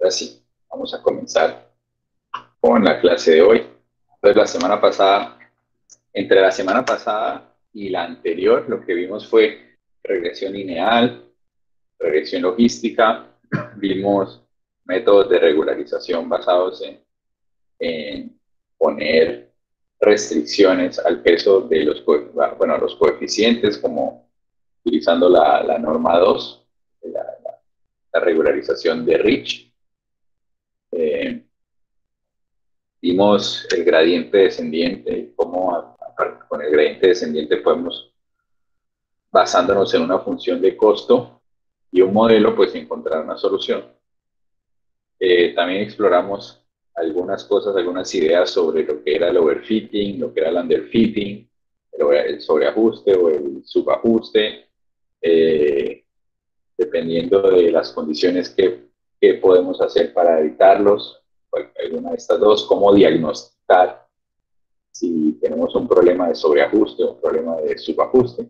Ahora sí, vamos a comenzar con la clase de hoy. Entonces, entre la semana pasada y la anterior, lo que vimos fue regresión lineal, regresión logística, vimos métodos de regularización basados en poner restricciones al peso de los coeficientes, como utilizando la norma 2, la regularización de Rich. Vimos el gradiente descendiente y cómo con el gradiente descendiente podemos, basándonos en una función de costo y un modelo, pues encontrar una solución. También exploramos algunas cosas, algunas ideas sobre lo que era el overfitting, lo que era el underfitting, el sobreajuste o el subajuste, eh, dependiendo de las condiciones que podemos hacer para evitarlos, alguna de estas dos, cómo diagnosticar si tenemos un problema de sobreajuste o un problema de subajuste.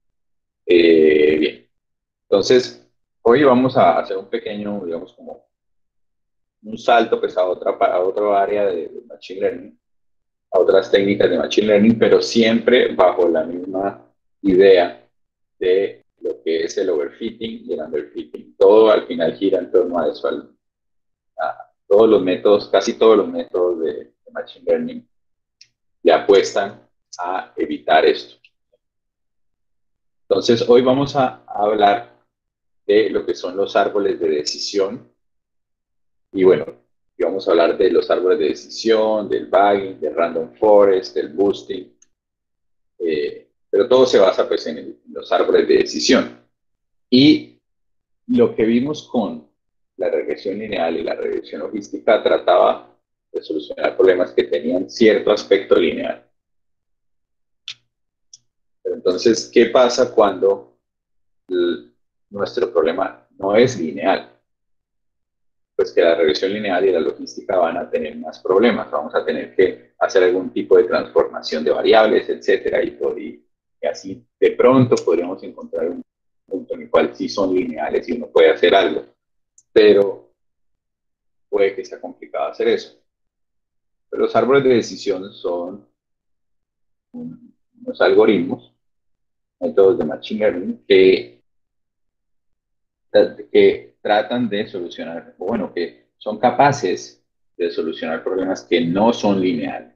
Bien, entonces hoy vamos a hacer un pequeño, digamos, como un salto pues, a otra área de Machine Learning, a otras técnicas de Machine Learning, pero siempre bajo la misma idea de lo que es el overfitting y el underfitting. Todo al final gira en torno a eso, a todos los métodos, casi todos los métodos de Machine Learning le apuestan a evitar esto. Entonces, hoy vamos a hablar de lo que son los árboles de decisión. Y bueno, vamos a hablar de los árboles de decisión, del bagging, del random forest, del boosting. Pero todo se basa pues en los árboles de decisión. Y lo que vimos con la regresión lineal y la regresión logística trataba de solucionar problemas que tenían cierto aspecto lineal. Pero entonces, ¿qué pasa cuando nuestro problema no es lineal? Pues que la regresión lineal y la logística van a tener más problemas. Vamos a tener que hacer algún tipo de transformación de variables, etcétera, y así de pronto podríamos encontrar un punto en el cual sí son lineales y uno puede hacer algo, pero puede que sea complicado hacer eso. Pero los árboles de decisión son unos algoritmos, métodos de Machine Learning, que tratan de solucionar, o bueno, que son capaces de solucionar problemas que no son lineales.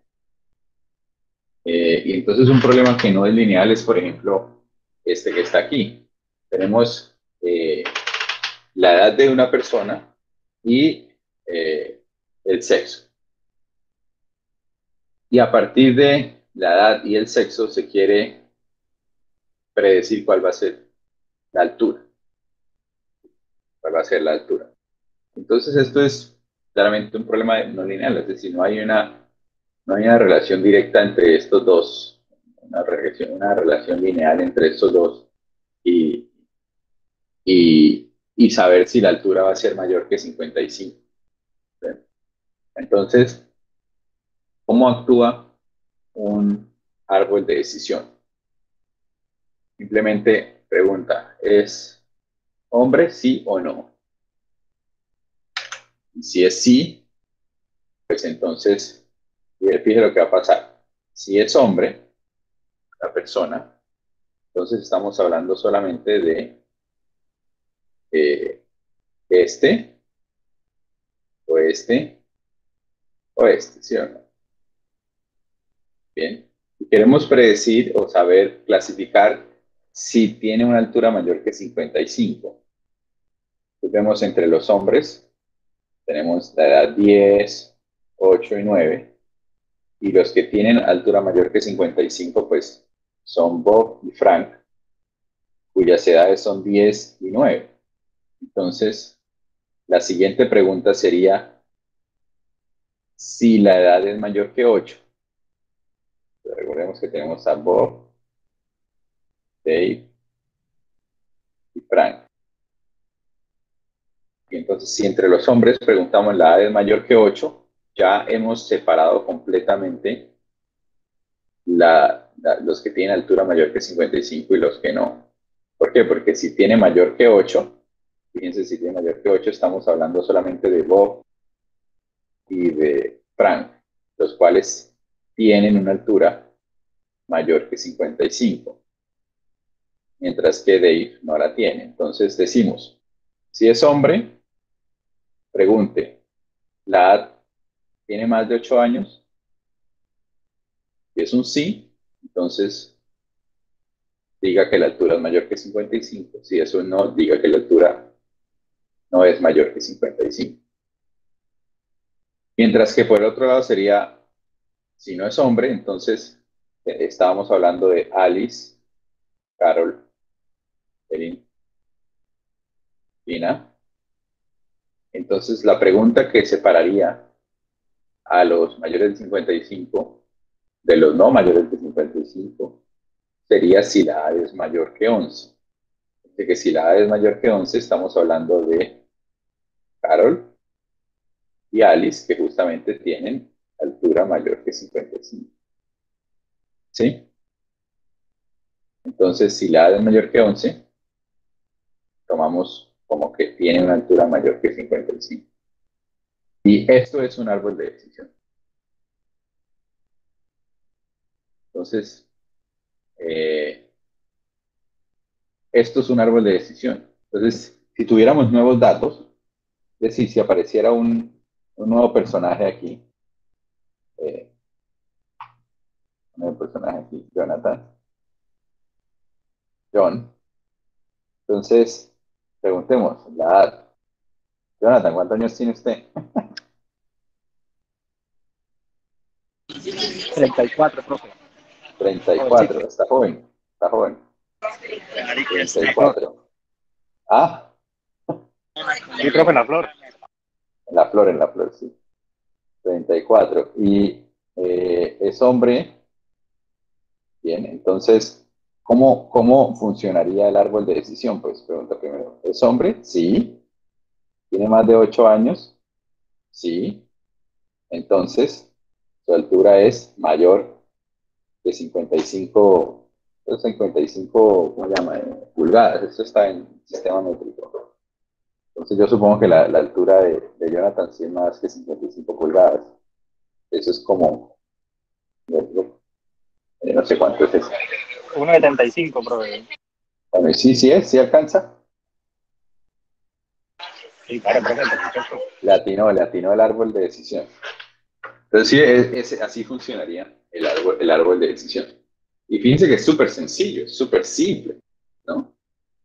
Y entonces un problema que no es lineal es, por ejemplo, este que está aquí. Tenemos la edad de una persona y el sexo. Y a partir de la edad y el sexo se quiere predecir cuál va a ser la altura. ¿Cuál va a ser la altura? Entonces esto es claramente un problema no lineal, es decir, no hay una relación directa entre estos dos, una relación lineal entre estos dos y, y saber si la altura va a ser mayor que 55. ¿Sí? Entonces, ¿cómo actúa un árbol de decisión? Simplemente pregunta, ¿es hombre sí o no? Y si es sí, pues entonces, fíjate lo que va a pasar. Si es hombre, la persona, entonces estamos hablando solamente de eh, este, o este, o este, ¿sí o no? Bien. Y queremos predecir o saber clasificar si tiene una altura mayor que 55. Entonces vemos entre los hombres, tenemos la edad 10, 8 y 9. Y los que tienen altura mayor que 55, pues son Bob y Frank, cuyas edades son 10 y 9. Entonces, la siguiente pregunta sería si la edad es mayor que 8. Recordemos que tenemos a Bob, Dave y Frank. Y entonces, si entre los hombres preguntamos la edad es mayor que 8, ya hemos separado completamente los que tienen altura mayor que 55 y los que no. ¿Por qué? Porque si tiene mayor que 8, Fíjense, si tiene mayor que 8, estamos hablando solamente de Bob y de Frank, los cuales tienen una altura mayor que 55, mientras que Dave no la tiene. Entonces decimos, si es hombre, pregunte, ¿la edad tiene más de 8 años? Si es un sí, entonces diga que la altura es mayor que 55. Si es un no, diga que la altura no es mayor que 55. Mientras que por el otro lado sería, si no es hombre, entonces estábamos hablando de Alice, Carol, Erin, Tina. Entonces la pregunta que separaría a los mayores de 55 de los no mayores de 55 sería si la A es mayor que 11. De que si la A es mayor que 11, estamos hablando de Carol y Alice, que justamente tienen altura mayor que 55. ¿Sí? Entonces, si la A es mayor que 11, tomamos como que tiene una altura mayor que 55. Y esto es un árbol de decisión. Entonces, eh, esto es un árbol de decisión. Entonces, si tuviéramos nuevos datos, es decir, si apareciera un nuevo personaje aquí, eh, un nuevo personaje aquí, Jonathan, John, entonces, preguntemos la edad. Jonathan, ¿cuántos años tiene usted? 34, profe. 34, Jovencito. está joven, está joven. Marica, treinta y la flor. cuatro. Ah, Sí, profe, la flor. en la flor, sí. 34. Y es hombre. Bien, entonces, ¿cómo funcionaría el árbol de decisión? Pues pregunta primero. ¿Es hombre? Sí. ¿Tiene más de 8 años? Sí. Entonces, su altura es mayor de 55, 55, ¿cómo se llama? Pulgadas. Esto está en sistema métrico. Entonces, yo supongo que la altura de Jonathan sí es más que 55 pulgadas. Eso es como, no sé cuánto es eso. 1,75, profe. Bueno, sí, sí alcanza. Sí, claro, profe, por supuesto. Le atinó el árbol de decisión. Entonces, sí, así funcionaría el árbol de decisión. Y fíjense que es súper sencillo, es súper simple, ¿no?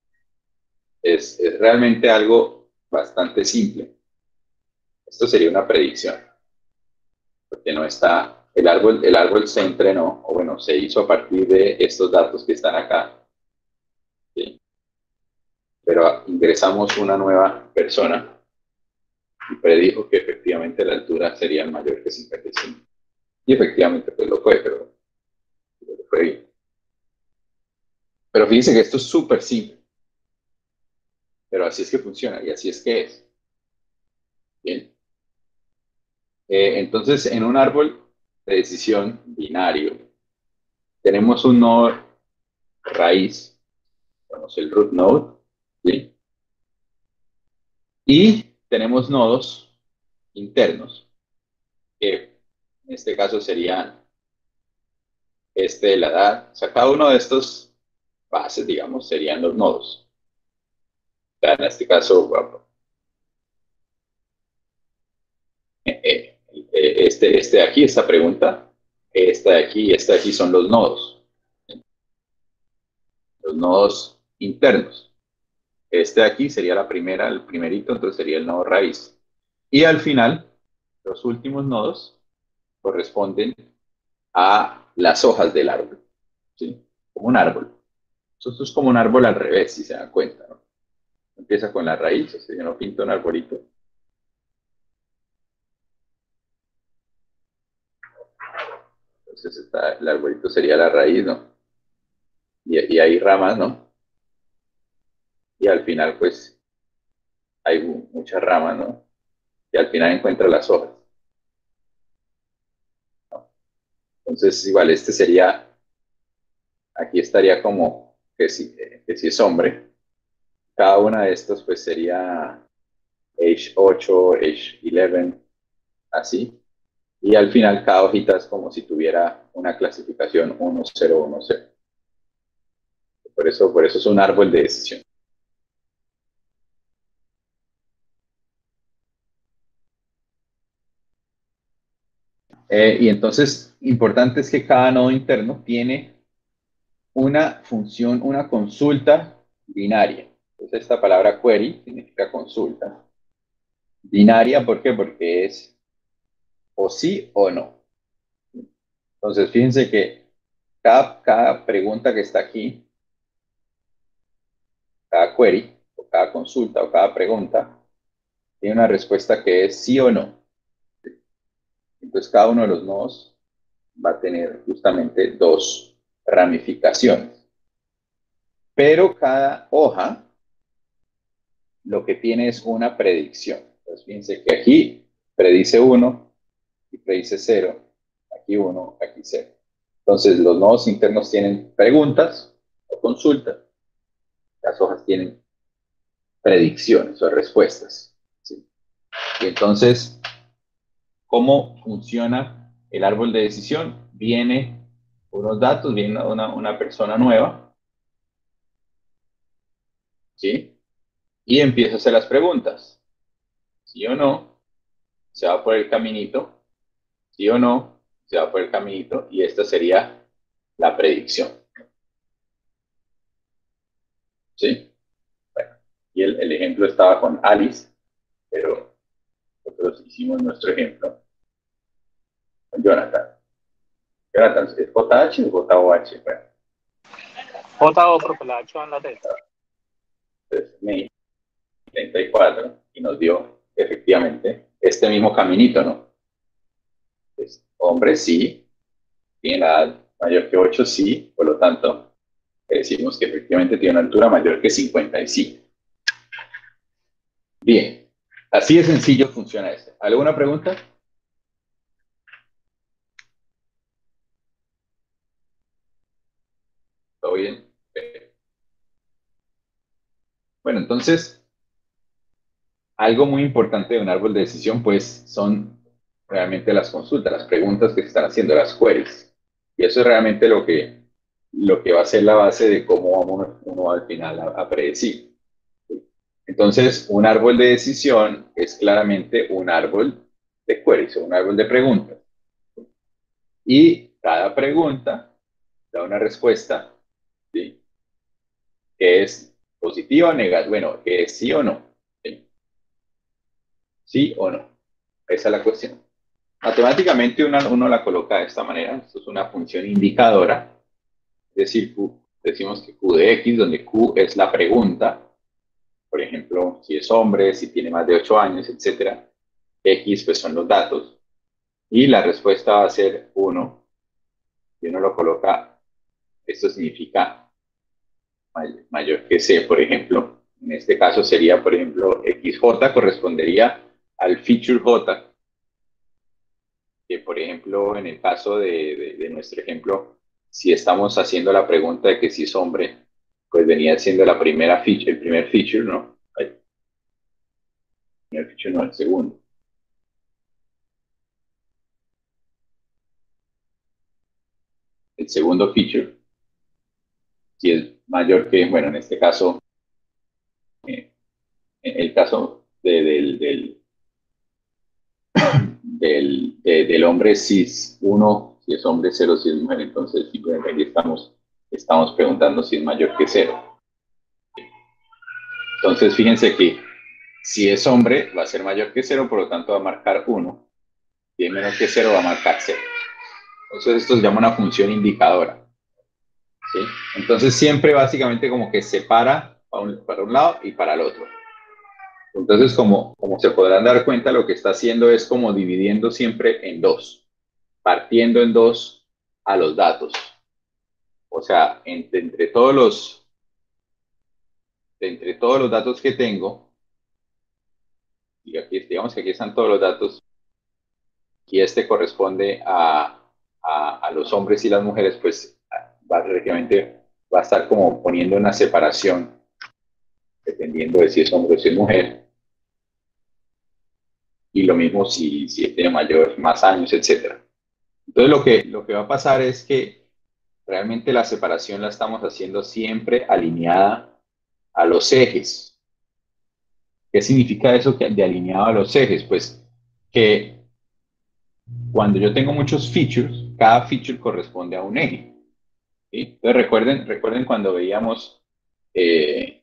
Es realmente algo bastante simple. Esto sería una predicción, porque no está, el árbol se entrenó, o bueno, se hizo a partir de estos datos que están acá, ¿sí? Pero ingresamos una nueva persona y predijo que efectivamente la altura sería mayor que 55. Y efectivamente, pues lo fue, pero fue bien. Pero fíjense que esto es súper simple, pero así es que funciona y así es que es. Bien. Entonces, en un árbol de decisión binario, tenemos un nodo raíz, tenemos el root node, ¿sí? Y tenemos nodos internos, que en este caso serían este de la edad. O sea, cada uno de estos bases, digamos, serían los nodos. O sea, en este caso, bueno, este de aquí, esta pregunta, esta de aquí y esta de aquí son los nodos internos. Este de aquí sería la primera, el primerito, entonces sería el nodo raíz. Y al final, los últimos nodos corresponden a las hojas del árbol, ¿sí? Como un árbol. Esto es como un árbol al revés, si se dan cuenta, ¿no? Empieza con la raíz, o sea, yo no pinto un arbolito. Entonces el arbolito sería la raíz, ¿no? Y hay ramas, ¿no? Y al final, pues, hay muchas ramas, ¿no? Y al final encuentra las hojas, ¿no? Entonces, igual, este sería, aquí estaría como que si es hombre, cada una de estas pues sería age 8, age 11, así. Y al final cada hojita es como si tuviera una clasificación 1, 0, 1, 0. Por eso es un árbol de decisión. Y entonces, importante es que cada nodo interno tiene una función, una consulta binaria. Entonces, esta palabra query significa consulta. Binaria, ¿por qué? Porque es o sí o no. Entonces, fíjense que cada pregunta que está aquí, cada query, o cada consulta, o cada pregunta, tiene una respuesta que es sí o no. Entonces, cada uno de los nodos va a tener justamente dos ramificaciones. Pero cada hoja lo que tiene es una predicción. Entonces, fíjense que aquí predice 1 y predice 0. Aquí 1, aquí 0. Entonces, los nodos internos tienen preguntas o consultas. Las hojas tienen predicciones o respuestas. ¿Sí? Y entonces, ¿cómo funciona el árbol de decisión? Viene unos datos, viene una persona nueva, ¿sí? Y empieza a hacer las preguntas. ¿Sí o no? Se va por el caminito. ¿Sí o no? Se va por el caminito. Y esta sería la predicción. ¿Sí? Bueno, y el ejemplo estaba con Alice, pero nosotros hicimos nuestro ejemplo con Jonathan. Jonathan, ¿es JH o JOH? Bueno, J.O. profe, la H va en la T. entonces me 34 y nos dio efectivamente este mismo caminito, ¿no? Pues, hombre, sí, tiene la edad mayor que 8, sí, por lo tanto, decimos que efectivamente tiene una altura mayor que 55. Bien, así de sencillo funciona esto. ¿Alguna pregunta? ¿Todo bien? Bueno, entonces, algo muy importante de un árbol de decisión, pues, son realmente las consultas, las preguntas que se están haciendo, las queries. Y eso es realmente lo que va a ser la base de cómo vamos uno al final a predecir. Entonces, un árbol de decisión es claramente un árbol de queries o un árbol de preguntas. Y cada pregunta da una respuesta, ¿sí? Que es positiva o negativa, bueno, que es sí o no. ¿Sí? ¿Sí o no? Esa es la cuestión. Matemáticamente uno la coloca de esta manera. Esto es una función indicadora, es decir, decimos que Q de X, donde Q es la pregunta, por ejemplo, si es hombre, si tiene más de 8 años, etcétera. X pues son los datos y la respuesta va a ser 1 y uno lo coloca, esto significa mayor que C, por ejemplo. En este caso sería, por ejemplo, XJ correspondería al feature J, que por ejemplo, en el caso de nuestro ejemplo, si estamos haciendo la pregunta de que si es hombre, pues venía siendo la primera feature, el primer feature, ¿no? El primer feature no, el segundo. El segundo feature, si es mayor que, bueno, en este caso, en el caso del hombre cis 1, si es hombre 0, si es mujer, entonces simplemente ahí estamos preguntando si es mayor que 0. Entonces fíjense que si es hombre va a ser mayor que 0, por lo tanto va a marcar 1, si es menor que 0 va a marcar 0. Entonces esto se llama una función indicadora. ¿Sí? Entonces siempre básicamente como que separa para un lado y para el otro. Entonces como se podrán dar cuenta, lo que está haciendo es como dividiendo siempre en dos, partiendo en dos a los datos. O sea, entre todos los datos que tengo, y aquí, digamos que aquí están todos los datos, y este corresponde a los hombres y las mujeres, pues básicamente va a estar como poniendo una separación dependiendo de si es hombre o si es mujer. Y lo mismo si tiene más años, etcétera. Entonces lo que va a pasar es que realmente la separación la estamos haciendo siempre alineada a los ejes. ¿Qué significa eso de alineado a los ejes? Pues que cuando yo tengo muchos features, cada feature corresponde a un eje. ¿Sí? Entonces recuerden cuando veíamos, eh,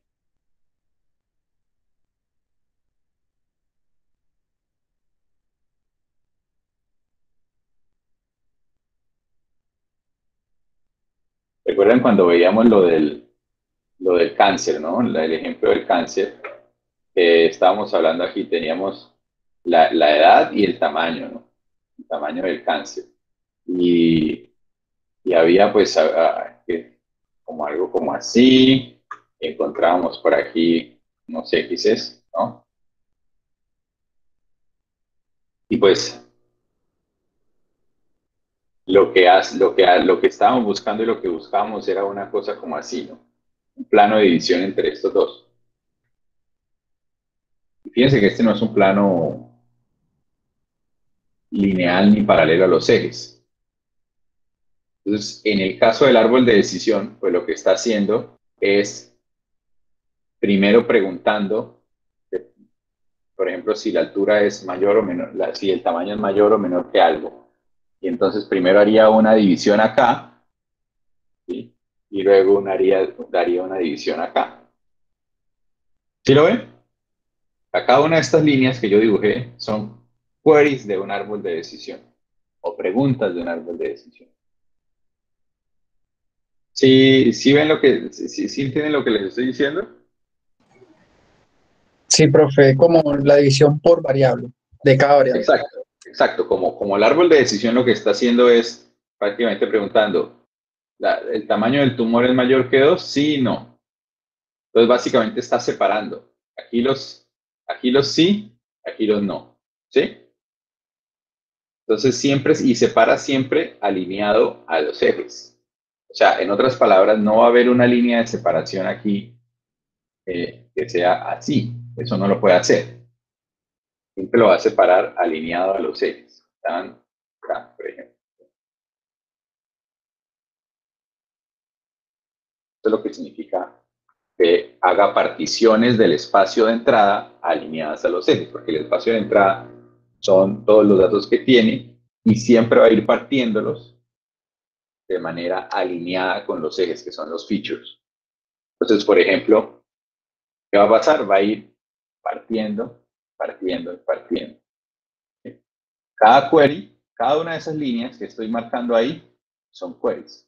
recuerden cuando veíamos lo del cáncer, ¿no? El ejemplo del cáncer. Estábamos hablando aquí, teníamos la edad y el tamaño, ¿no? El tamaño del cáncer. Y, y había pues como algo como así, encontrábamos por aquí unos X's, ¿no? Y pues lo que estábamos buscando y lo que buscábamos era una cosa como así, ¿no? Un plano de división entre estos dos. Y fíjense que este no es un plano lineal ni paralelo a los ejes. Entonces, en el caso del árbol de decisión, pues lo que está haciendo es primero preguntando, por ejemplo, si la altura es mayor o menor, si el tamaño es mayor o menor que algo. Y entonces primero haría una división acá, ¿sí? Y luego daría una división acá. ¿Sí lo ven? A cada una de estas líneas que yo dibujé son queries de un árbol de decisión o preguntas de un árbol de decisión. ¿Sí ven sí entienden lo que les estoy diciendo? Sí, profe, como la división por variable, de cada variable. Exacto, exacto. Como el árbol de decisión lo que está haciendo es prácticamente preguntando, ¿el tamaño del tumor es mayor que 2? Sí y no. Entonces básicamente está separando. Aquí los sí, aquí los no. ¿Sí? Entonces y separa siempre alineado a los ejes. O sea, en otras palabras, no va a haber una línea de separación aquí que sea así. Eso no lo puede hacer. Siempre lo va a separar alineado a los ejes. Están acá, por ejemplo. Eso es lo que significa que haga particiones del espacio de entrada alineadas a los ejes, porque el espacio de entrada son todos los datos que tiene y siempre va a ir partiéndolos de manera alineada con los ejes, que son los features. Entonces, por ejemplo, ¿qué va a pasar? Va a ir partiendo, partiendo, partiendo. Cada query, cada una de esas líneas que estoy marcando ahí, son queries.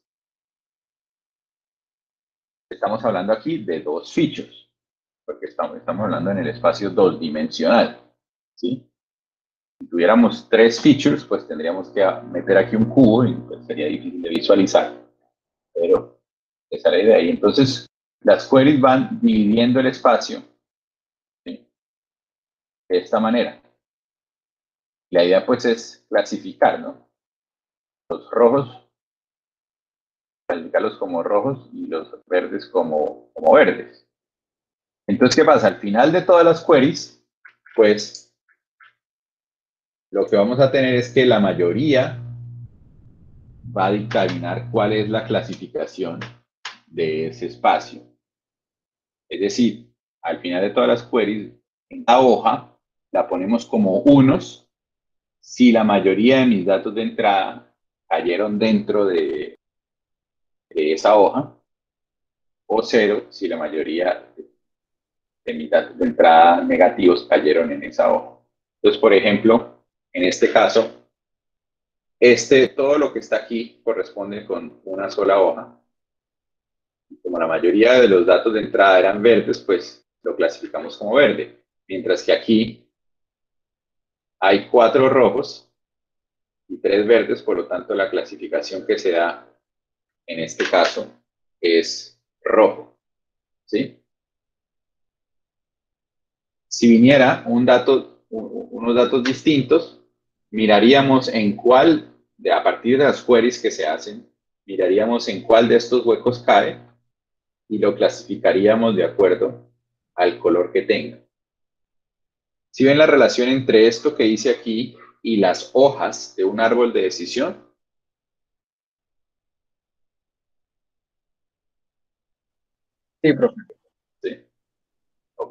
Estamos hablando aquí de dos features, porque estamos hablando en el espacio dos dimensional, ¿sí? Si tuviéramos tres features, pues tendríamos que meter aquí un cubo y pues sería difícil de visualizar, pero esa es la idea. Y entonces las queries van dividiendo el espacio, ¿sí? De esta manera. La idea pues es clasificar, ¿no? Los rojos, calificarlos como rojos y los verdes como verdes. Entonces, ¿qué pasa? Al final de todas las queries, pues lo que vamos a tener es que la mayoría va a dictaminar cuál es la clasificación de ese espacio. Es decir, al final de todas las queries, en la hoja la ponemos como unos si la mayoría de mis datos de entrada cayeron dentro de esa hoja, o cero si la mayoría de mis datos de entrada negativos cayeron en esa hoja. Entonces, por ejemplo, en este caso, todo lo que está aquí corresponde con una sola hoja. Como la mayoría de los datos de entrada eran verdes, pues lo clasificamos como verde. Mientras que aquí hay 4 rojos y 3 verdes, por lo tanto la clasificación que se da en este caso es rojo. ¿Sí? Si viniera unos datos distintos, miraríamos a partir de las queries que se hacen, miraríamos en cuál de estos huecos cae y lo clasificaríamos de acuerdo al color que tenga. ¿Sí ven la relación entre esto que hice aquí y las hojas de un árbol de decisión? Sí, profe. Sí. Ok.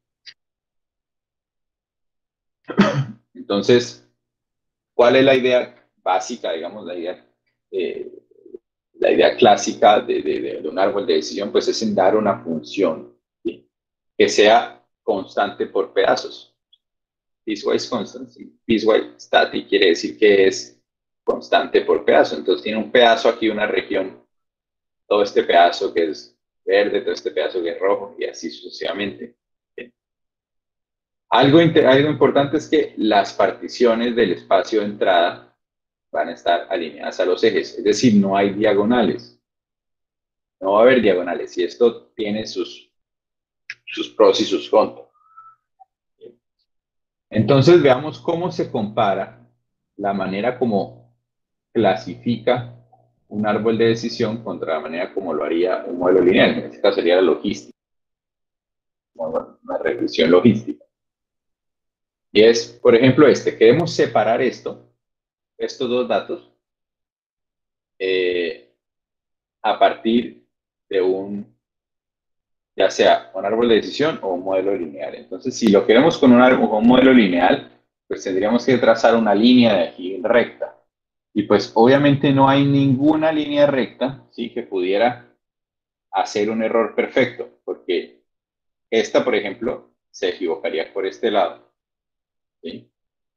Entonces, ¿cuál es la idea básica, digamos, eh, la idea clásica de un árbol de decisión? Pues es en dar una función, ¿sí? Que sea constante por pedazos. Piecewise constant, ¿sí? Piecewise static quiere decir que es constante por pedazo. Entonces tiene un pedazo aquí, una región, todo este pedazo que es verde, todo este pedazo que es rojo, y así sucesivamente. ¿Sí? Algo importante es que las particiones del espacio de entrada van a estar alineadas a los ejes, es decir, no hay diagonales, no va a haber diagonales, y esto tiene sus pros y sus contras. Entonces veamos cómo se compara la manera como clasifica un árbol de decisión contra la manera como lo haría un modelo lineal. En este caso sería la logística, una regresión logística. Y es, por ejemplo, queremos separar estos dos datos, eh, a partir de ya sea un árbol de decisión o un modelo lineal. Entonces, si lo queremos con un modelo lineal, pues tendríamos que trazar una línea de aquí recta. Y pues obviamente no hay ninguna línea recta, ¿sí?, que pudiera hacer un error perfecto, porque esta, por ejemplo, se equivocaría por este lado, ¿sí?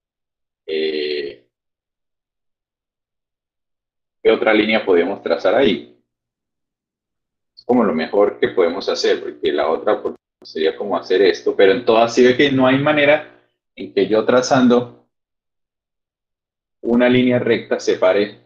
¿Qué otra línea podemos trazar ahí? Es como lo mejor que podemos hacer, porque la otra pues, sería como hacer esto, pero en todas sí ve que no hay manera en que yo trazando una línea recta separe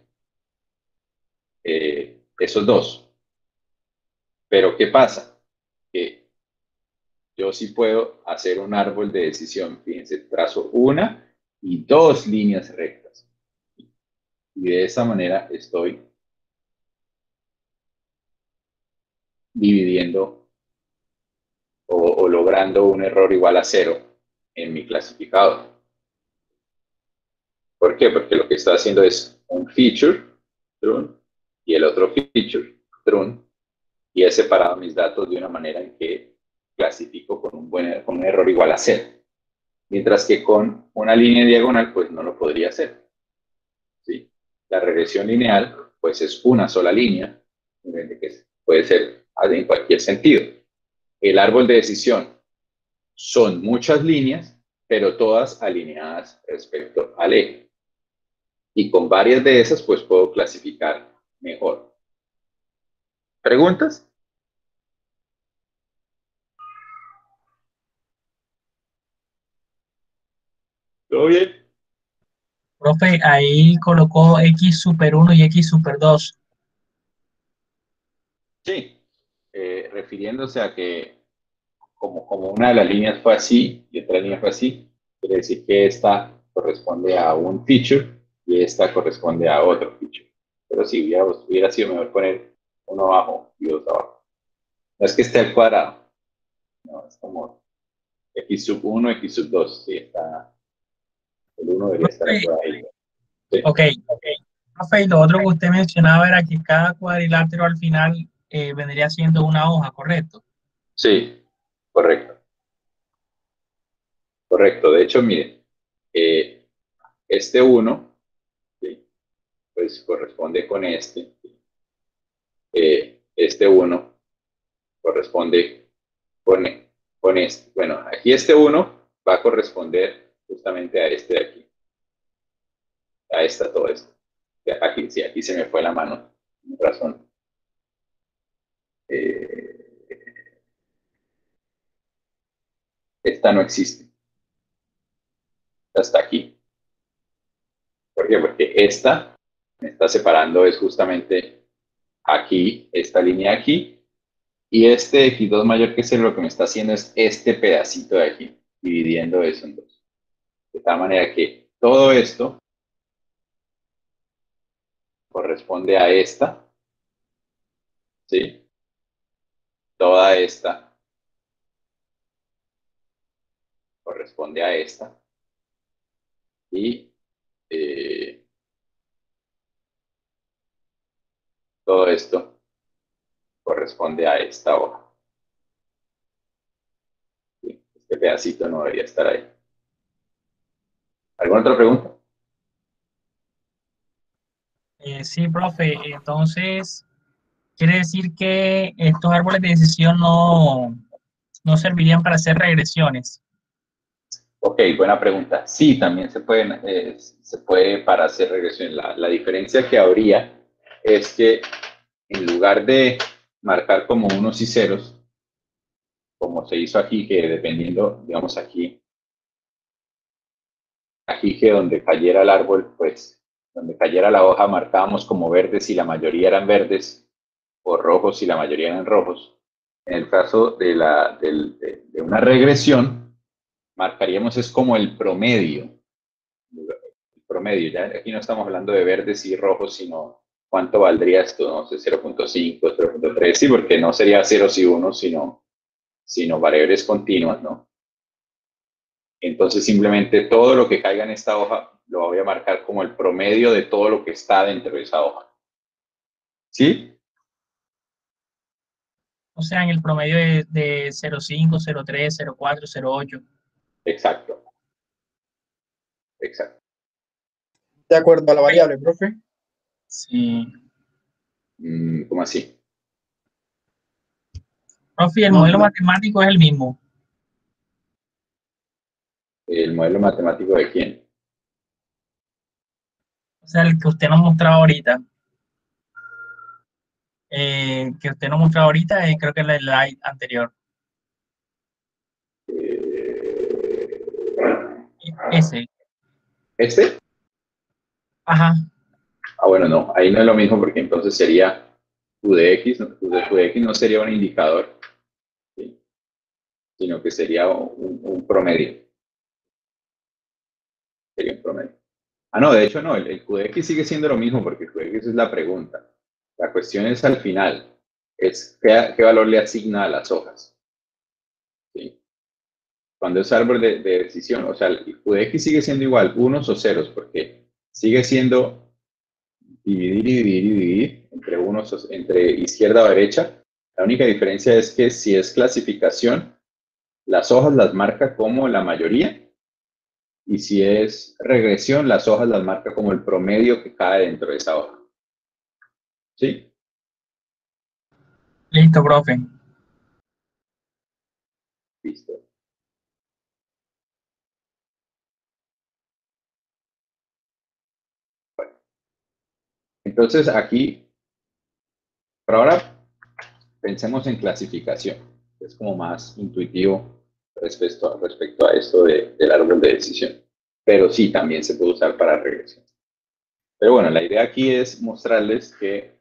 esos dos. Pero ¿qué pasa? Que yo sí puedo hacer un árbol de decisión. Fíjense, trazo una y dos líneas rectas. Y de esa manera estoy dividiendo o logrando un error igual a cero en mi clasificador. ¿Por qué? Porque lo que está haciendo es un feature, true, y el otro feature, true, y he separado mis datos de una manera en que clasifico con un error igual a cero. Mientras que con una línea diagonal, pues no lo podría hacer. ¿Sí? La regresión lineal, pues es una sola línea, que puede ser en cualquier sentido. El árbol de decisión son muchas líneas, pero todas alineadas respecto al eje. Y con varias de esas, pues puedo clasificar mejor. ¿Preguntas? ¿Todo bien? Profe, ahí colocó X super uno y X super 2. Sí. Refiriéndose a que como una de las líneas fue así y otra línea fue así, quiere decir que esta corresponde a un feature y esta corresponde a otro feature. Pero sí, hubiera sido mejor poner uno abajo y dos abajo. No es que esté al cuadrado, no, es como x sub 1, x sub 2. Sí, el 1 debería estar Profe, por ahí. Sí, ok, ok. Profe, y lo otro que usted mencionaba era que cada cuadrilátero al final vendría siendo una hoja, ¿correcto? sí, correcto, correcto. De hecho, miren, eh, este 1, ¿sí?, pues corresponde con este 1 corresponde con, con este. Bueno, aquí este 1 va a corresponder justamente a este de aquí, a esta, todo esto. Aquí, sí, aquí se me fue la mano, tienes razón. Esta no existe, hasta aquí. ¿Por qué? Porque esta me está separando es justamente aquí, esta línea aquí, y este x2 mayor que cero lo que me está haciendo es este pedacito de aquí, dividiendo eso en dos. De tal manera que todo esto corresponde a esta, ¿sí? Toda esta corresponde a esta. Y todo esto corresponde a esta hoja. ¿Sí? Este pedacito no debería estar ahí. ¿Alguna otra pregunta? Sí, profe. Entonces, quiere decir que estos árboles de decisión no servirían para hacer regresiones. Ok, buena pregunta. Sí, también se puede para hacer regresión. La diferencia que habría es que en lugar de marcar como unos y ceros, como se hizo aquí, que dependiendo, digamos aquí que donde cayera el árbol, pues donde cayera la hoja marcábamos como verdes si la mayoría eran verdes, o rojos si la mayoría eran rojos. En el caso de una regresión, marcaríamos es como el promedio. El promedio, ya aquí no estamos hablando de verdes y rojos, sino cuánto valdría esto, no sé, 0.5, 0.3, sí, porque no sería ceros y unos, sino variables continuas, ¿no? Entonces simplemente todo lo que caiga en esta hoja lo voy a marcar como el promedio de todo lo que está dentro de esa hoja. ¿Sí? O sea, en el promedio de 0,5, 0,3, 0,4, 0,8. Exacto. Exacto. De acuerdo a la variable, profe. Sí. ¿Cómo así? Profe, el No, modelo no. matemático es el mismo. ¿El modelo matemático de quién? O sea, el que usted nos mostraba ahorita. Que usted nos mostraba ahorita, creo que es el slide anterior. Eh, Ese. ¿Este? Ajá. Ah, bueno, no. Ahí no es lo mismo porque entonces sería UDX. ¿No? UDX no sería un indicador, ¿sí? Sino que sería un promedio. Sería un promedio. Ah, no, de hecho no, el QDX sigue siendo lo mismo porque el QDX es la pregunta. La cuestión es al final, es qué valor le asigna a las hojas. ¿Sí? Cuando es árbol de decisión, o sea, el QDX sigue siendo igual, unos o ceros, porque sigue siendo dividir y dividir y dividir entre unos, entre izquierda o derecha. La única diferencia es que si es clasificación, las hojas las marca como la mayoría. Y si es regresión, las hojas las marca como el promedio que cae dentro de esa hoja. ¿Sí? Listo, profe. Listo. Bueno, entonces aquí, por ahora, pensemos en clasificación. Es como más intuitivo respecto a esto del árbol de decisión. Pero sí, también se puede usar para regresión. Pero bueno, la idea aquí es mostrarles que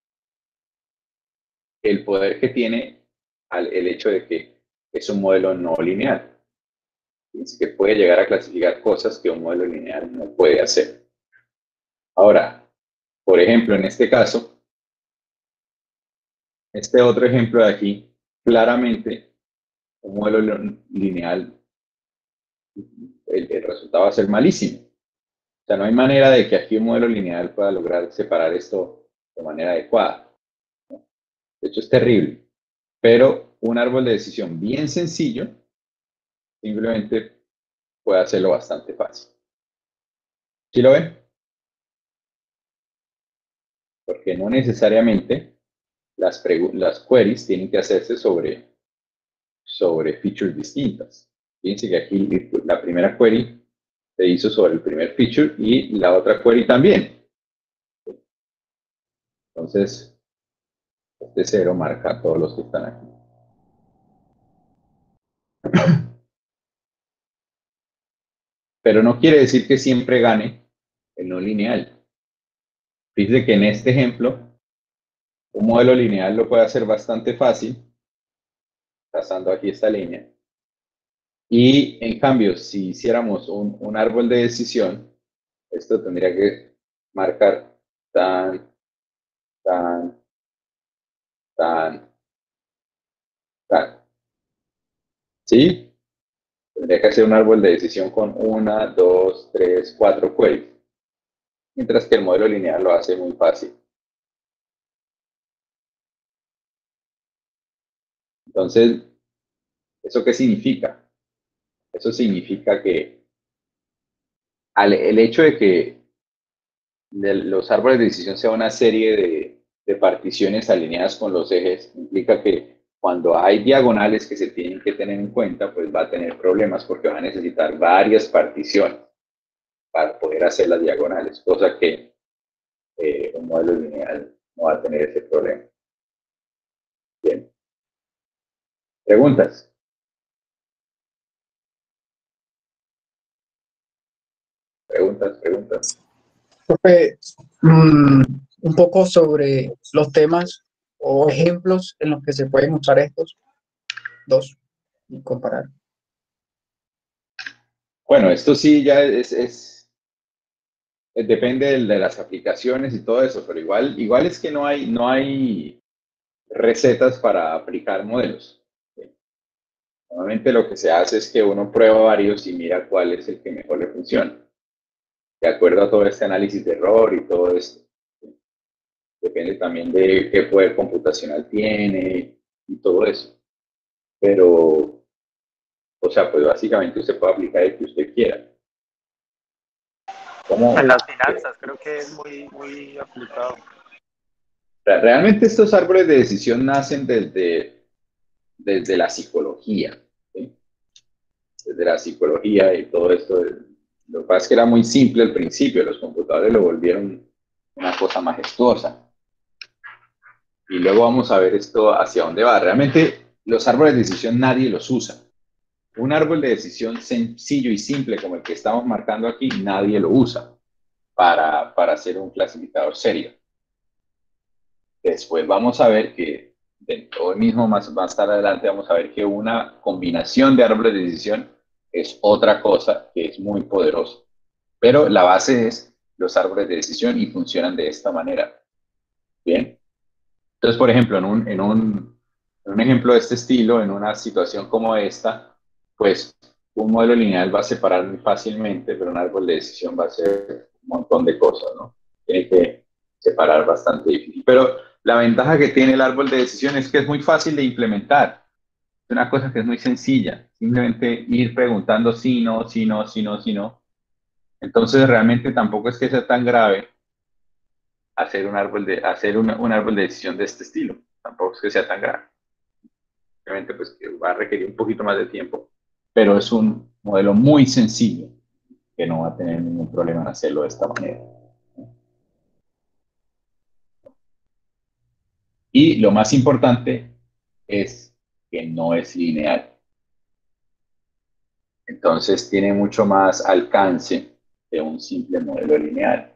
el poder que tiene el hecho de que es un modelo no lineal. Es que puede llegar a clasificar cosas que un modelo lineal no puede hacer. Ahora, por ejemplo, en este caso, este otro ejemplo de aquí, claramente un modelo lineal, el resultado va a ser malísimo. O sea, no hay manera de que aquí un modelo lineal pueda lograr separar esto de manera adecuada. De hecho, es terrible. Pero un árbol de decisión bien sencillo, simplemente puede hacerlo bastante fácil. ¿Sí lo ven? Porque no necesariamente las queries tienen que hacerse sobre features distintas. Fíjense que aquí la primera query se hizo sobre el primer feature y la otra query también. Entonces, este cero marca a todos los que están aquí. Pero no quiere decir que siempre gane el no lineal. Fíjense que en este ejemplo, un modelo lineal lo puede hacer bastante fácil, trazando aquí esta línea. Y en cambio, si hiciéramos un árbol de decisión, esto tendría que marcar tan, tan, tan, tan. ¿Sí? Tendría que hacer un árbol de decisión con una, dos, tres, cuatro queries, mientras que el modelo lineal lo hace muy fácil. Entonces, ¿eso qué significa? Eso significa que el hecho de que los árboles de decisión sea una serie de particiones alineadas con los ejes, implica que cuando hay diagonales que se tienen que tener en cuenta, pues va a tener problemas porque va a necesitar varias particiones para poder hacer las diagonales, cosa que un modelo lineal no va a tener ese problema. Bien. ¿Preguntas? Preguntas. Profe, un poco sobre los temas o ejemplos en los que se pueden usar estos dos y comparar. Bueno, esto sí ya depende de las aplicaciones y todo eso, pero igual es que no hay recetas para aplicar modelos. Normalmente lo que se hace es que uno prueba varios y mira cuál es el que mejor le funciona, de acuerdo a todo este análisis de error y todo esto. Depende también de qué poder computacional tiene y todo eso. Pero, o sea, pues básicamente usted puede aplicar el que usted quiera. ¿Cómo? En las finanzas creo que es muy aplicado. Realmente estos árboles de decisión nacen desde la psicología, ¿sí? Desde la psicología y todo esto. Lo que pasa es que era muy simple al principio, los computadores lo volvieron una cosa majestuosa. Y luego vamos a ver esto hacia dónde va. Realmente los árboles de decisión nadie los usa. Un árbol de decisión sencillo y simple como el que estamos marcando aquí, nadie lo usa para hacer un clasificador serio. Después vamos a ver que, hoy mismo más tarde adelante, vamos a ver que una combinación de árboles de decisión es otra cosa que es muy poderosa. Pero la base es los árboles de decisión y funcionan de esta manera. Bien. Entonces, por ejemplo, en un ejemplo de este estilo, en una situación como esta, pues un modelo lineal va a separar muy fácilmente, pero un árbol de decisión va a hacer un montón de cosas, ¿no? Tiene que separar bastante difícil. Pero la ventaja que tiene el árbol de decisión es que es muy fácil de implementar. Es una cosa que es muy sencilla. Simplemente ir preguntando sí, no, sí, no, sí, no, sí, no. Entonces, realmente tampoco es que sea tan grave hacer un árbol de decisión de este estilo. Tampoco es que sea tan grave. Obviamente, pues que va a requerir un poquito más de tiempo, pero es un modelo muy sencillo que no va a tener ningún problema en hacerlo de esta manera. Y lo más importante es que no es lineal. Entonces tiene mucho más alcance que un simple modelo lineal.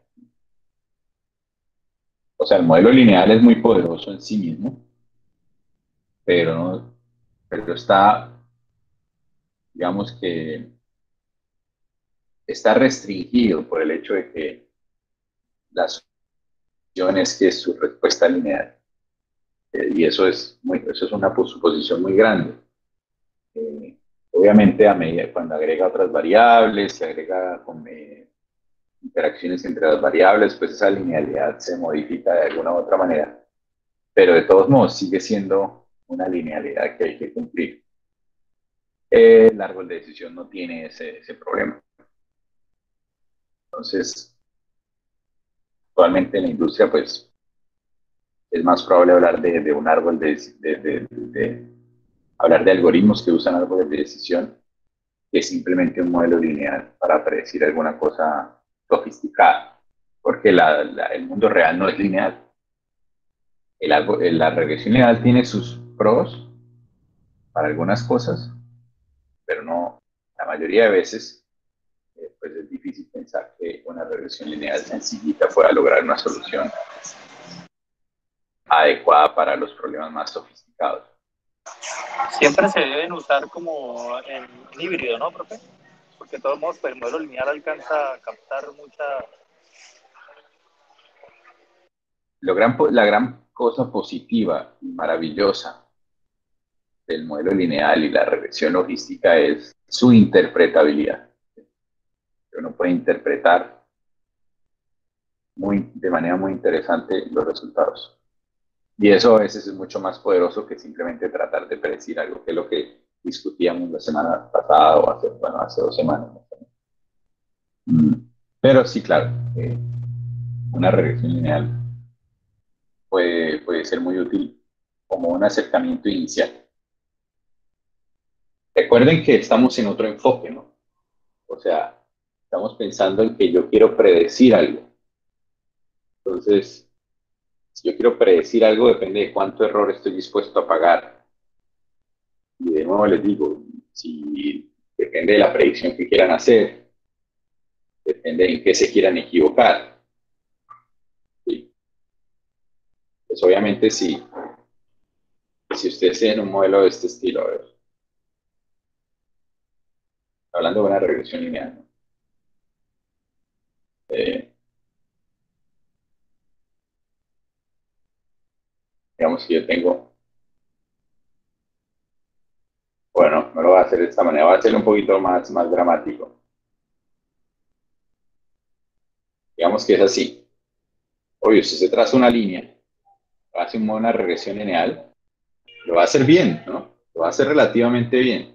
O sea, el modelo lineal es muy poderoso en sí mismo, pero, pero está, digamos que está restringido por el hecho de que la solución es que es su respuesta lineal. Y eso es una suposición muy grande. Obviamente, a medida cuando agrega otras variables, se agrega con interacciones entre las variables, pues esa linealidad se modifica de alguna u otra manera, pero de todos modos sigue siendo una linealidad que hay que cumplir. El árbol de decisión no tiene ese problema. Entonces, actualmente en la industria, pues es más probable hablar de un árbol hablar de algoritmos que usan árboles de decisión que simplemente un modelo lineal para predecir alguna cosa sofisticada, porque el mundo real no es lineal. La regresión lineal tiene sus pros para algunas cosas, pero no, la mayoría de veces, pues es difícil pensar que una regresión lineal sencillita pueda lograr una solución adecuada para los problemas más sofisticados. Siempre se deben usar como en híbrido, ¿no, profe? Porque de todos modos pues, el modelo lineal alcanza a captar mucha... La gran cosa positiva y maravillosa del modelo lineal y la regresión logística es su interpretabilidad. Uno puede interpretar de manera muy interesante los resultados. Y eso a veces es mucho más poderoso que simplemente tratar de predecir algo, que es lo que discutíamos la semana pasada o hace 2 semanas. Pero sí, claro, una regresión lineal puede ser muy útil como un acercamiento inicial. Recuerden que estamos en otro enfoque, ¿no? O sea, estamos pensando en que yo quiero predecir algo. Entonces, si yo quiero predecir algo, depende de cuánto error estoy dispuesto a pagar. Y de nuevo les digo, si depende de la predicción que quieran hacer, depende en qué se quieran equivocar. ¿Sí? Pues obviamente si ustedes tienen un modelo de este estilo, a ver, hablando de una regresión lineal, ¿no? Digamos que yo tengo, bueno, no lo voy a hacer de esta manera, voy a hacerlo un poquito más dramático. Digamos que es así. Obvio, si se traza una línea, hace una regresión lineal, lo va a hacer bien, ¿no? Lo va a hacer relativamente bien.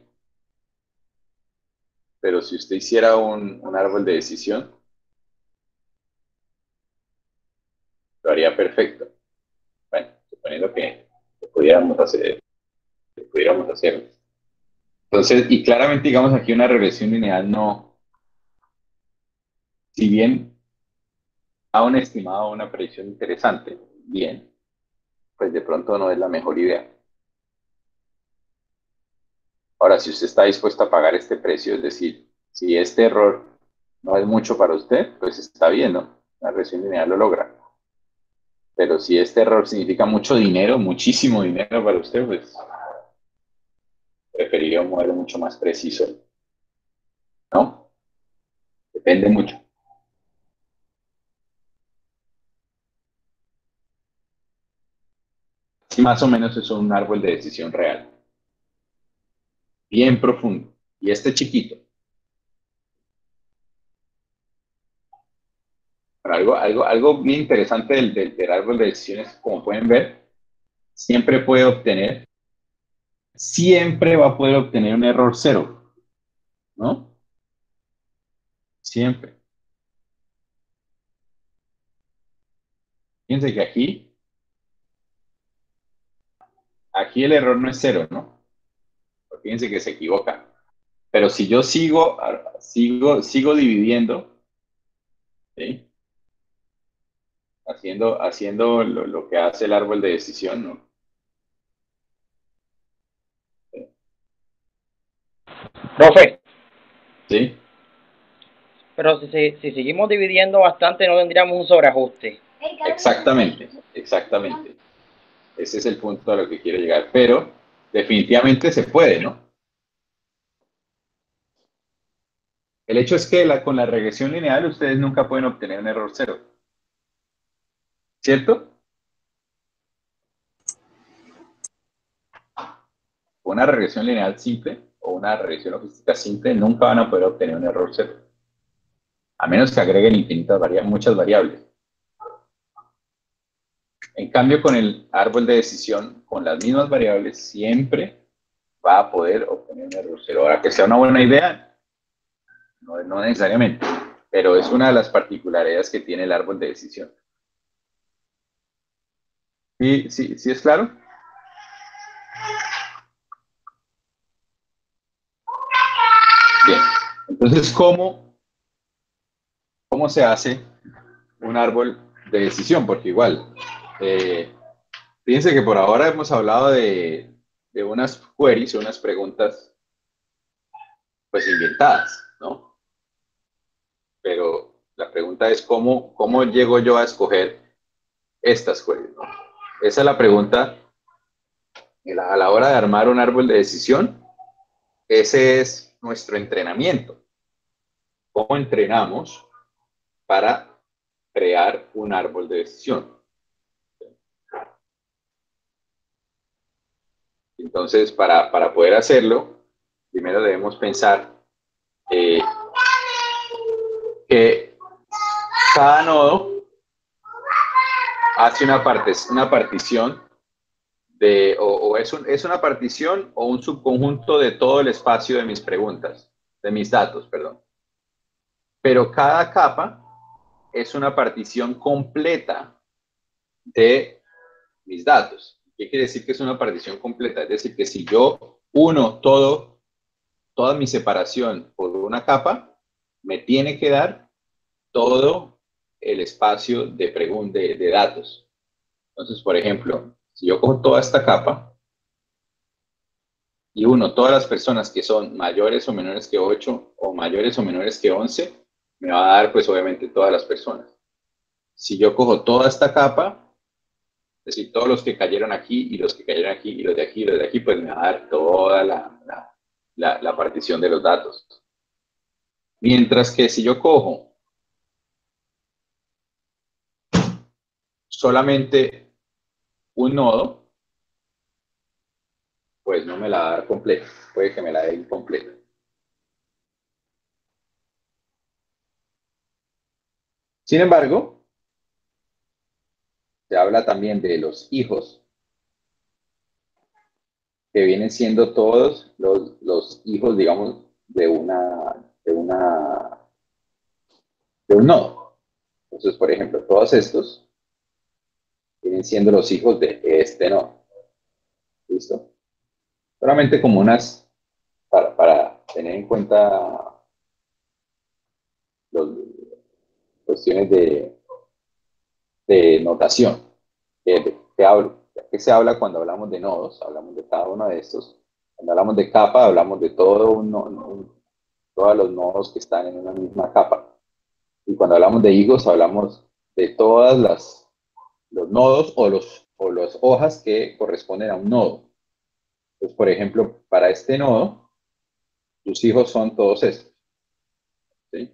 Pero si usted hiciera un árbol de decisión, lo haría perfecto. Bueno, suponiendo que lo pudiéramos hacer. Entonces, y claramente, digamos, aquí una regresión lineal no, si bien ha un estimado una predicción interesante, bien, pues de pronto no es la mejor idea. Ahora, si usted está dispuesto a pagar este precio, es decir, si este error no es mucho para usted, pues está bien, ¿no? La regresión lineal lo logra. Pero si este error significa mucho dinero, muchísimo dinero para usted, pues preferiría un modelo mucho más preciso, ¿no? Depende mucho. Sí, más o menos es un árbol de decisión real, bien profundo, y este chiquito. Pero algo bien interesante del árbol de decisiones, como pueden ver, siempre va a poder obtener un error cero, ¿no? Siempre. Fíjense que aquí el error no es cero, ¿no? Porque fíjense que se equivoca. Pero si yo sigo dividiendo, ¿sí? Haciendo lo que hace el árbol de decisión, ¿no? Profe, ¿Sí? pero si seguimos dividiendo bastante no tendríamos un sobreajuste. Exactamente. Ese es el punto a lo que quiero llegar. Pero definitivamente se puede, ¿no? El hecho es que con la regresión lineal ustedes nunca pueden obtener un error cero, ¿cierto? Una regresión lineal simple o una regresión logística simple nunca van a poder obtener un error cero, a menos que agreguen muchas variables. En cambio, con el árbol de decisión, con las mismas variables, siempre va a poder obtener un error cero. Ahora, que sea una buena idea, no necesariamente, pero es una de las particularidades que tiene el árbol de decisión. ¿Sí es claro? Bien. Entonces, ¿cómo se hace un árbol de decisión? Porque igual, fíjense que por ahora hemos hablado de unas queries, unas preguntas, pues inventadas, ¿no? Pero la pregunta es cómo llego yo a escoger estas queries, ¿no? Esa es la pregunta a la hora de armar un árbol de decisión. Ese es nuestro entrenamiento. ¿Cómo entrenamos para crear un árbol de decisión? Entonces, para poder hacerlo, primero debemos pensar que cada nodo hace una partición es una partición o un subconjunto de todo el espacio de mis preguntas, de mis datos, perdón. Pero cada capa es una partición completa de mis datos. ¿Qué quiere decir que es una partición completa? Es decir, que si yo uno toda mi separación por una capa, me tiene que dar todo el espacio de datos. Entonces, por ejemplo, si yo cojo toda esta capa y todas las personas que son mayores o menores que 8 o mayores o menores que 11, me va a dar pues obviamente todas las personas. Si yo cojo toda esta capa, es decir, todos los que cayeron aquí y los que cayeron aquí y los de aquí y los de aquí, pues me va a dar toda la partición de los datos. Mientras que si yo cojo solamente un nodo, pues no me la va a dar completa, puede que me la dé incompleta. Sin embargo, se habla también de los hijos, que vienen siendo todos los hijos, digamos, de un nodo. Entonces, por ejemplo, todos estos vienen siendo los hijos de este nodo. ¿Listo? Solamente como para tener en cuenta las cuestiones de notación. ¿Qué se habla cuando hablamos de nodos? Hablamos de cada uno de estos. Cuando hablamos de capa, hablamos de todos los nodos que están en una misma capa. Y cuando hablamos de higos, hablamos de todas los nodos o las hojas que corresponden a un nodo. Entonces, por ejemplo, para este nodo, tus hijos son todos estos. ¿Sí?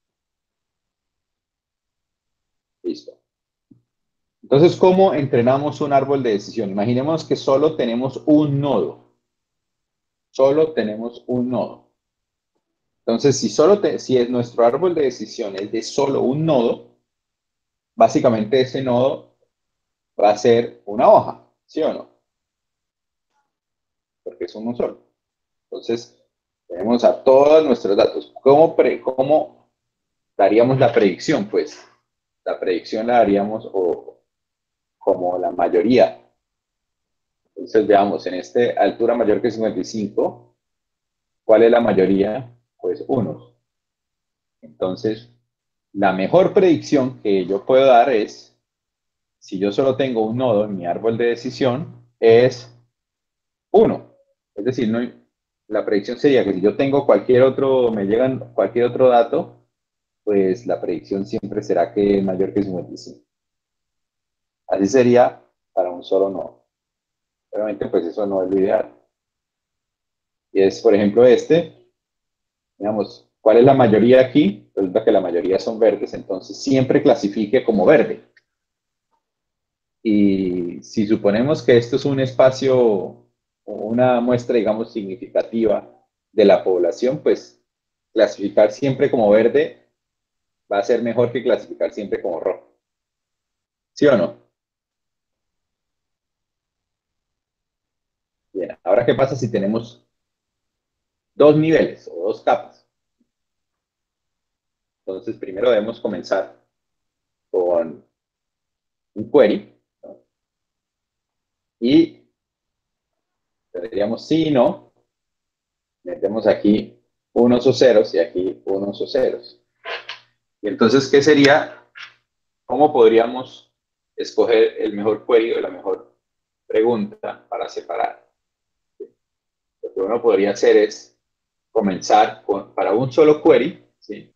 Listo. Entonces, ¿cómo entrenamos un árbol de decisión? Imaginemos que solo tenemos un nodo. Solo tenemos un nodo. Entonces, si es nuestro árbol de decisión es de solo un nodo, básicamente ese nodo va a ser una hoja, ¿sí o no? Porque es uno solo. Entonces, tenemos a todos nuestros datos. ¿Cómo daríamos la predicción? Pues la predicción la haríamos como la mayoría. Entonces, veamos, en esta altura mayor que 55, ¿cuál es la mayoría? Pues unos. Entonces, la mejor predicción que yo puedo dar es, si yo solo tengo un nodo en mi árbol de decisión, es 1. Es decir, la predicción sería que si yo tengo me llegan cualquier otro dato, pues la predicción siempre será que es mayor que 55. Así sería para un solo nodo. Obviamente, pues eso no es lo ideal. Y es, por ejemplo, digamos, ¿cuál es la mayoría aquí? Resulta que la mayoría son verdes, entonces siempre clasifique como verde. Y si suponemos que esto es un espacio, una muestra, digamos, significativa de la población, pues clasificar siempre como verde va a ser mejor que clasificar siempre como rojo. ¿Sí o no? Bien, ahora ¿qué pasa si tenemos dos niveles o dos capas? Entonces, primero debemos comenzar con un query, ¿no? Y tendríamos sí y no. Metemos aquí unos o ceros y aquí unos o ceros. Y entonces, ¿qué sería? ¿Cómo podríamos escoger el mejor query o la mejor pregunta para separar? Lo que uno podría hacer es comenzar para un solo query, ¿sí?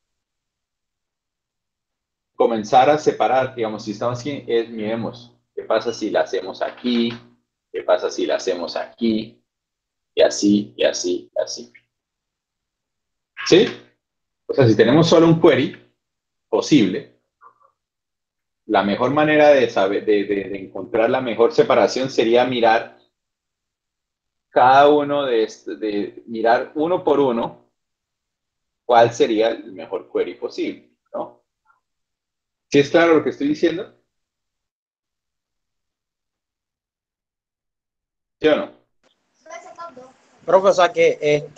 Comenzar a separar, digamos, si estamos aquí, miremos, ¿qué pasa si la hacemos aquí? ¿Qué pasa si la hacemos aquí? Y así, y así, y así. ¿Sí? O sea, si tenemos solo un query posible, la mejor manera de encontrar la mejor separación sería mirar cada uno de mirar uno por uno cuál sería el mejor query posible, ¿no? ¿Sí es claro lo que estoy diciendo? ¿Sí o no? Profe, o sea que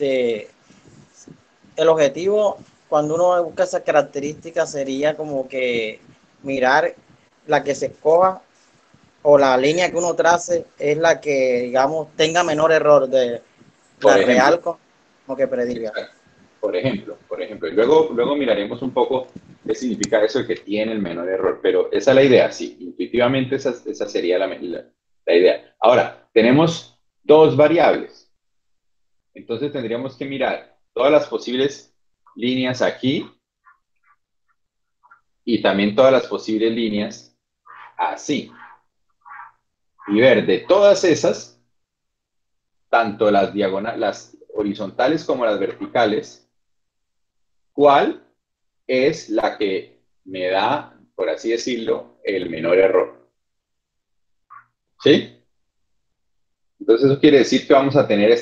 el objetivo cuando uno busca esas características sería como que mirar la que se escoja o la línea que uno trace es la que, digamos, tenga menor error de Por la ejemplo, real como que prediga. por ejemplo, y luego miraremos un poco qué significa eso de que tiene el menor error, pero esa es la idea, sí, intuitivamente esa sería la idea. Ahora, tenemos dos variables, entonces tendríamos que mirar todas las posibles líneas aquí y también todas las posibles líneas así, y ver de todas esas, tanto las diagonales, las horizontales como las verticales, cuál es la que me da, por así decirlo, el menor error. ¿Sí? Entonces eso quiere decir que vamos a tener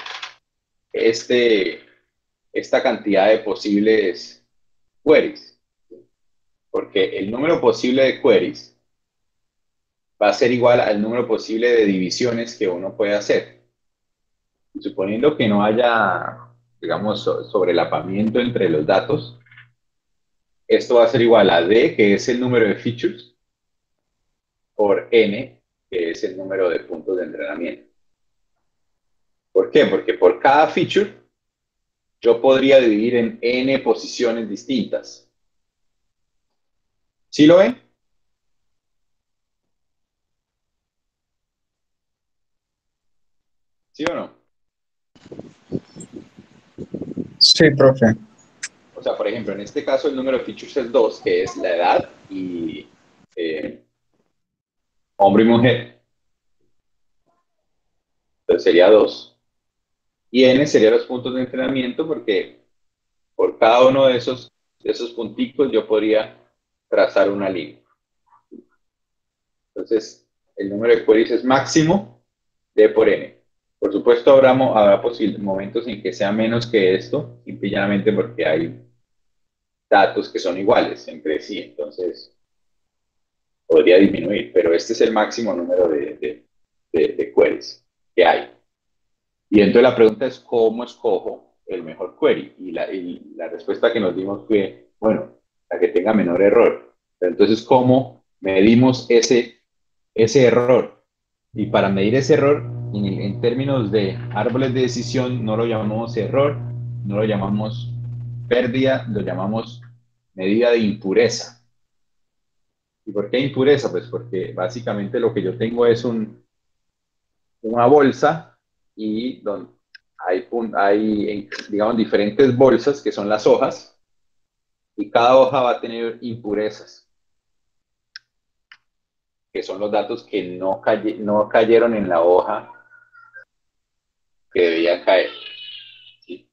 esta cantidad de posibles queries, porque el número posible de queries va a ser igual al número posible de divisiones que uno puede hacer. Y suponiendo que no haya, digamos, sobrelapamiento entre los datos, esto va a ser igual a D, que es el número de features, por N, que es el número de puntos de entrenamiento. ¿Por qué? Porque por cada feature yo podría dividir en N posiciones distintas. ¿Sí lo ven? ¿Sí o no? Sí, profe. O sea, por ejemplo, en este caso el número de features es 2, que es la edad y hombre y mujer. Entonces sería 2. Y N sería los puntos de entrenamiento porque por cada uno de esos punticos yo podría trazar una línea. Entonces, el número de queries es máximo D por N. Por supuesto, habrá momentos en que sea menos que esto, simplemente porque hay datos que son iguales entre sí, entonces podría disminuir, pero este es el máximo número de queries que hay. Y entonces la pregunta es, ¿cómo escojo el mejor query? Y la respuesta que nos dimos fue, bueno, la que tenga menor error. Pero entonces, ¿cómo medimos ese error? Y para medir ese error, en términos de árboles de decisión, no lo llamamos error, no lo llamamos pérdida, lo llamamos medida de impureza. ¿Y por qué impureza? Pues porque básicamente lo que yo tengo es una bolsa y donde hay, digamos, diferentes bolsas que son las hojas y cada hoja va a tener impurezas, que son los datos que no cayeron en la hoja que debían caer. ¿Sí?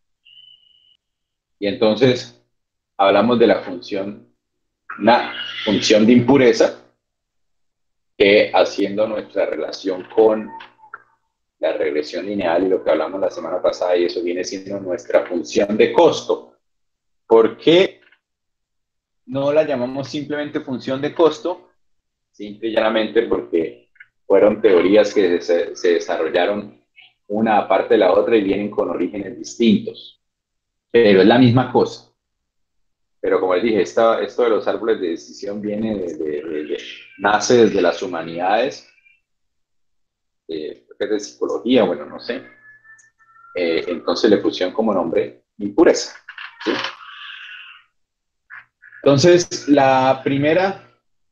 Y entonces hablamos de una función de impureza que haciendo nuestra relación con la regresión lineal y lo que hablamos la semana pasada, y eso viene siendo nuestra función de costo. ¿Por qué no la llamamos simplemente función de costo? Simple y llanamente porque fueron teorías que se desarrollaron una aparte de la otra y vienen con orígenes distintos, pero es la misma cosa. Pero como les dije, esto de los árboles de decisión nace desde las humanidades, es de psicología, bueno, no sé. Entonces le pusieron como nombre impureza. ¿Sí? Entonces, la primera,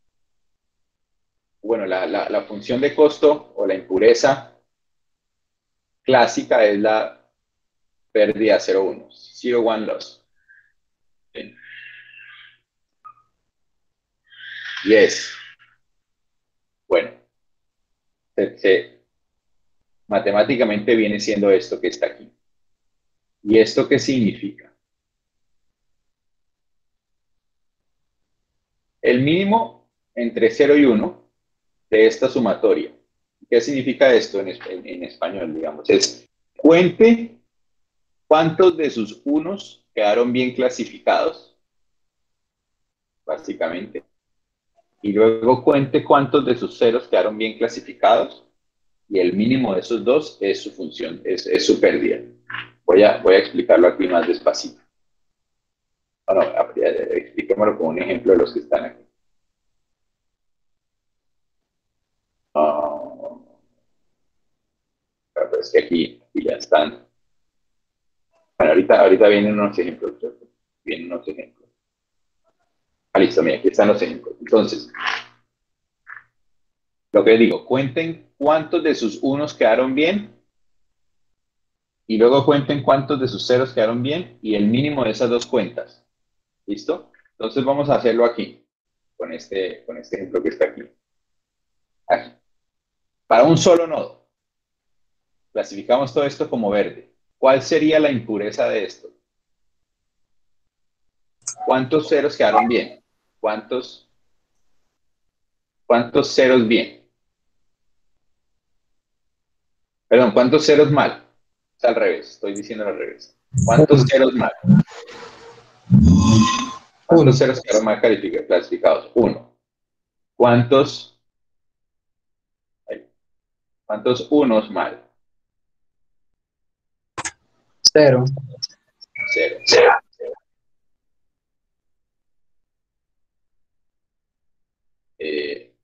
bueno, la función de costo o la impureza clásica es la pérdida 0,1, 0,1 loss. ¿Sí? Y es, bueno, matemáticamente viene siendo esto que está aquí. ¿Y esto qué significa? El mínimo entre 0 y 1 de esta sumatoria ¿Qué significa esto en español, digamos? Es cuente cuántos de sus unos quedaron bien clasificados, básicamente, y luego cuente cuántos de sus ceros quedaron bien clasificados, y el mínimo de esos dos es su función, es su pérdida. Voy a explicarlo aquí más despacito. Bueno, expliquémoslo con un ejemplo de los que están aquí. Ah, pero es que aquí ya están. Bueno, ahorita vienen unos ejemplos. Vienen unos ejemplos. Ah, listo, mira, aquí están los ejemplos. Entonces, lo que digo, cuenten cuántos de sus unos quedaron bien y luego cuenten cuántos de sus ceros quedaron bien y el mínimo de esas dos cuentas. ¿Listo? Entonces vamos a hacerlo aquí, con este ejemplo que está aquí. Aquí. Para un solo nodo, clasificamos todo esto como verde. ¿Cuál sería la impureza de esto? ¿Cuántos ceros quedaron bien? ¿Cuántos ceros bien? Perdón, ¿cuántos ceros mal? Es al revés, estoy diciendo al revés. ¿Cuántos ceros mal? ¿Cuántos ceros quedaron mal clasificados? Uno. ¿Cuántos unos mal? Cero. Cero. Eh,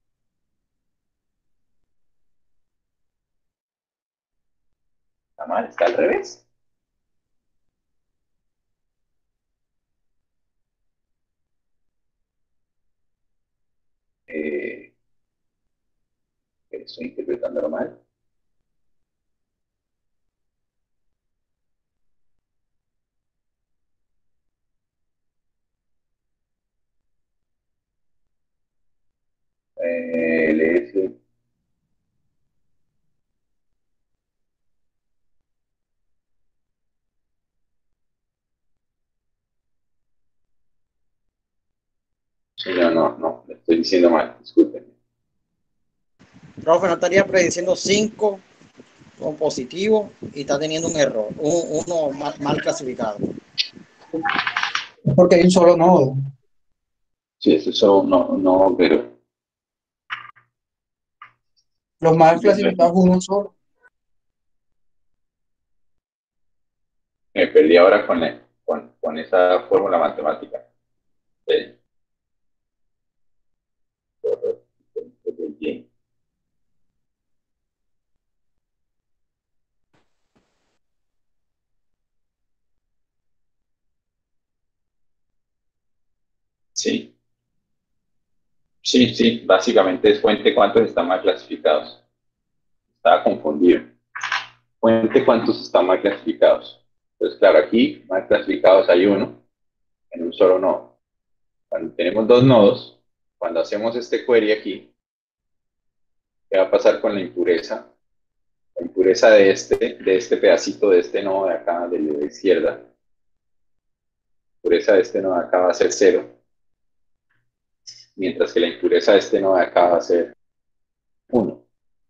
¿Está mal? ¿Está al revés? Eh, Estoy interpretándolo mal. LS. Sí, no, le estoy diciendo mal, disculpen. Profe, no estaría prediciendo 5 con positivo y está teniendo un error, uno mal clasificado. Porque hay un solo nodo. Sí, eso no, pero Los mal clasificados uno solo. me perdí ahora con esa fórmula matemática. Sí. Sí, sí, básicamente es cuente cuántos están mal clasificados. Estaba confundido. Cuente cuántos están mal clasificados. Entonces, claro, aquí mal clasificados hay uno en un solo nodo. Cuando tenemos dos nodos, cuando hacemos este query aquí, ¿qué va a pasar con la impureza? La impureza de este pedacito, de este nodo de acá, de la izquierda, la impureza de este nodo de acá va a ser cero, mientras que la impureza de este nodo de acá va a ser uno.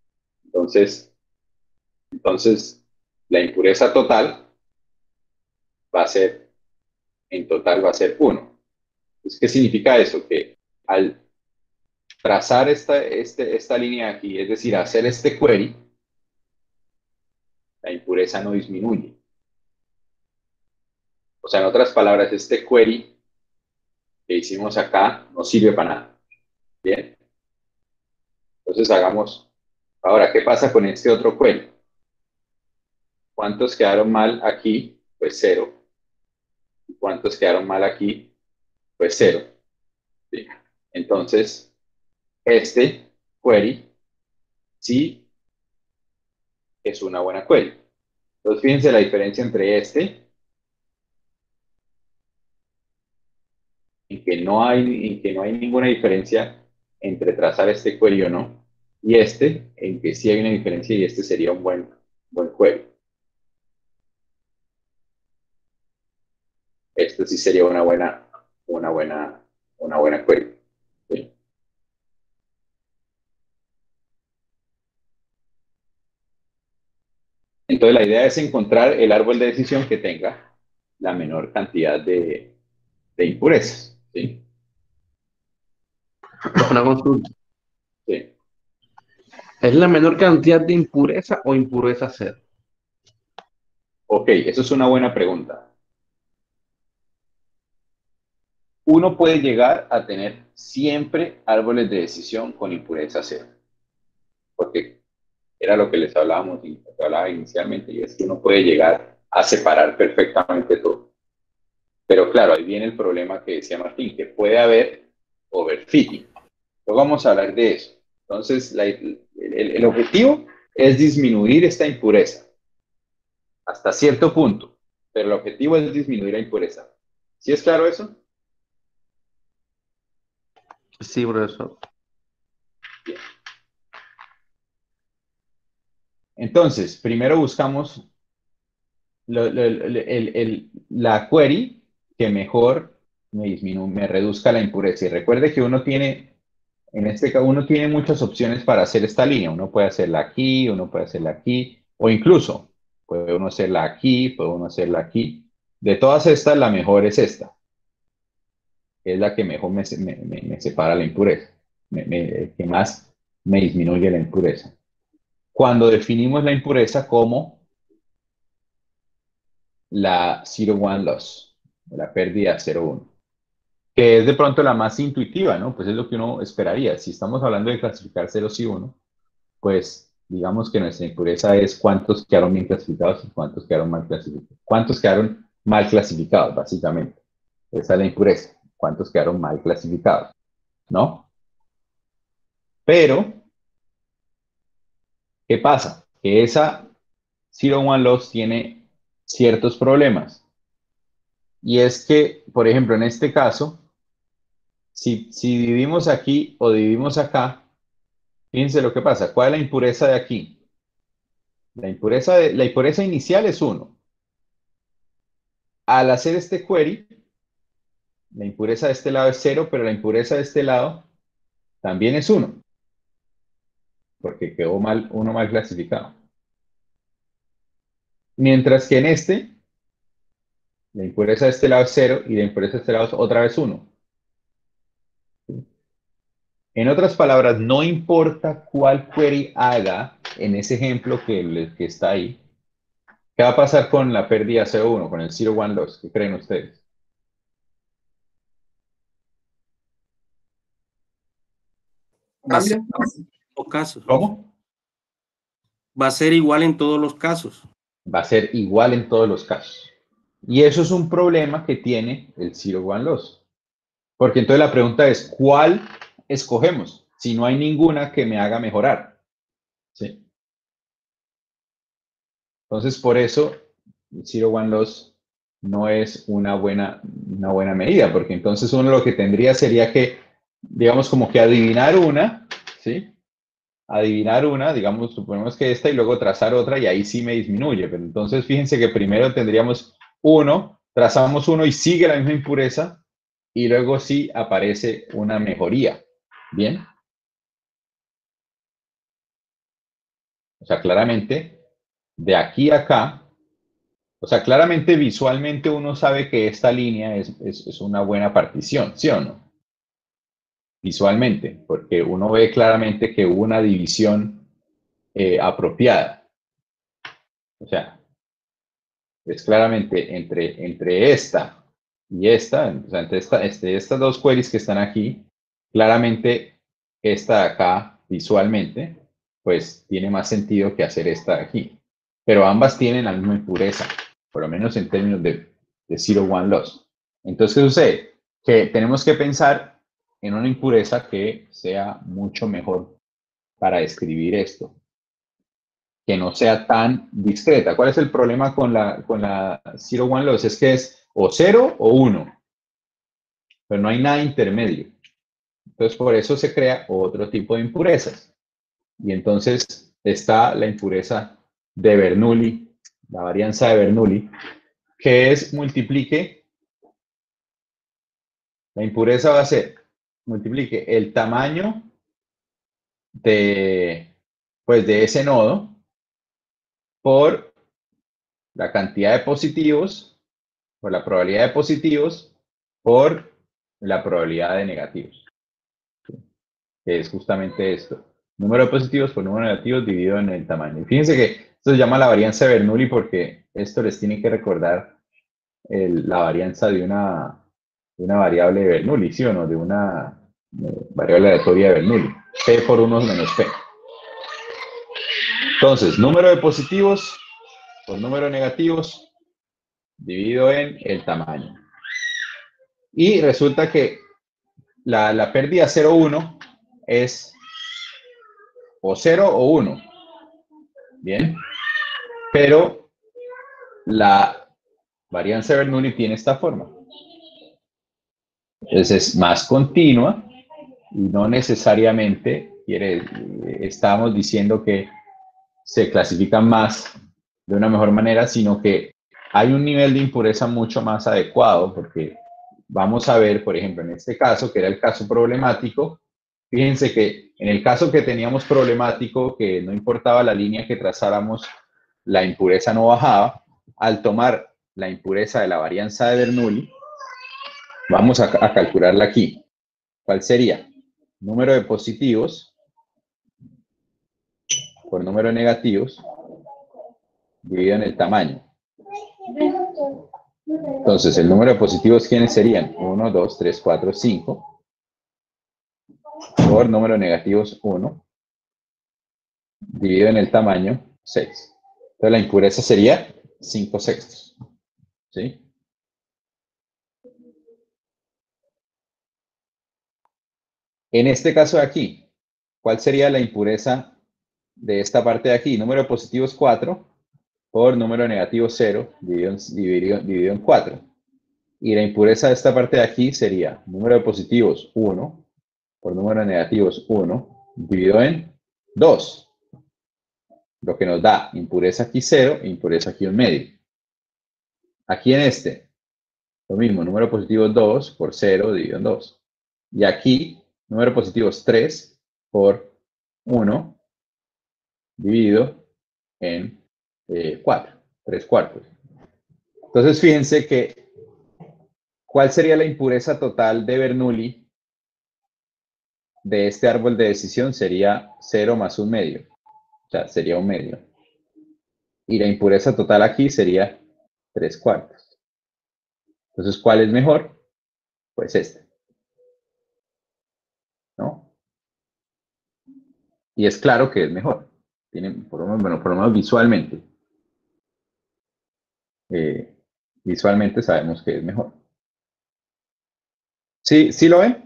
Entonces, la impureza total va a ser, en total va a ser uno. Entonces, ¿qué significa eso? Que al trazar esta línea aquí, es decir, hacer este query, la impureza no disminuye. O sea, en otras palabras, este query que hicimos acá no sirve para nada. Bien, entonces hagamos. Ahora, ¿qué pasa con este otro query? ¿Cuántos quedaron mal aquí? Pues cero. ¿Y cuántos quedaron mal aquí? Pues cero. ¿Sí? Entonces, este query sí es una buena query. Entonces, fíjense la diferencia entre en que no hay ninguna diferencia entre trazar este query o no, y en que sí hay una diferencia y este sería un buen query. Este sí sería una buena, una buena query. ¿Sí? Entonces la idea es encontrar el árbol de decisión que tenga la menor cantidad de impurezas. ¿Sí? Una consulta. Sí. ¿Es la menor cantidad de impureza o impureza cero? Ok, eso es una buena pregunta. Uno puede llegar a tener siempre árboles de decisión con impureza cero, porque era lo que les hablábamos y que hablaba inicialmente, y es que uno puede llegar a separar perfectamente todo. Pero claro, ahí viene el problema que decía Martín, que puede haber overfitting. Luego vamos a hablar de eso. Entonces, el objetivo es disminuir esta impureza hasta cierto punto, pero el objetivo es disminuir la impureza. ¿Sí es claro eso? Sí, profesor. Entonces, primero buscamos la query que mejor me reduzca la impureza. Y recuerde que uno tiene, en este caso, uno tiene muchas opciones para hacer esta línea. Uno puede hacerla aquí, uno puede hacerla aquí, o incluso puede uno hacerla aquí, puede uno hacerla aquí. De todas estas, la mejor es esta. Es la que mejor me separa la impureza, que más me disminuye la impureza. Cuando definimos la impureza como la zero one loss, la pérdida 0,1, que es de pronto la más intuitiva, ¿no? Pues es lo que uno esperaría. Si estamos hablando de clasificar ceros y 1, pues digamos que nuestra impureza es cuántos quedaron bien clasificados y cuántos quedaron mal clasificados. ¿Cuántos quedaron mal clasificados, básicamente? Esa es la impureza. ¿Cuántos quedaron mal clasificados? ¿No? Pero, ¿qué pasa? Que esa zero one loss tiene ciertos problemas. Y es que, por ejemplo, en este caso, si dividimos aquí o dividimos acá, fíjense lo que pasa. ¿Cuál es la impureza de aquí? La impureza inicial es 1. Al hacer este query, la impureza de este lado es 0, pero la impureza de este lado también es 1, porque quedó uno mal clasificado. Mientras que en este, la impureza de este lado es 0 y la impureza de este lado es otra vez 1. En otras palabras, no importa cuál query haga en ese ejemplo que está ahí, ¿qué va a pasar con la pérdida 0,1, con el 0,1 loss? ¿Qué creen ustedes? Va a ser Cambia. igual en todos los casos. ¿Cómo? Va a ser igual en todos los casos. Va a ser igual en todos los casos. Y eso es un problema que tiene el 0,1 loss. Porque entonces la pregunta es, ¿cuál escogemos? Si no hay ninguna que me haga mejorar. ¿Sí? Entonces, por eso, el 0,1 loss no es una buena medida, porque entonces uno lo que tendría sería que, digamos, como que adivinar una, ¿sí? Adivinar una, digamos, suponemos que esta y luego trazar otra y ahí sí me disminuye. Pero entonces fíjense que primero tendríamos uno, trazamos uno y sigue la misma impureza y luego sí aparece una mejoría. ¿Bien? O sea, claramente, de aquí a acá, o sea, claramente visualmente uno sabe que esta línea es una buena partición, ¿sí o no? Visualmente, porque uno ve claramente que hubo una división apropiada. O sea, es claramente entre esta y esta, o sea, entre estas dos queries que están aquí, claramente esta de acá visualmente, pues tiene más sentido que hacer esta de aquí. Pero ambas tienen la misma impureza, por lo menos en términos de 0,1 loss. Entonces, ¿qué sucede? Que tenemos que pensar en una impureza que sea mucho mejor para describir esto, que no sea tan discreta. ¿Cuál es el problema con la 0,1 loss? Es que es o 0 o 1, pero no hay nada intermedio. Entonces, por eso se crea otro tipo de impurezas. Y entonces está la impureza de Bernoulli, la varianza de Bernoulli, que es multiplique, la impureza va a ser, multiplique el tamaño de, pues de ese nodo por la cantidad de positivos, por la probabilidad de positivos, por la probabilidad de negativos, que es justamente esto. Número de positivos por número de negativos dividido en el tamaño. Y fíjense que esto se llama la varianza de Bernoulli porque esto les tiene que recordar la varianza de una variable de Bernoulli, ¿sí o no? De una variable aleatoria de Bernoulli. P por 1 menos P. Entonces, número de positivos por número de negativos dividido en el tamaño. Y resulta que la pérdida 0,1 es o 0 o 1. Bien. Pero la varianza de Bernoulli tiene esta forma. Entonces es más continua y no necesariamente estamos diciendo que se clasifican más de una mejor manera, sino que hay un nivel de impureza mucho más adecuado, porque vamos a ver, por ejemplo, en este caso, que era el caso problemático, fíjense que en el caso que teníamos problemático, que no importaba la línea que trazáramos, la impureza no bajaba. Al tomar la impureza de la varianza de Bernoulli, vamos a calcularla aquí. ¿Cuál sería? Número de positivos por número de negativos dividido en el tamaño. Entonces, el número de positivos, ¿quiénes serían? 1, 2, 3, 4, 5. Por número de negativos, 1. Dividido en el tamaño, 6. Entonces, la impureza sería 5/6. ¿Sí? En este caso de aquí, ¿cuál sería la impureza de esta parte de aquí? Número de positivos, 4. Por número de negativos, 0. Dividido en 4. Y la impureza de esta parte de aquí sería número de positivos 1 por número de negativos 1 dividido en 2. Lo que nos da impureza aquí 0 e impureza aquí 1/2. Aquí en este, lo mismo, número de positivos 2 por 0 dividido en 2. Y aquí, número de positivos 3 por 1 dividido en 4, 3/4. Entonces, fíjense que, ¿cuál sería la impureza total de Bernoulli de este árbol de decisión? Sería 0 más 1/2. O sea, sería 1/2. Y la impureza total aquí sería 3/4. Entonces, ¿cuál es mejor? Pues este. ¿No? Y es claro que es mejor. Por lo menos visualmente. Visualmente sabemos que es mejor. ¿Sí, sí lo ven?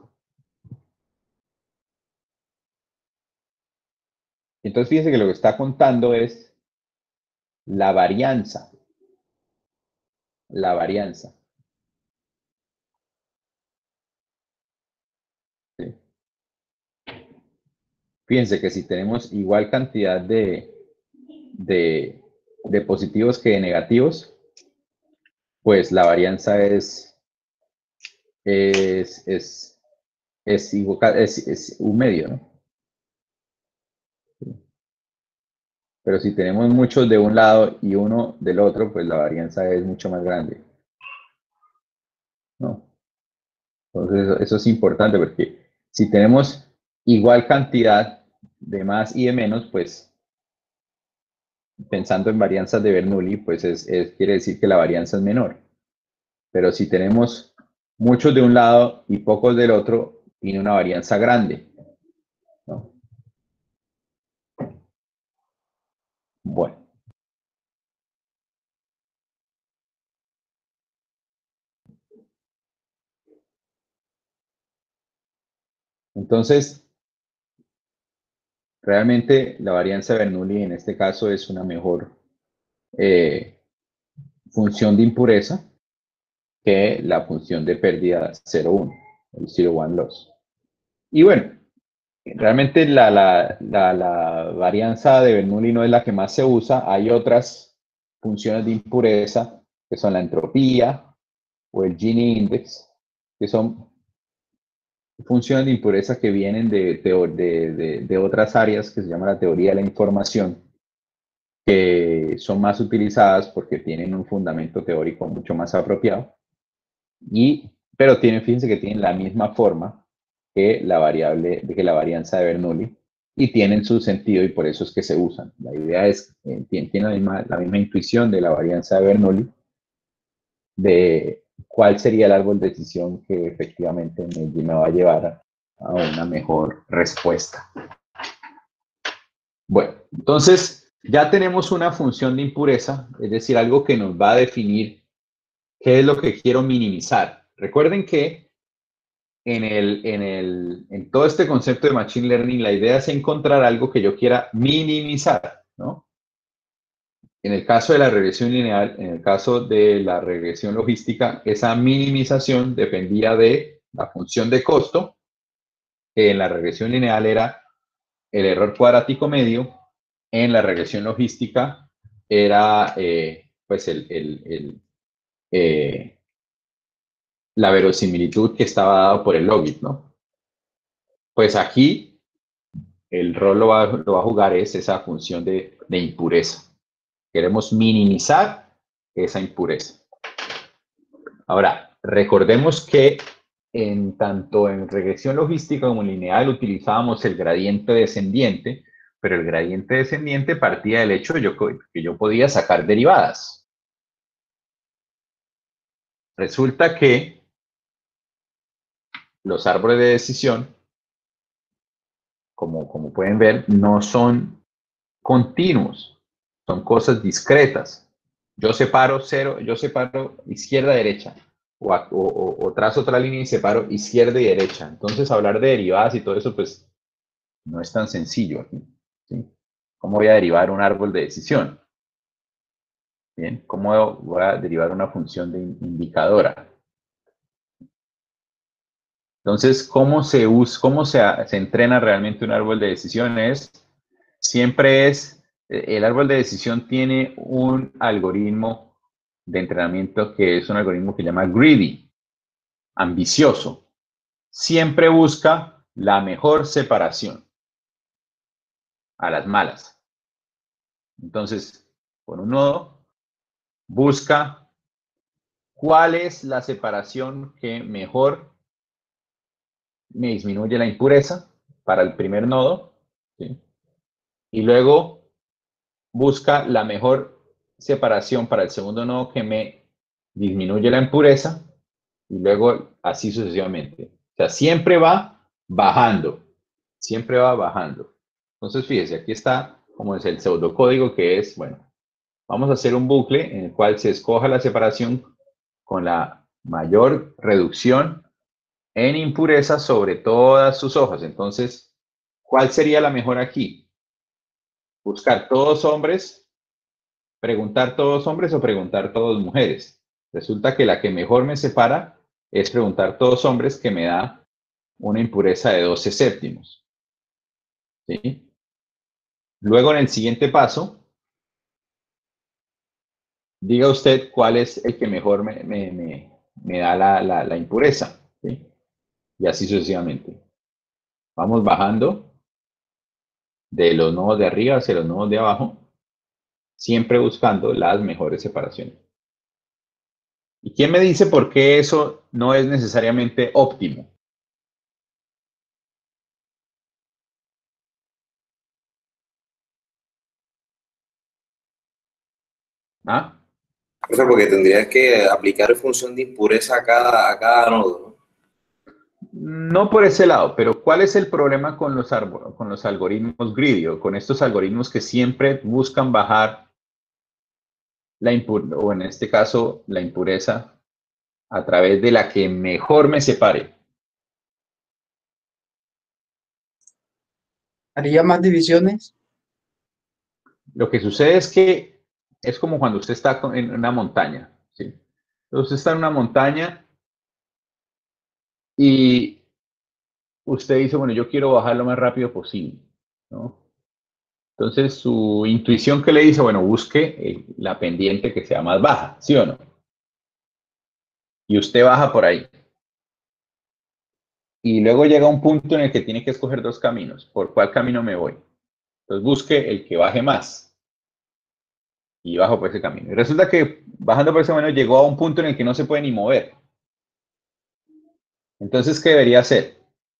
Entonces, fíjense que lo que está contando es la varianza. La varianza. ¿Sí? Fíjense que si tenemos igual cantidad de positivos que de negativos, pues la varianza es 1/2, ¿no? Pero si tenemos muchos de un lado y uno del otro, pues la varianza es mucho más grande, ¿no? Entonces eso es importante porque si tenemos igual cantidad de más y de menos, pues pensando en varianzas de Bernoulli, pues quiere decir que la varianza es menor. Pero si tenemos muchos de un lado y pocos del otro, tiene una varianza grande, ¿no? Bueno. Entonces, realmente la varianza de Bernoulli en este caso es una mejor función de impureza que la función de pérdida 0,1, el 0,1 loss. Y bueno, realmente la varianza de Bernoulli no es la que más se usa. Hay otras funciones de impureza que son la entropía o el Gini index, que son funciones de impureza que vienen de otras áreas que se llama la teoría de la información. que son más utilizadas porque tienen un fundamento teórico mucho más apropiado, pero fíjense que tienen la misma forma que la varianza de Bernoulli, y tienen su sentido y por eso es que se usan. La idea es, tienen la misma intuición de la varianza de Bernoulli, de cuál sería el árbol de decisión que efectivamente me va a llevar a una mejor respuesta. Bueno, entonces ya tenemos una función de impureza, es decir, algo que nos va a definir qué es lo que quiero minimizar. Recuerden que en todo este concepto de Machine Learning, la idea es encontrar algo que yo quiera minimizar, ¿no? En el caso de la regresión lineal, en el caso de la regresión logística, esa minimización dependía de la función de costo. En la regresión lineal era el error cuadrático medio. En la regresión logística era pues la verosimilitud que estaba dado por el logit, ¿no? Pues aquí el rol lo va a jugar es esa función de impureza. Queremos minimizar esa impureza. Ahora, recordemos que tanto en regresión logística como en lineal utilizábamos el gradiente descendiente, pero el gradiente descendiente partía del hecho que yo podía sacar derivadas. Resulta que los árboles de decisión, como pueden ver, no son continuos, son cosas discretas. Yo separo izquierda-derecha, o trazo otra línea y separo izquierda y derecha. Entonces, hablar de derivadas y todo eso, pues, no es tan sencillo aquí, ¿sí? ¿Cómo voy a derivar un árbol de decisión? Bien, ¿cómo voy a derivar una función de indicadora? Entonces, ¿cómo se entrena realmente un árbol de decisiones? El árbol de decisión tiene un algoritmo de entrenamiento que es un algoritmo que se llama greedy, ambicioso. Siempre busca la mejor separación a las malas. Entonces, con un nodo, busca cuál es la separación que mejor me disminuye la impureza para el primer nodo, ¿sí? Y luego busca la mejor separación para el segundo nodo que me disminuye la impureza, y luego así sucesivamente. O sea, siempre va bajando, siempre va bajando. Entonces, fíjese, aquí está como es el pseudocódigo que es, bueno, vamos a hacer un bucle en el cual se escoja la separación con la mayor reducción en impureza sobre todas sus hojas. Entonces, ¿cuál sería la mejor aquí? Buscar todos hombres, preguntar todos hombres o preguntar todos mujeres. Resulta que la que mejor me separa es preguntar todos hombres, que me da una impureza de 12 séptimos. ¿Sí? Luego, en el siguiente paso, diga usted cuál es el que mejor me da la impureza. ¿Sí? Y así sucesivamente. Vamos bajando de los nodos de arriba hacia los nodos de abajo, siempre buscando las mejores separaciones. ¿Y quién me dice por qué eso no es necesariamente óptimo? ¿Ah? O sea, porque tendrías que aplicar función de impureza a cada nodo, ¿no? No por ese lado, pero ¿cuál es el problema con los algoritmos greedy, o con estos algoritmos que siempre buscan bajar o en este caso la impureza a través de la que mejor me separe? ¿Haría más divisiones? Lo que sucede es que es como cuando usted está en una montaña, ¿sí? Entonces usted está en una montaña y usted dice, bueno, yo quiero bajar lo más rápido posible, ¿no? Entonces su intuición que le dice, bueno, busque la pendiente que sea más baja, ¿sí o no? Y usted baja por ahí. Y luego llega un punto en el que tiene que escoger dos caminos. ¿Por cuál camino me voy? Entonces busque el que baje más. y bajo por ese camino. Y resulta que bajando por ese camino llegó a un punto en el que no se puede ni mover. Entonces, ¿qué debería hacer?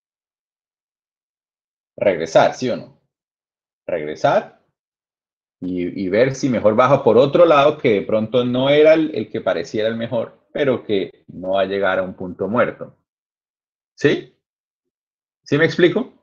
Regresar, ¿sí o no? Regresar y ver si mejor baja por otro lado que de pronto no era el que pareciera el mejor, pero que no va a llegar a un punto muerto. ¿Sí? ¿Sí me explico?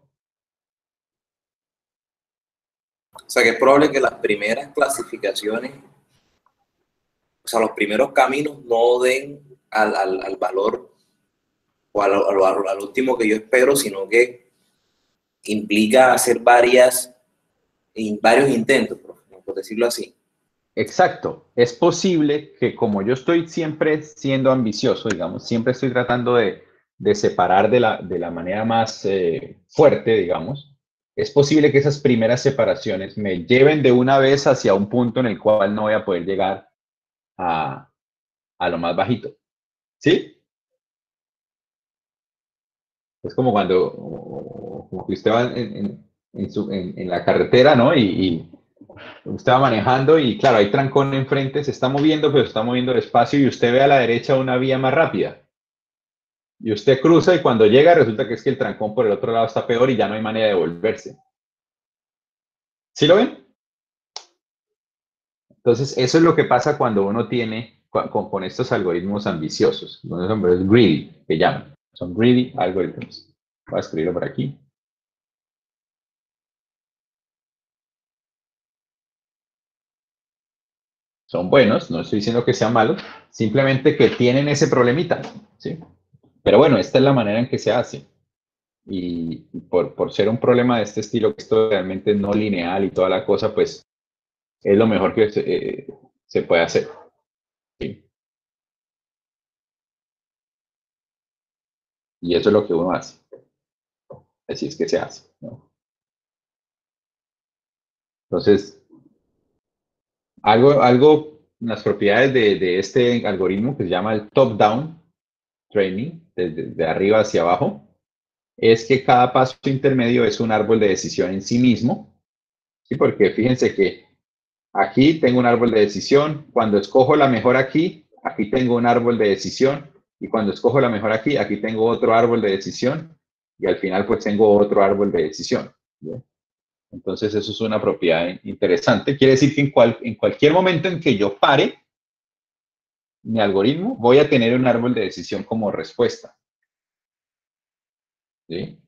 O sea, que es probable que las primeras clasificaciones, o sea, los primeros caminos no den al valor o al último que yo espero, sino que implica hacer varios intentos, por decirlo así. Exacto. Es posible que como yo estoy siempre siendo ambicioso, digamos, siempre estoy tratando de separar de la manera más fuerte, digamos, es posible que esas primeras separaciones me lleven de una vez hacia un punto en el cual no voy a poder llegar a lo más bajito. ¿Sí? Es como cuando como que usted va en la carretera, ¿no? Y usted va manejando y claro, hay trancón enfrente, se está moviendo, pero se está moviendo despacio y usted ve a la derecha una vía más rápida. Y usted cruza y cuando llega resulta que es que el trancón por el otro lado está peor y ya no hay manera de volverse. ¿Sí lo ven? Entonces, eso es lo que pasa cuando uno tiene con estos algoritmos ambiciosos. Los hombres greedy, que llaman. Son greedy algorithms. Voy a escribirlo por aquí. Son buenos, no estoy diciendo que sean malos, simplemente que tienen ese problemita, ¿sí? Pero bueno, esta es la manera en que se hace. Y por ser un problema de este estilo, que esto realmente no lineal y toda la cosa, pues es lo mejor que se puede hacer. ¿Sí? Y eso es lo que uno hace. Así es que se hace, ¿no? Entonces, las propiedades de este algoritmo que se llama el top-down training, desde de arriba hacia abajo, es que cada paso intermedio es un árbol de decisión en sí mismo, ¿sí? Porque fíjense que aquí tengo un árbol de decisión, cuando escojo la mejor aquí tengo un árbol de decisión, y cuando escojo la mejor aquí tengo otro árbol de decisión, y al final pues tengo otro árbol de decisión. ¿Bien? Entonces eso es una propiedad interesante. Quiere decir que en cualquier momento en que yo pare mi algoritmo, voy a tener un árbol de decisión como respuesta. ¿Sí?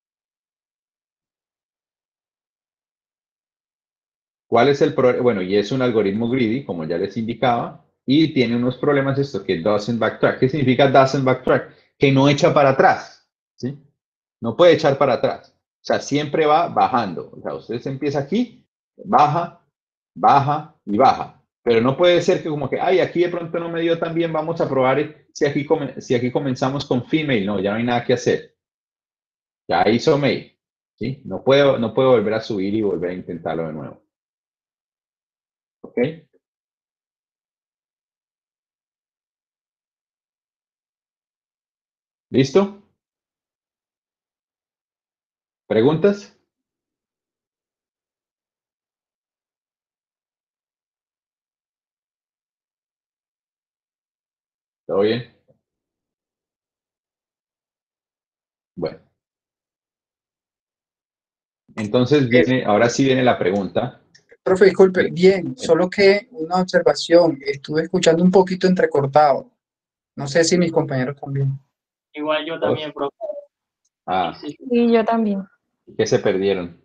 ¿Cuál es el problema? Bueno, y es un algoritmo greedy, como ya les indicaba, y tiene unos problemas esto que doesn't backtrack. ¿Qué significa doesn't backtrack? Que no echa para atrás, ¿sí? No puede echar para atrás. O sea, siempre va bajando. O sea, usted se empieza aquí, baja, baja y baja. Pero no puede ser que como que, ay, aquí de pronto no me dio tan bien, vamos a probar si aquí comenzamos con female. No, ya no hay nada que hacer. Ya hizo male, ¿sí? No puedo volver a subir y volver a intentarlo de nuevo. ¿Ok? ¿Listo? ¿Preguntas? ¿Todo bien? Bueno. Entonces ahora sí viene la pregunta. Profe, disculpe, ¿Sí? bien, solo que una observación, estuve escuchando un poquito entrecortado. No sé si mis compañeros también. Igual yo también, profe. Ah, Sí, Y yo también. ¿qué se perdieron?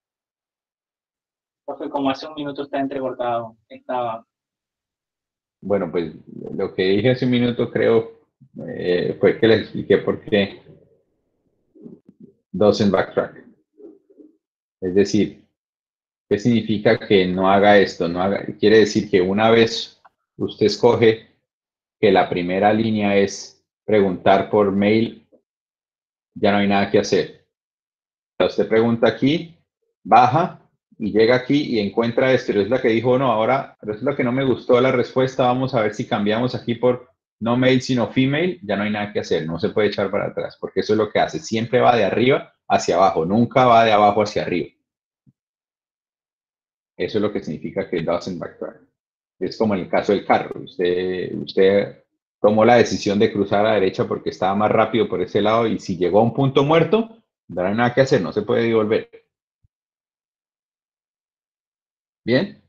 profe, como hace un minuto está entrecortado. Estaba. Bueno, pues lo que dije hace un minuto creo fue que les expliqué por qué doesn't backtrack. Es decir, ¿qué significa que no haga esto? Quiere decir que una vez usted escoge que la primera línea es preguntar por mail, ya no hay nada que hacer. Usted pregunta aquí, baja y llega aquí y encuentra esto. Y resulta que dijo, no, ahora resulta que no me gustó la respuesta. Vamos a ver si cambiamos aquí por no male sino female. Ya no hay nada que hacer. No se puede echar para atrás porque eso es lo que hace. Siempre va de arriba hacia abajo. Nunca va de abajo hacia arriba. Eso es lo que significa que doesn't backtrack. Es como en el caso del carro. Usted tomó la decisión de cruzar a la derecha porque estaba más rápido por ese lado y si llegó a un punto muerto, no hay nada que hacer, no se puede devolver. ¿Bien?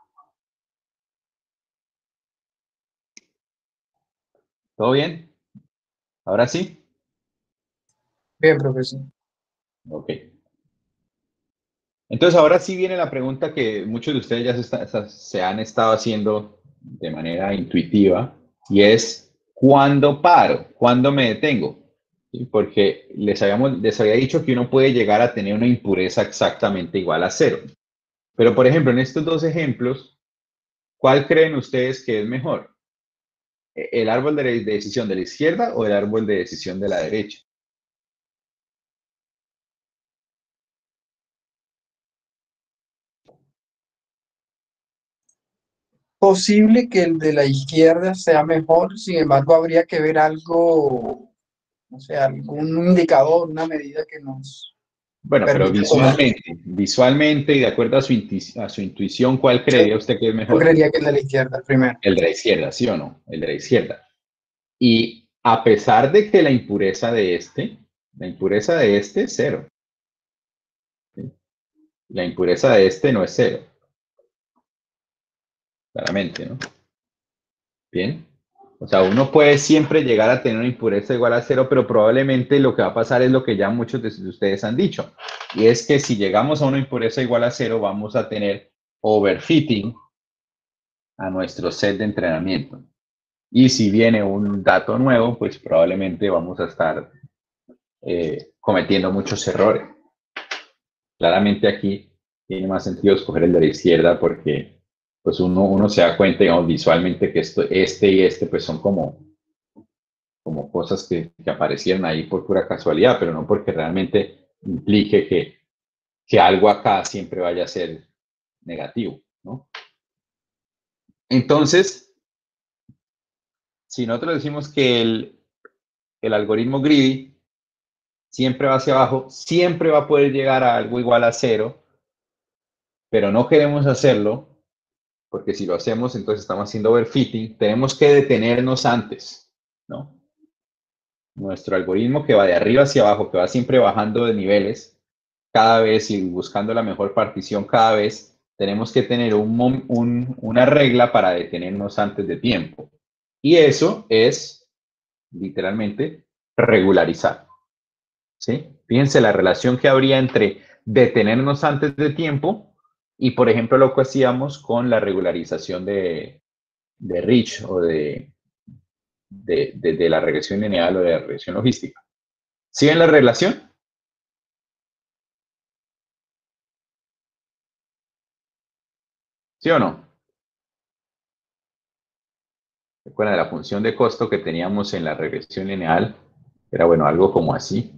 ¿Todo bien? ¿Ahora sí? Bien, profesor. Ok. Entonces, ahora sí viene la pregunta que muchos de ustedes ya se han estado haciendo de manera intuitiva, y es, ¿cuándo paro? ¿Cuándo me detengo? ¿Sí? Porque les había dicho que uno puede llegar a tener una impureza exactamente igual a cero. Pero, por ejemplo, en estos dos ejemplos, ¿cuál creen ustedes que es mejor? ¿El árbol de decisión de la izquierda o el árbol de decisión de la derecha? Posible que el de la izquierda sea mejor, sin embargo, habría que ver algo, o sea, algún indicador, una medida que nos Bueno, pero permita tomar. visualmente y de acuerdo a su intuición, ¿cuál Yo, creería usted que es yo mejor? creería que el de la izquierda primero. El de la izquierda, ¿sí o no? El de la izquierda. Y a pesar de que la impureza de este es cero. ¿Sí? La impureza de este no es cero. Claramente, ¿no? Bien. O sea, uno puede siempre llegar a tener una impureza igual a cero, pero probablemente lo que va a pasar es lo que ya muchos de ustedes han dicho. Y es que si llegamos a una impureza igual a cero, vamos a tener overfitting a nuestro set de entrenamiento. Y si viene un dato nuevo, pues probablemente vamos a estar cometiendo muchos errores. Claramente aquí tiene más sentido escoger el de la izquierda porque pues uno se da cuenta, digamos, visualmente que este y este pues son como cosas que aparecieron ahí por pura casualidad, pero no porque realmente implique que algo acá siempre vaya a ser negativo, ¿no? Entonces, si nosotros decimos que el algoritmo greedy siempre va hacia abajo, siempre va a poder llegar a algo igual a cero, pero no queremos hacerlo, porque si lo hacemos, entonces estamos haciendo overfitting, tenemos que detenernos antes, ¿no? Nuestro algoritmo que va de arriba hacia abajo, que va siempre bajando de niveles, cada vez y buscando la mejor partición cada vez, tenemos que tener una regla para detenernos antes de tiempo. Y eso es, literalmente, regularizar. ¿Sí? Fíjense la relación que habría entre detenernos antes de tiempo y, por ejemplo, lo que hacíamos con la regularización de Rich o de la regresión lineal o de la regresión logística. ¿Sí ven la relación? ¿Sí o no? Recuerda de la función de costo que teníamos en la regresión lineal, era bueno, algo como así.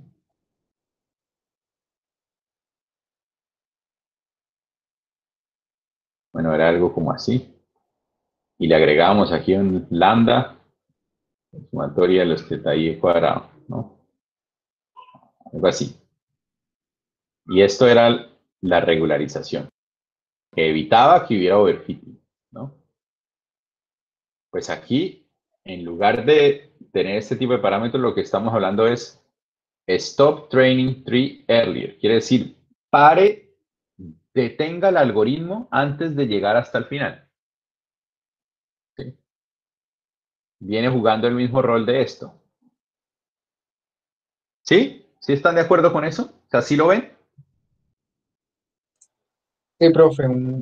Bueno, era algo como así. Y le agregábamos aquí un lambda, sumatoria de los θ i cuadrado, ¿no? Algo así. Y esto era la regularización, que evitaba que hubiera overfitting, ¿no? Pues aquí, en lugar de tener este tipo de parámetros, lo que estamos hablando es stop training tree earlier. Quiere decir, detenga el algoritmo antes de llegar hasta el final. ¿Sí? Viene jugando el mismo rol de esto. ¿Sí? ¿Sí están de acuerdo con eso? O sea, ¿sí lo ven? Sí, profe.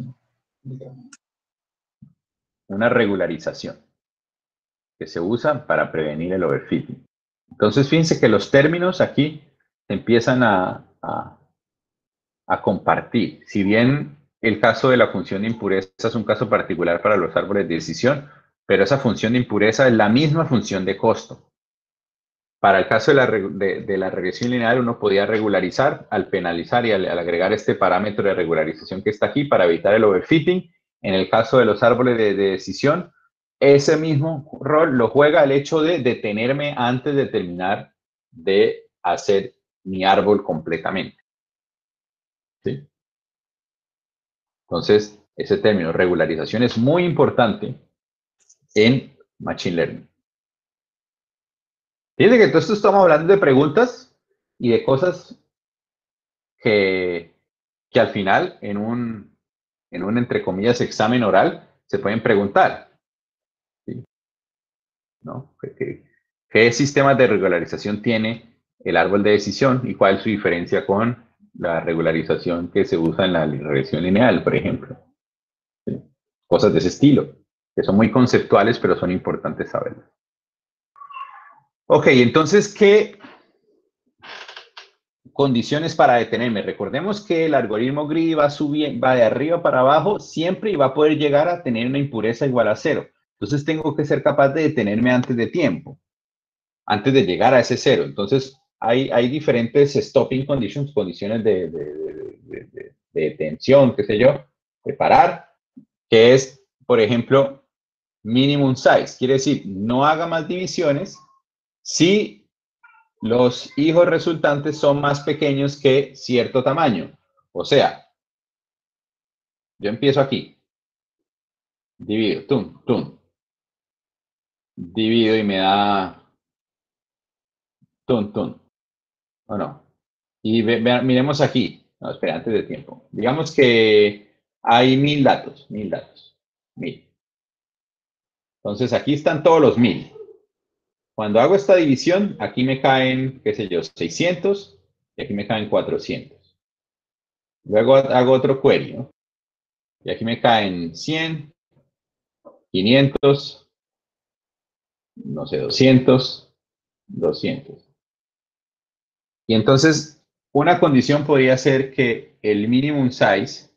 Una regularización que se usa para prevenir el overfitting. Entonces, fíjense que los términos aquí empiezan a compartir. Si bien el caso de la función de impureza es un caso particular para los árboles de decisión, pero esa función de impureza es la misma función de costo. Para el caso de la regresión lineal, uno podía regularizar al penalizar y al agregar este parámetro de regularización que está aquí para evitar el overfitting. En el caso de los árboles de decisión, ese mismo rol lo juega el hecho de detenerme antes de terminar de hacer mi árbol completamente. ¿Sí? Entonces, Ese término, regularización, es muy importante en Machine Learning. Fíjense que todo esto estamos hablando de preguntas y de cosas que al final en un, entre comillas, examen oral se pueden preguntar. ¿Sí? ¿No? ¿Qué sistemas de regularización tiene el árbol de decisión y cuál es su diferencia con la regularización que se usa en la regresión lineal, por ejemplo? ¿Sí? Cosas de ese estilo, que son muy conceptuales, pero son importantes saberlas. Ok, entonces, ¿qué condiciones para detenerme? Recordemos que el algoritmo grid va de arriba para abajo siempre y va a poder llegar a tener una impureza igual a 0. Entonces tengo que ser capaz de detenerme antes de tiempo, antes de llegar a ese 0. Entonces hay diferentes stopping conditions, condiciones de detención, qué sé yo, de parar, que es, por ejemplo, minimum size. Quiere decir, no haga más divisiones si los hijos resultantes son más pequeños que cierto tamaño. O sea, yo empiezo aquí, divido, tum, tum, divido y me da tum, tum, ¿o no? Y miremos aquí, no, espera, antes de tiempo. Digamos que hay 1000 datos, 1000. Entonces aquí están todos los 1000. Cuando hago esta división, aquí me caen, qué sé yo, 600 y aquí me caen 400. Luego hago otro query, ¿no? Y aquí me caen 100, 500, no sé, 200, 200. Y entonces, una condición podría ser que el minimum size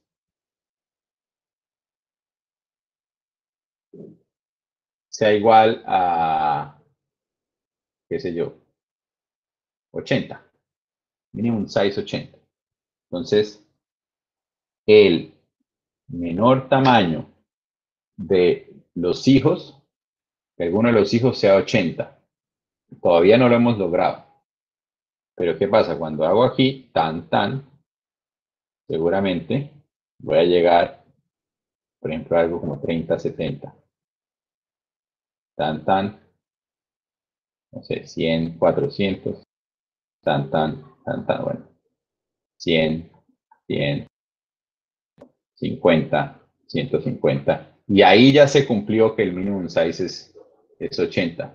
sea igual a, qué sé yo, 80. Minimum size 80. Entonces, el menor tamaño de los hijos, que alguno de los hijos sea 80. Todavía no lo hemos logrado. Pero ¿qué pasa? Cuando hago aquí, seguramente voy a llegar, por ejemplo, a algo como 30, 70. No sé, 100, 400, bueno, 100, 100, 50, 150. Y ahí ya se cumplió que el minimum size es 80.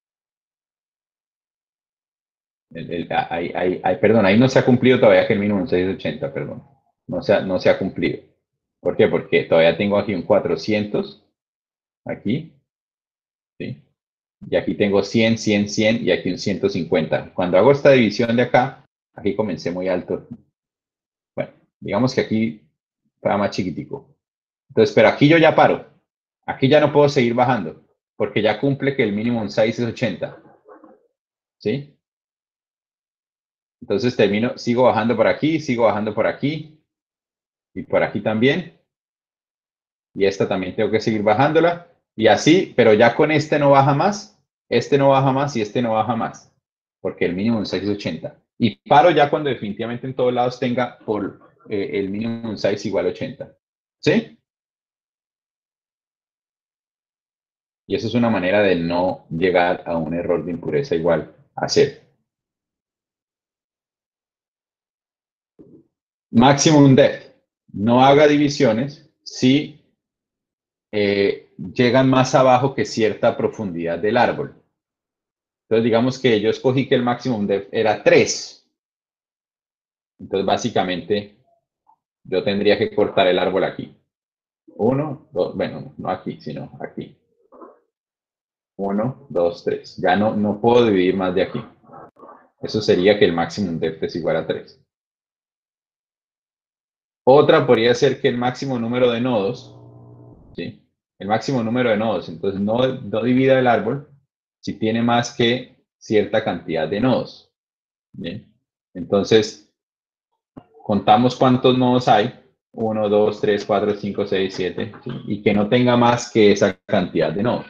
Perdón, ahí no se ha cumplido todavía que el minimum size es 80, perdón. No se ha cumplido. ¿Por qué? Porque todavía tengo aquí un 400, aquí, ¿sí? Y aquí tengo 100, 100, 100 y aquí un 150. Cuando hago esta división de acá, aquí comencé muy alto. Bueno, digamos que aquí fue más chiquitico. Entonces, pero aquí yo ya paro. Aquí ya no puedo seguir bajando, porque ya cumple que el minimum size es 80. ¿Sí? Entonces sigo bajando por aquí, sigo bajando por aquí y por aquí también. Y esta también tengo que seguir bajándola. Y así, pero ya con este no baja más, este no baja más y este no baja más, porque el minimum size es 80. Y paro ya cuando definitivamente en todos lados tenga por el minimum size igual a 80. ¿Sí? Y eso es una manera de no llegar a un error de impureza igual a 0. Maximum depth. No haga divisiones si llegan más abajo que cierta profundidad del árbol. Entonces, digamos que yo escogí que el maximum depth era 3. Entonces, básicamente, yo tendría que cortar el árbol aquí. 1, 2, bueno, no aquí, sino aquí. 1, 2, 3. Ya no puedo dividir más de aquí. Eso sería que el maximum depth es igual a 3. Otra podría ser que el máximo número de nodos, ¿sí? El máximo número de nodos, entonces no divida el árbol si tiene más que cierta cantidad de nodos. ¿Bien? Entonces, contamos cuántos nodos hay. 1, 2, 3, 4, 5, 6, 7. ¿Sí? Y que no tenga más que esa cantidad de nodos.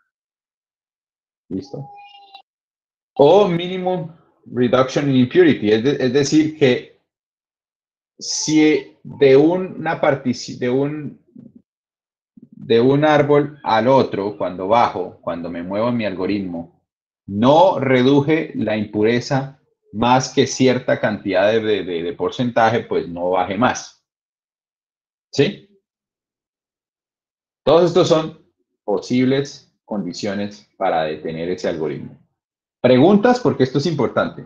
¿Listo? O minimum reduction in impurity. Es decir, que si de de un árbol al otro, cuando bajo, cuando me muevo en mi algoritmo, no reduje la impureza más que cierta cantidad de porcentaje, pues no baje más. ¿Sí? Todos estos son posibles condiciones para detener ese algoritmo. Preguntas, porque esto es importante.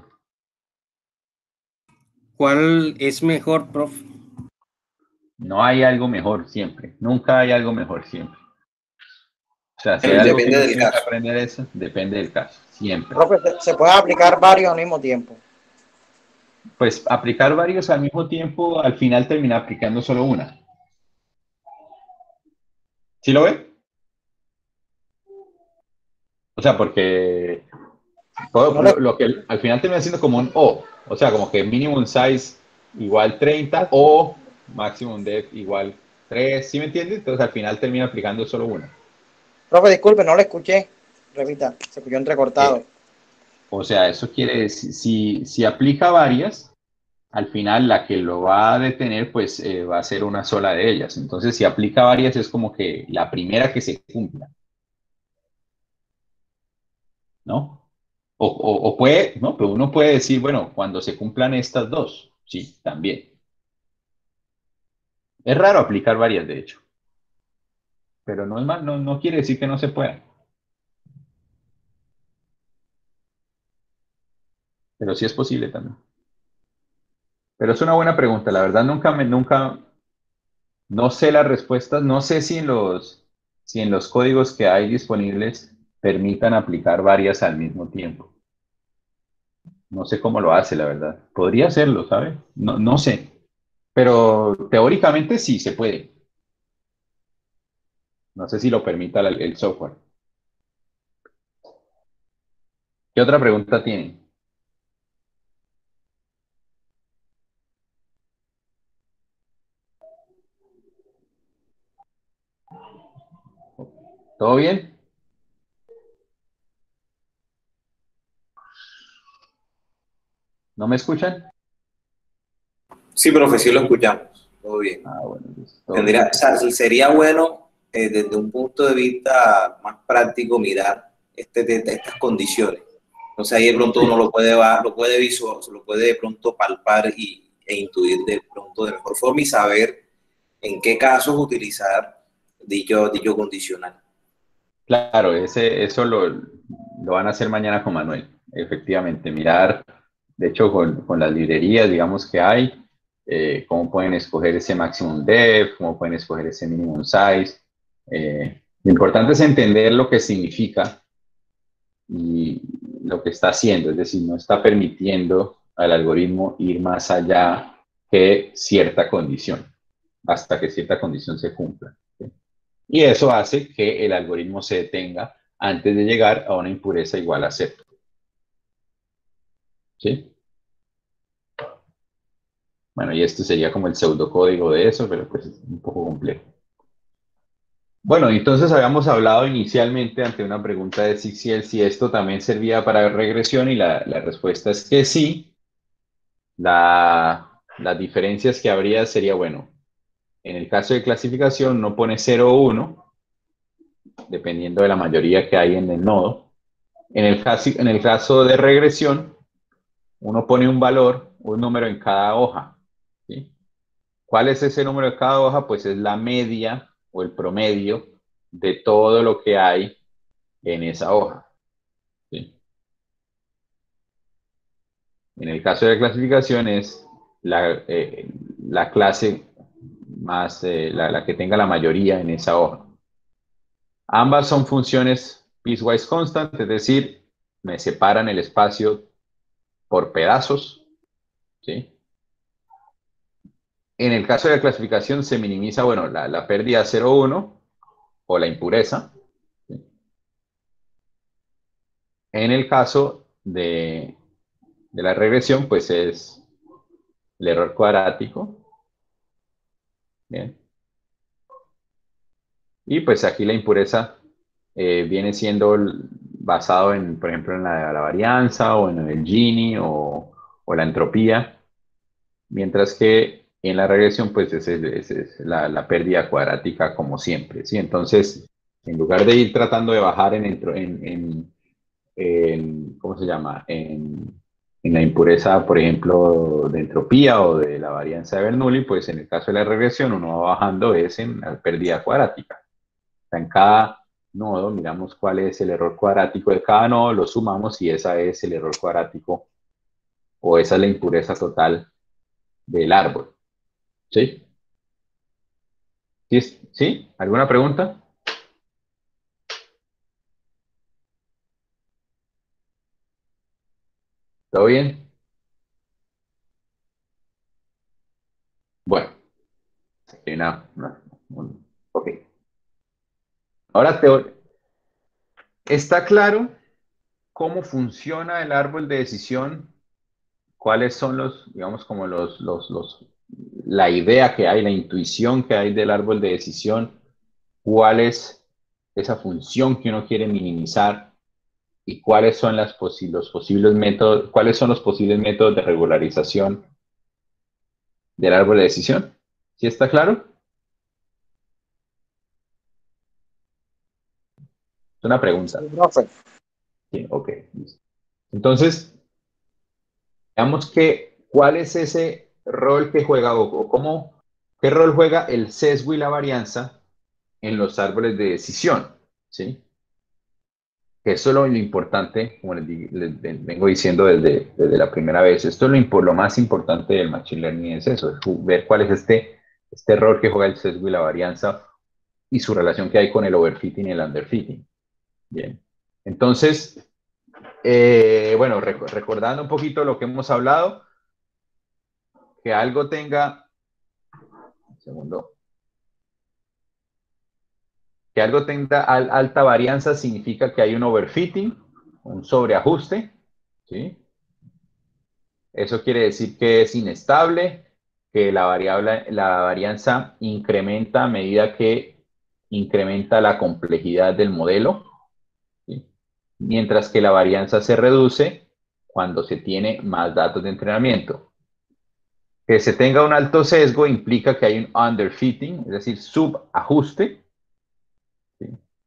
¿Cuál es mejor, profe? No hay algo mejor siempre. Nunca hay algo mejor siempre. O sea, si hay algo que Depende uno del tiene que caso. aprender eso, depende del caso, siempre. Profe, se puede aplicar varios al mismo tiempo. Pues aplicar varios al mismo tiempo, al final termina aplicando solo una. ¿Sí lo ve? O sea, porque todo No le- lo que al final termina siendo como un o sea, como que minimum size igual 30 o maximum depth igual 3, ¿sí me entiendes? Entonces al final termina aplicando solo una. Profe, disculpe, no le escuché. Repita, se escuchó entrecortado. O sea, eso quiere decir, si aplica varias, al final la que lo va a detener, pues va a ser una sola de ellas. Entonces, si aplica varias, es como que la primera que se cumpla, ¿no? O puede, ¿no? Pero uno puede decir, bueno, cuando se cumplan estas dos, sí, también. Es raro aplicar varias, de hecho, pero no es mal, no quiere decir que no se pueda. Pero sí es posible también. Pero es una buena pregunta, la verdad nunca, no sé las respuestas, no sé si en los códigos que hay disponibles permitan aplicar varias al mismo tiempo. No sé cómo lo hace, la verdad. Podría hacerlo, ¿sabe? No sé. Pero teóricamente sí se puede. No sé si lo permita el software. ¿Qué otra pregunta tiene? ¿Todo bien? ¿No me escuchan? Sí, profe, sí lo escuchamos. Todo bien. Ah, bueno, listo, todo bien. O sea, sería bueno, desde un punto de vista más práctico, mirar estas condiciones. Entonces ahí de pronto Sí. uno lo puede visual, lo puede de pronto palpar e intuir de pronto de mejor forma y saber en qué casos utilizar dicho condicional. Claro, eso lo van a hacer mañana con Manuel. Efectivamente, mirar, de hecho, con las librerías, digamos que hay, cómo pueden escoger ese maximum depth, cómo pueden escoger ese minimum size. Lo importante es entender lo que significa y lo que está haciendo, es decir, no está permitiendo al algoritmo ir más allá que cierta condición, hasta que cierta condición se cumpla. ¿Sí? Y eso hace que el algoritmo se detenga antes de llegar a una impureza igual a cero. ¿Sí? Bueno, y esto sería como el pseudocódigo de eso, pero pues es un poco complejo. Bueno, entonces habíamos hablado inicialmente ante una pregunta de Sixiel si esto también servía para regresión y la respuesta es que sí. Las diferencias que habría sería, bueno, en el caso de clasificación no pone 0 o 1, dependiendo de la mayoría que hay en el nodo. En el caso de regresión, uno pone un valor, un número en cada hoja. ¿Sí? ¿Cuál es ese número de cada hoja? Pues es la media o el promedio de todo lo que hay en esa hoja. ¿Sí? En el caso de clasificación es la clase más, la que tenga la mayoría en esa hoja. Ambas son funciones piecewise constant, es decir, me separan el espacio por pedazos. ¿Sí? En el caso de la clasificación se minimiza, bueno, la pérdida 0,1 o la impureza. ¿Sí? En el caso de la regresión, pues es el error cuadrático. Bien. Y pues aquí la impureza viene siendo basado en, por ejemplo, en la varianza o en el Gini o la entropía, mientras que Y en la regresión, pues esa es la pérdida cuadrática como siempre, ¿sí? Entonces, en lugar de ir tratando de bajar ¿cómo se llama? En la impureza, por ejemplo, de entropía o de la varianza de Bernoulli, pues en el caso de la regresión uno va bajando es en la pérdida cuadrática. O sea, en cada nodo miramos cuál es el error cuadrático de cada nodo, lo sumamos y esa es el error cuadrático o esa es la impureza total del árbol. ¿Sí? ¿Sí? ¿Sí? ¿Alguna pregunta? ¿Todo bien? Bueno, aquí ok. Ahora está claro cómo funciona el árbol de decisión, cuáles son digamos, como la idea que hay, la intuición que hay del árbol de decisión, cuál es esa función que uno quiere minimizar y cuáles son los posibles métodos, cuáles son los posibles métodos de regularización del árbol de decisión. ¿Sí está claro? Es una pregunta. Sí, profe. Sí, ok. Entonces, veamos cuál es ese rol que juega qué rol juega el sesgo y la varianza en los árboles de decisión, ¿sí? Que eso es lo importante, como les vengo diciendo desde la primera vez, esto es lo más importante del Machine Learning es eso, es ver cuál es este rol que juega el sesgo y la varianza y su relación que hay con el overfitting y el underfitting. Bien, entonces, bueno, recordando un poquito lo que hemos hablado, que algo tenga, un segundo, que algo tenga alta varianza significa que hay un overfitting, un sobreajuste, ¿sí? Eso quiere decir que es inestable, que la varianza incrementa a medida que incrementa la complejidad del modelo, ¿sí? Mientras que la varianza se reduce cuando se tiene más datos de entrenamiento. Que se tenga un alto sesgo implica que hay un underfitting, es decir, subajuste, ¿sí?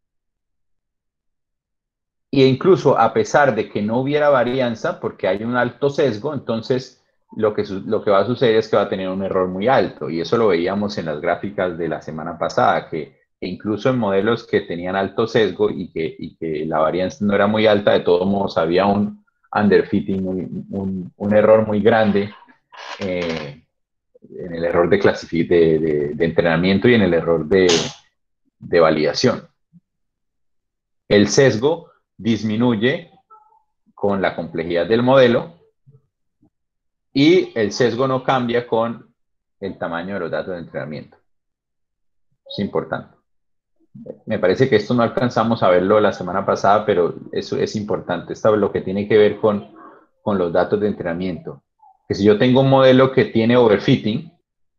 E incluso a pesar de que no hubiera varianza, porque hay un alto sesgo, entonces lo que va a suceder es que va a tener un error muy alto. Y eso lo veíamos en las gráficas de la semana pasada, que incluso en modelos que tenían alto sesgo y que la varianza no era muy alta, de todos modos había un underfitting, un error muy grande en el error de entrenamiento y en el error de validación. El sesgo disminuye con la complejidad del modelo y el sesgo no cambia con el tamaño de los datos de entrenamiento. Es importante. Me parece que esto no alcanzamos a verlo la semana pasada, pero eso es importante. Esto es lo que tiene que ver con los datos de entrenamiento. Que si yo tengo un modelo que tiene overfitting,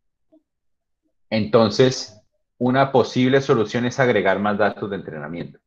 entonces una posible solución es agregar más datos de entrenamiento.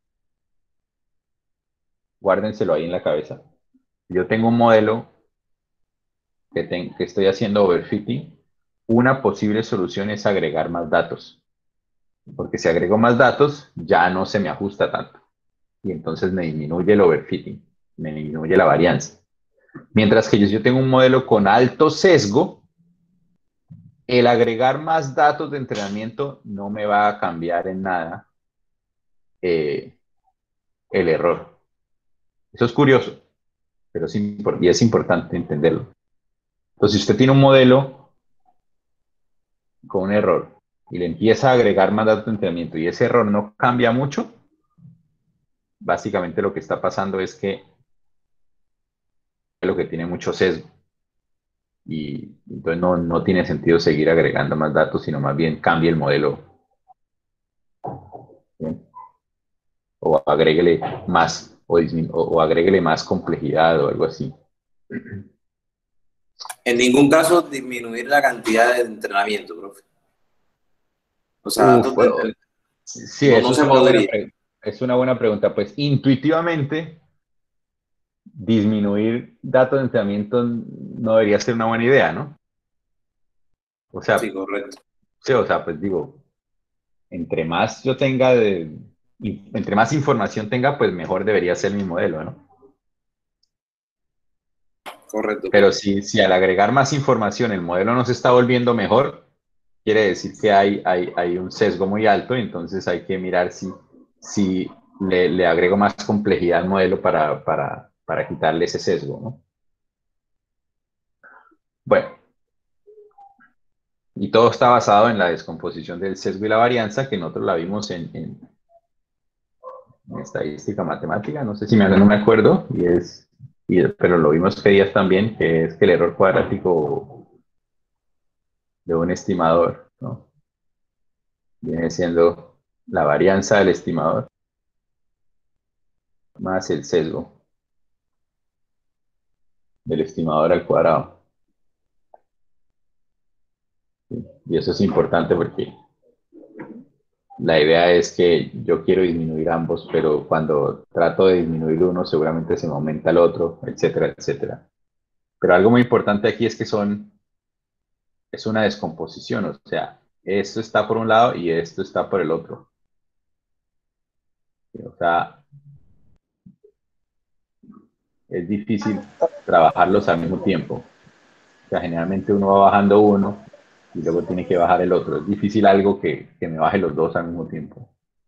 Guárdenselo ahí en la cabeza. Yo tengo un modelo que estoy haciendo overfitting, una posible solución es agregar más datos. Porque si agrego más datos, ya no se me ajusta tanto. Y entonces me disminuye el overfitting, me disminuye la varianza. Mientras que yo tengo un modelo con alto sesgo, el agregar más datos de entrenamiento no me va a cambiar en nada el error. Eso es curioso, pero es importante entenderlo. Entonces, si usted tiene un modelo con un error y le empieza a agregar más datos de entrenamiento y ese error no cambia mucho, básicamente lo que está pasando es que lo que tiene mucho sesgo y entonces no tiene sentido seguir agregando más datos, sino más bien cambie el modelo. ¿Bien? O agréguele más o agréguele más complejidad o algo así. En ningún caso disminuir la cantidad de entrenamiento, profe. O sea, sí, no, eso no es se podría. es una buena pregunta. Pues intuitivamente, disminuir datos de entrenamiento no debería ser una buena idea, ¿no? O sea, Sí, correcto. sí, o sea, pues digo, entre más yo tenga entre más información tenga, pues mejor debería ser mi modelo, ¿no? Correcto. Pero si al agregar más información el modelo no se está volviendo mejor, quiere decir que hay un sesgo muy alto, y entonces hay que mirar si le agrego más complejidad al modelo para quitarle ese sesgo, ¿no? Bueno, y todo está basado en la descomposición del sesgo y la varianza, que nosotros la vimos en estadística matemática, no sé si no me acuerdo, pero lo vimos que días también, que es que el error cuadrático de un estimador, ¿no? Viene siendo la varianza del estimador más el sesgo del estimador al cuadrado. ¿Sí? Y eso es importante porque la idea es que yo quiero disminuir ambos, pero cuando trato de disminuir uno, seguramente se me aumenta el otro, etcétera, etcétera. Pero algo muy importante aquí es que es una descomposición, o sea, esto está por un lado y esto está por el otro. O sea, es difícil trabajarlos al mismo tiempo. O sea, generalmente uno va bajando uno y luego tiene que bajar el otro. Es difícil algo que me baje los dos al mismo tiempo.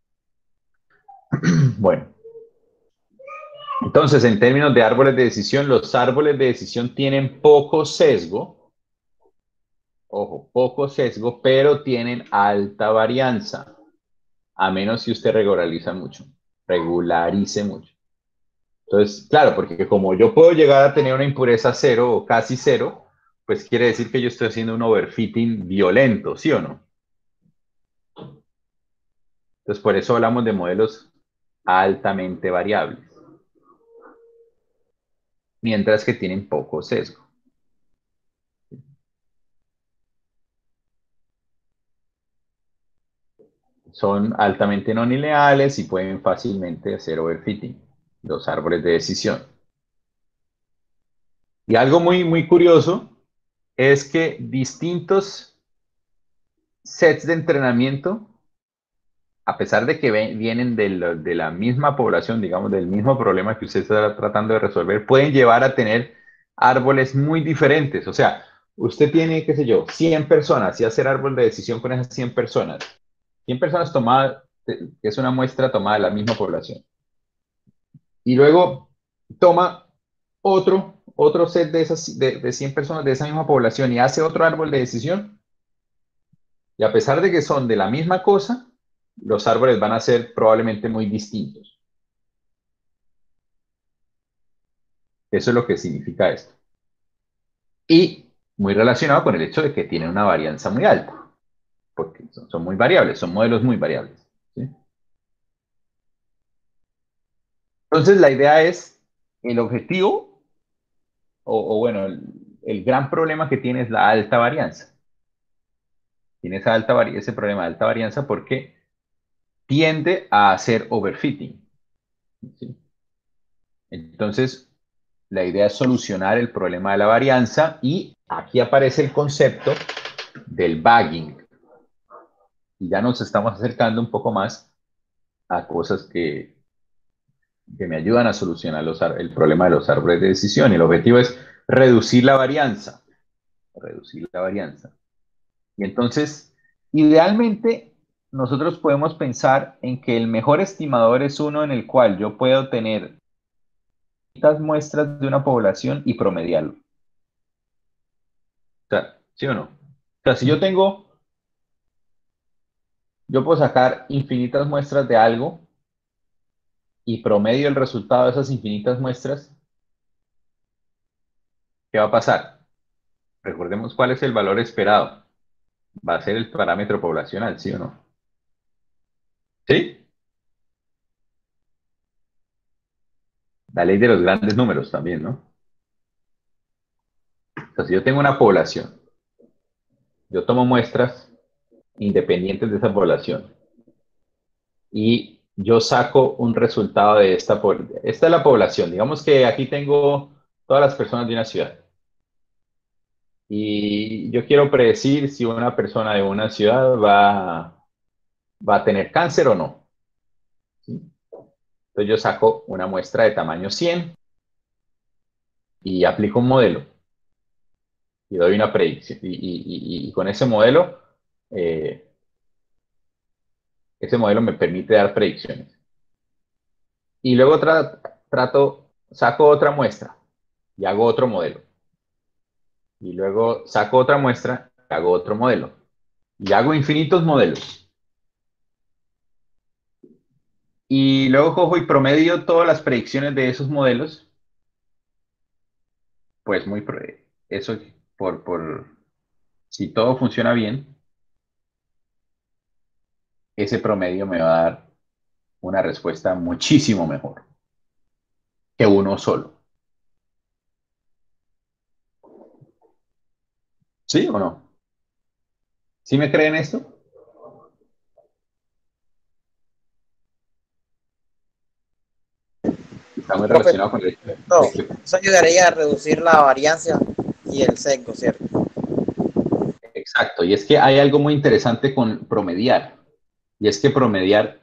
Bueno, entonces en términos de árboles de decisión, los árboles de decisión tienen poco sesgo, ojo, poco sesgo, pero tienen alta varianza, a menos si usted regularice mucho. Entonces, claro, porque como yo puedo llegar a tener una impureza cero o casi cero, pues quiere decir que yo estoy haciendo un overfitting violento, ¿sí o no? Entonces, por eso hablamos de modelos altamente variables, mientras que tienen poco sesgo. Son altamente no lineales y pueden fácilmente hacer overfitting, los árboles de decisión. Y algo muy, muy curioso es que distintos sets de entrenamiento, a pesar de que vienen de la misma población, digamos, del mismo problema que usted está tratando de resolver, pueden llevar a tener árboles muy diferentes. O sea, usted tiene, qué sé yo, 100 personas y hacer árbol de decisión con esas 100 personas. 100 personas tomadas, que es una muestra tomada de la misma población. Y luego toma otro set de 100 personas de esa misma población y hace otro árbol de decisión. Y a pesar de que son de la misma cosa, los árboles van a ser probablemente muy distintos. Eso es lo que significa esto. Y muy relacionado con el hecho de que tienen una varianza muy alta, porque son muy variables, son modelos muy variables. ¿Sí? Entonces, la idea es, el objetivo, o bueno, el gran problema que tiene es la alta varianza. Tiene ese problema de alta varianza porque tiende a hacer overfitting. ¿Sí? Entonces, la idea es solucionar el problema de la varianza y aquí aparece el concepto del bagging. Y ya nos estamos acercando un poco más a cosas que me ayudan a solucionar el problema de los árboles de decisión. Y el objetivo es reducir la varianza. Reducir la varianza. Y entonces, idealmente, nosotros podemos pensar en que el mejor estimador es uno en el cual yo puedo tener estas muestras de una población y promediarlo. O sea, ¿sí o no? O sea, si yo puedo sacar infinitas muestras de algo y promedio el resultado de esas infinitas muestras, ¿qué va a pasar? Recordemos cuál es el valor esperado. Va a ser el parámetro poblacional, ¿sí o no? ¿Sí? La ley de los grandes números también, ¿no? O sea, si yo tengo una población, yo tomo muestras independientes de esa población y yo saco un resultado de esta es la población. Digamos que aquí tengo todas las personas de una ciudad y yo quiero predecir si una persona de una ciudad va a tener cáncer o no. ¿Sí? Entonces yo saco una muestra de tamaño 100 y aplico un modelo y doy una predicción. Y con eh, ese modelo me permite dar predicciones. Y luego saco otra muestra y hago otro modelo. Y luego saco otra muestra y hago otro modelo. Y hago infinitos modelos. Y luego cojo y promedio todas las predicciones de esos modelos. Pues eso si todo funciona bien, ese promedio me va a dar una respuesta muchísimo mejor que uno solo. ¿Sí o no? ¿Sí me creen esto? Está muy Profe, relacionado con el hecho no, de que... eso ayudaría a reducir la variancia y el sesgo, ¿cierto? Exacto, y es que hay algo muy interesante con promediar, y es que promediar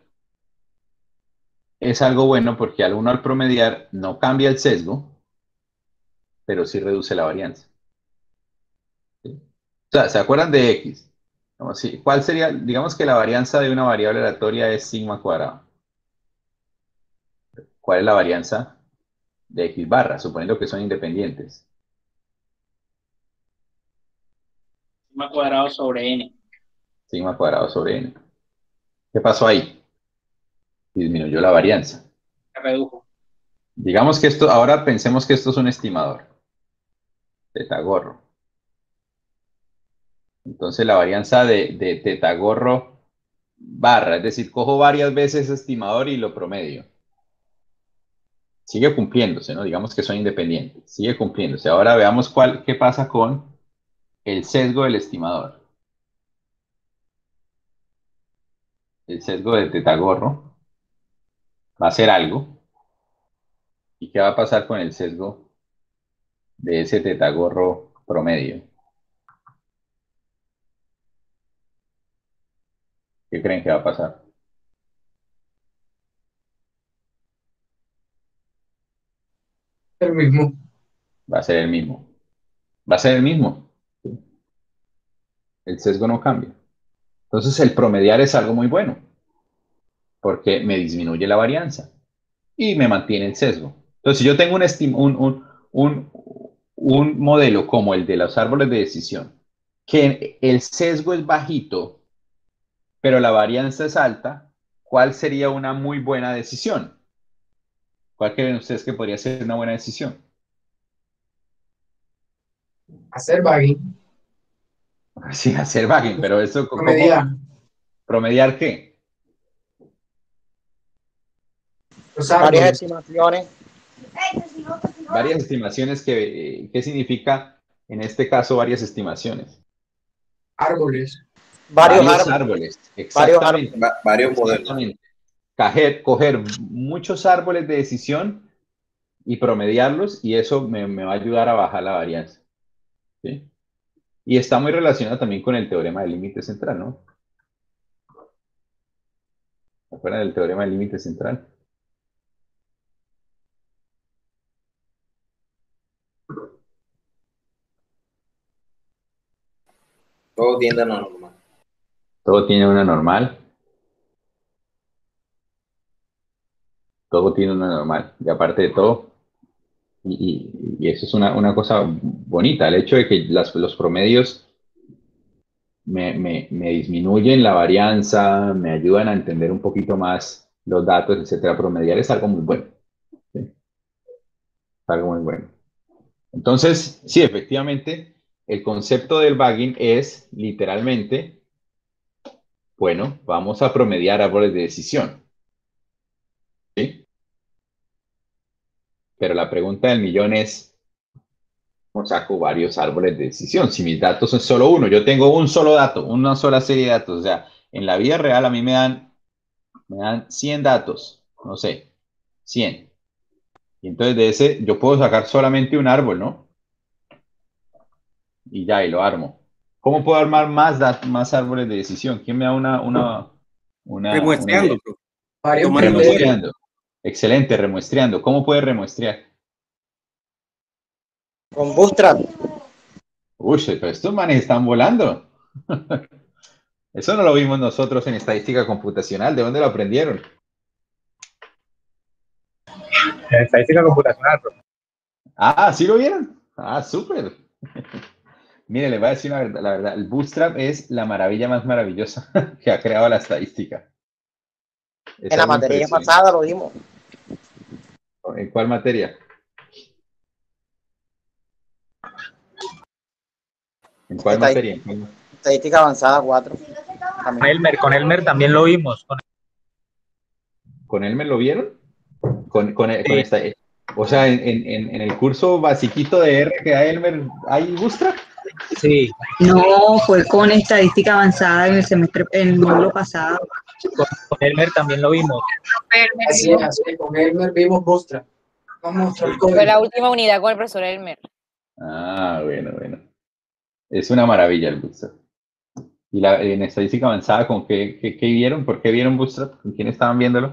es algo bueno porque al promediar no cambia el sesgo, pero sí reduce la varianza. ¿Sí? O sea, ¿se acuerdan de X? Como ¿cuál sería? Digamos que la varianza de una variable aleatoria es sigma cuadrado. ¿Cuál es la varianza de X barra, suponiendo que son independientes? Sigma cuadrado sobre n. Sigma cuadrado sobre n. ¿Qué pasó ahí? Disminuyó la varianza. Se redujo. Digamos que ahora pensemos que esto es un estimador. Tetagorro. Entonces la varianza de tetagorro barra, es decir, cojo varias veces ese estimador y lo promedio. Sigue cumpliéndose, ¿no? Digamos que son independientes. Sigue cumpliéndose. Ahora veamos qué pasa con el sesgo del estimador. El sesgo de tetagorro va a ser algo. ¿Y qué va a pasar con el sesgo de ese tetagorro promedio? ¿Qué creen que va a pasar? El mismo. Va a ser el mismo. Va a ser el mismo. El sesgo no cambia. Entonces el promediar es algo muy bueno porque me disminuye la varianza y me mantiene el sesgo. Entonces, si yo tengo un, un modelo como el de los árboles de decisión, que el sesgo es bajito, pero la varianza es alta, ¿cuál sería una muy buena decisión? ¿Cuál creen ustedes que podría ser una buena decisión? Hacer bagging, Sí, hacer bagging, pero eso, promediar ¿cómo? ¿Promediar qué? los Varias árboles, estimaciones, Varias estimaciones ¿qué significa en este caso varias estimaciones? árboles, varios Varios árboles, árboles, varios árboles. exactamente, Varios modelos. exactamente. Coger muchos árboles de decisión y promediarlos y eso me va a ayudar a bajar la varianza. ¿Sí? Y está muy relacionado también con el teorema del límite central, ¿no? ¿Se acuerdan del teorema del límite central? Todo tiende a lo normal. Todo tiene una normal, todo tiene una normal. Y aparte de todo, y eso es una cosa bonita, el hecho de que los promedios me disminuyen la varianza, me ayudan a entender un poquito más los datos, etcétera. Promediar es algo muy bueno. ¿Sí? Es algo muy bueno. Entonces, sí, efectivamente, el concepto del bagging es literalmente, bueno, vamos a promediar árboles de decisión. ¿Sí? Pero la pregunta del millón es, ¿cómo saco varios árboles de decisión? Si mis datos son solo uno, yo tengo un solo dato, una sola serie de datos. O sea, en la vida real a mí me dan 100 datos, no sé, 100. Y entonces de ese yo puedo sacar solamente un árbol, ¿no? y ya, y lo armo. ¿Cómo puedo armar más árboles de decisión? ¿Quién me da una idea? Remuestreando, profe. Varios Tomando criterios. muestras. Remuestreando. Excelente, remuestreando. ¿Cómo puede remuestrear? Con Bootstrap. Uy, pero estos manes están volando. Eso no lo vimos nosotros en estadística computacional. ¿De dónde lo aprendieron? En estadística computacional, profe. Ah, ¿sí lo vieron? Ah, súper. Mire, le voy a decir la verdad. El Bootstrap es la maravilla más maravillosa que ha creado la estadística. Es En la algo materia impresionante. pasada lo vimos. ¿En cuál materia? ¿En cuál materia? Estadística avanzada 4. Con Elmer también lo vimos. ¿Con Elmer lo vieron? Con Sí. esta, o sea, en el curso basiquito de R que da Elmer, ¿hay Bootstrap? Sí, No, fue con estadística avanzada en el semestre, en el módulo pasado. con Elmer también lo vimos. Así es, así es, con Elmer vimos Bootstrap. Vamos a mostrar el Fue código. la última unidad con el profesor Elmer. Ah, bueno, bueno. Es una maravilla el Bootstrap. ¿Y en estadística avanzada con qué vieron? ¿Por qué vieron Bootstrap? ¿Con quién estaban viéndolo?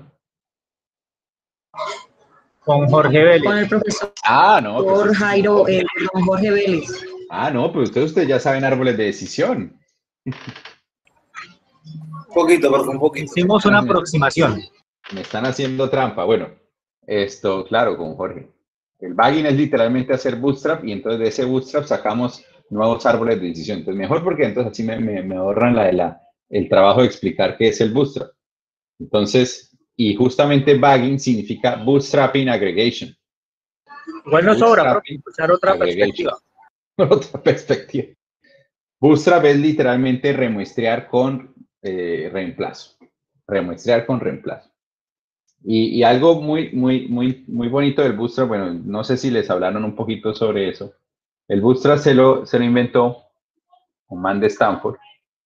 Con Jorge Vélez. Con el profesor Ah, no. Pues Jairo, don Jorge Vélez. Ah, no, pero ustedes ya saben árboles de decisión. Un poquito, pero un poquito. Hicimos una aproximación. Me están haciendo trampa. Bueno, esto, claro, con Jorge. El bagging es literalmente hacer Bootstrap y entonces de ese Bootstrap sacamos nuevos árboles de decisión. Entonces, mejor porque entonces así me ahorran el trabajo de explicar qué es el Bootstrap. Entonces, y justamente bagging significa Bootstrapping Aggregation. Igual nos sobra, profe, escuchar otra perspectiva. Otra perspectiva. Bootstrap es literalmente remuestrear con reemplazo. Remuestrear con reemplazo. Y algo muy bonito del Bootstrap, bueno, no sé si les hablaron un poquito sobre eso. El Bootstrap se lo inventó un man de Stanford.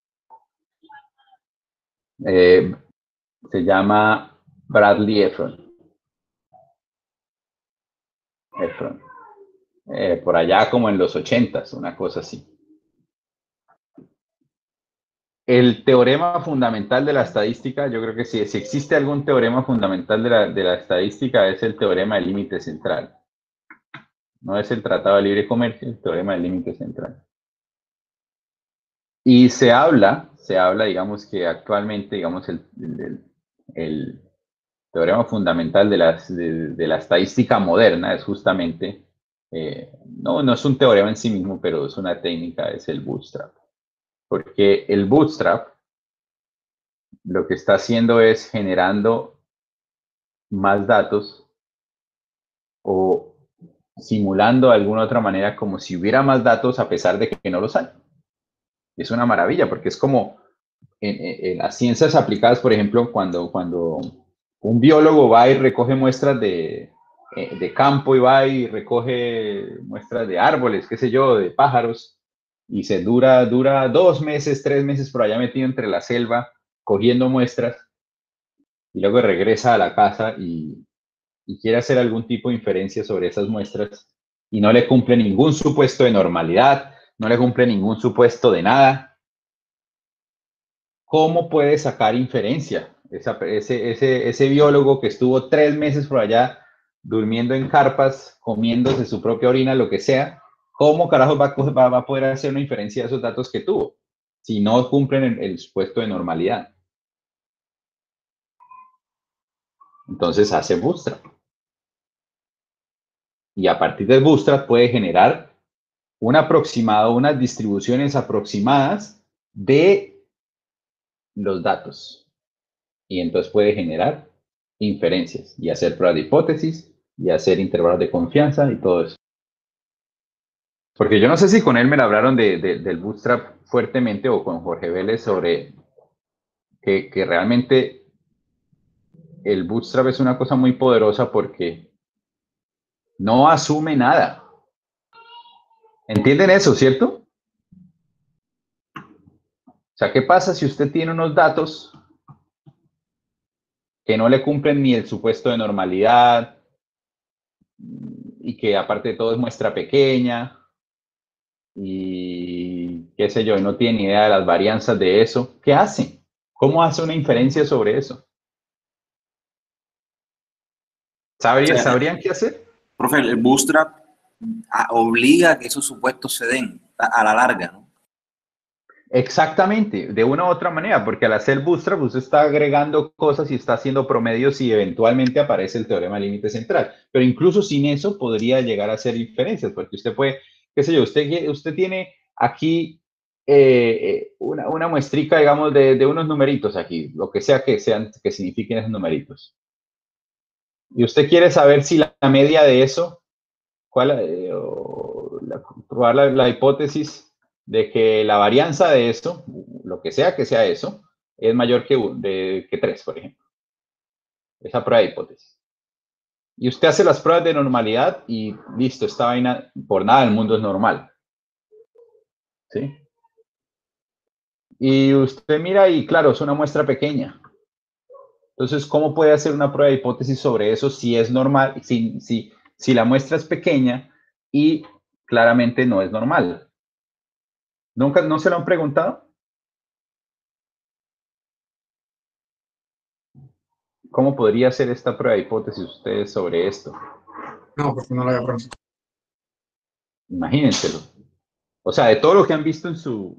Se llama Bradley Efron. Por allá como en los 80s, una cosa así. El teorema fundamental de la estadística, yo creo que si existe algún teorema fundamental de la estadística, es el teorema del límite central. No es el Tratado de Libre Comercio, el teorema del límite central. Y se habla, digamos que actualmente, digamos, el teorema fundamental de la estadística moderna es justamente, no es un teorema en sí mismo, pero es una técnica, es el Bootstrap. Porque el Bootstrap lo que está haciendo es generando más datos o simulando de alguna otra manera como si hubiera más datos a pesar de que no los hay. Es una maravilla porque es como en las ciencias aplicadas, por ejemplo, cuando un biólogo va y recoge muestras de campo y va y recoge muestras de árboles, qué sé yo, de pájaros, y se dura 2 meses, 3 meses por allá metido entre la selva, cogiendo muestras, y luego regresa a la casa y quiere hacer algún tipo de inferencia sobre esas muestras, y no le cumple ningún supuesto de normalidad, no le cumple ningún supuesto de nada. ¿Cómo puede sacar inferencia? Ese biólogo que estuvo 3 meses por allá durmiendo en carpas, comiéndose su propia orina, lo que sea, ¿cómo carajo va a poder hacer una inferencia de esos datos que tuvo si no cumplen el supuesto de normalidad? Entonces hace Bootstrap. Y a partir del Bootstrap puede generar un aproximado, unas distribuciones aproximadas de los datos. Y entonces puede generar inferencias y hacer pruebas de hipótesis y hacer intervalos de confianza y todo eso. Porque yo no sé si con él me hablaron del Bootstrap fuertemente o con Jorge Vélez sobre que realmente el Bootstrap es una cosa muy poderosa porque no asume nada. ¿Entienden eso, cierto? O sea, ¿qué pasa si usted tiene unos datos que no le cumplen ni el supuesto de normalidad y que aparte de todo es muestra pequeña? y qué sé yo, y no tiene ni idea de las varianzas de eso, ¿qué hace? ¿Cómo hace una inferencia sobre eso? ¿Sabrían qué hacer? Profe, el bootstrap obliga a que esos supuestos se den a la larga, ¿no? Exactamente, de una u otra manera, porque al hacer bootstrap usted está agregando cosas y está haciendo promedios y eventualmente aparece el teorema del límite central. Pero incluso sin eso podría llegar a hacer inferencias, porque usted puede, qué sé yo, usted tiene aquí una muestrica, digamos, de unos numeritos aquí, lo que sea que signifiquen esos numeritos. Y usted quiere saber si la media de eso, probar la hipótesis de que la varianza de eso, lo que sea eso, es mayor que 3, por ejemplo. Esa prueba de hipótesis. Y usted hace las pruebas de normalidad y listo, esta vaina, por nada del mundo es normal. ¿Sí? Y usted mira y claro, es una muestra pequeña. Entonces, ¿cómo puede hacer una prueba de hipótesis sobre eso si es normal, si la muestra es pequeña y claramente no es normal? ¿Nunca no se lo han preguntado? ¿Cómo podría hacer esta prueba de hipótesis ustedes sobre esto? No, porque no lo había preguntado. Imagínenselo. O sea, de todo lo que han visto en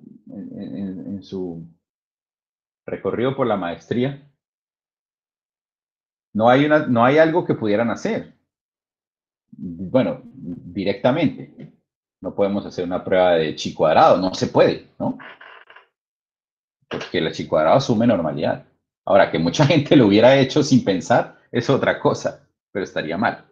su recorrido por la maestría, no hay algo que pudieran hacer. Bueno, directamente. No podemos hacer una prueba de chi cuadrado, no se puede, ¿no? Porque el chi cuadrado asume normalidad. Ahora, que mucha gente lo hubiera hecho sin pensar es otra cosa, pero estaría mal.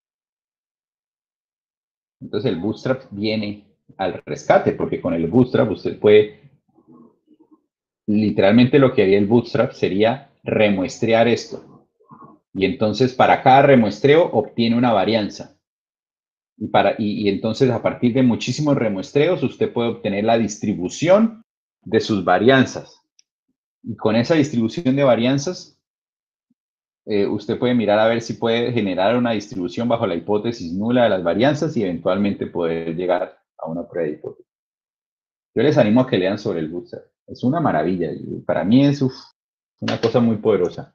Entonces el bootstrap viene al rescate, porque con el bootstrap usted puede, literalmente lo que haría el bootstrap sería remuestrear esto. Y entonces para cada remuestreo obtiene una varianza. Y entonces a partir de muchísimos remuestreos usted puede obtener la distribución de sus varianzas. Y con esa distribución de varianzas, usted puede mirar a ver si puede generar una distribución bajo la hipótesis nula de las varianzas y eventualmente poder llegar a una prueba de hipótesis. Yo les animo a que lean sobre el bootstrap. Es una maravilla. Para mí es una cosa muy poderosa.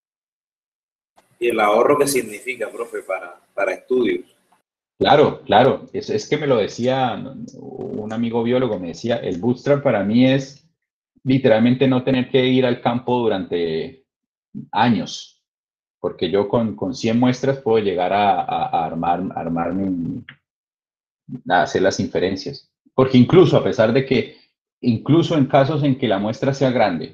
Y el ahorro que significa, profe, para estudios. Claro, claro. Es que me lo decía un amigo biólogo, me decía, el bootstrap para mí es literalmente no tener que ir al campo durante años, porque yo con 100 muestras puedo llegar a armarme, a hacer las inferencias. Porque incluso a pesar de que, incluso en casos en que la muestra sea grande,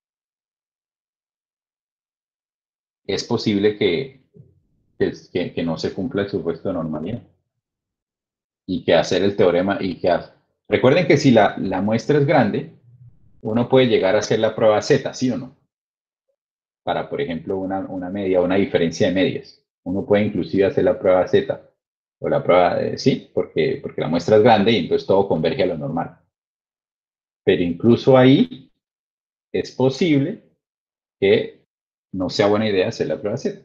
es posible que no se cumpla el supuesto de normalidad. Y que hacer el teorema recuerden que si la muestra es grande, uno puede llegar a hacer la prueba Z, ¿sí o no? Para, por ejemplo, una media, una diferencia de medias. Uno puede inclusive hacer la prueba Z o la prueba sí, porque la muestra es grande y entonces todo converge a lo normal. Pero incluso ahí es posible que no sea buena idea hacer la prueba Z.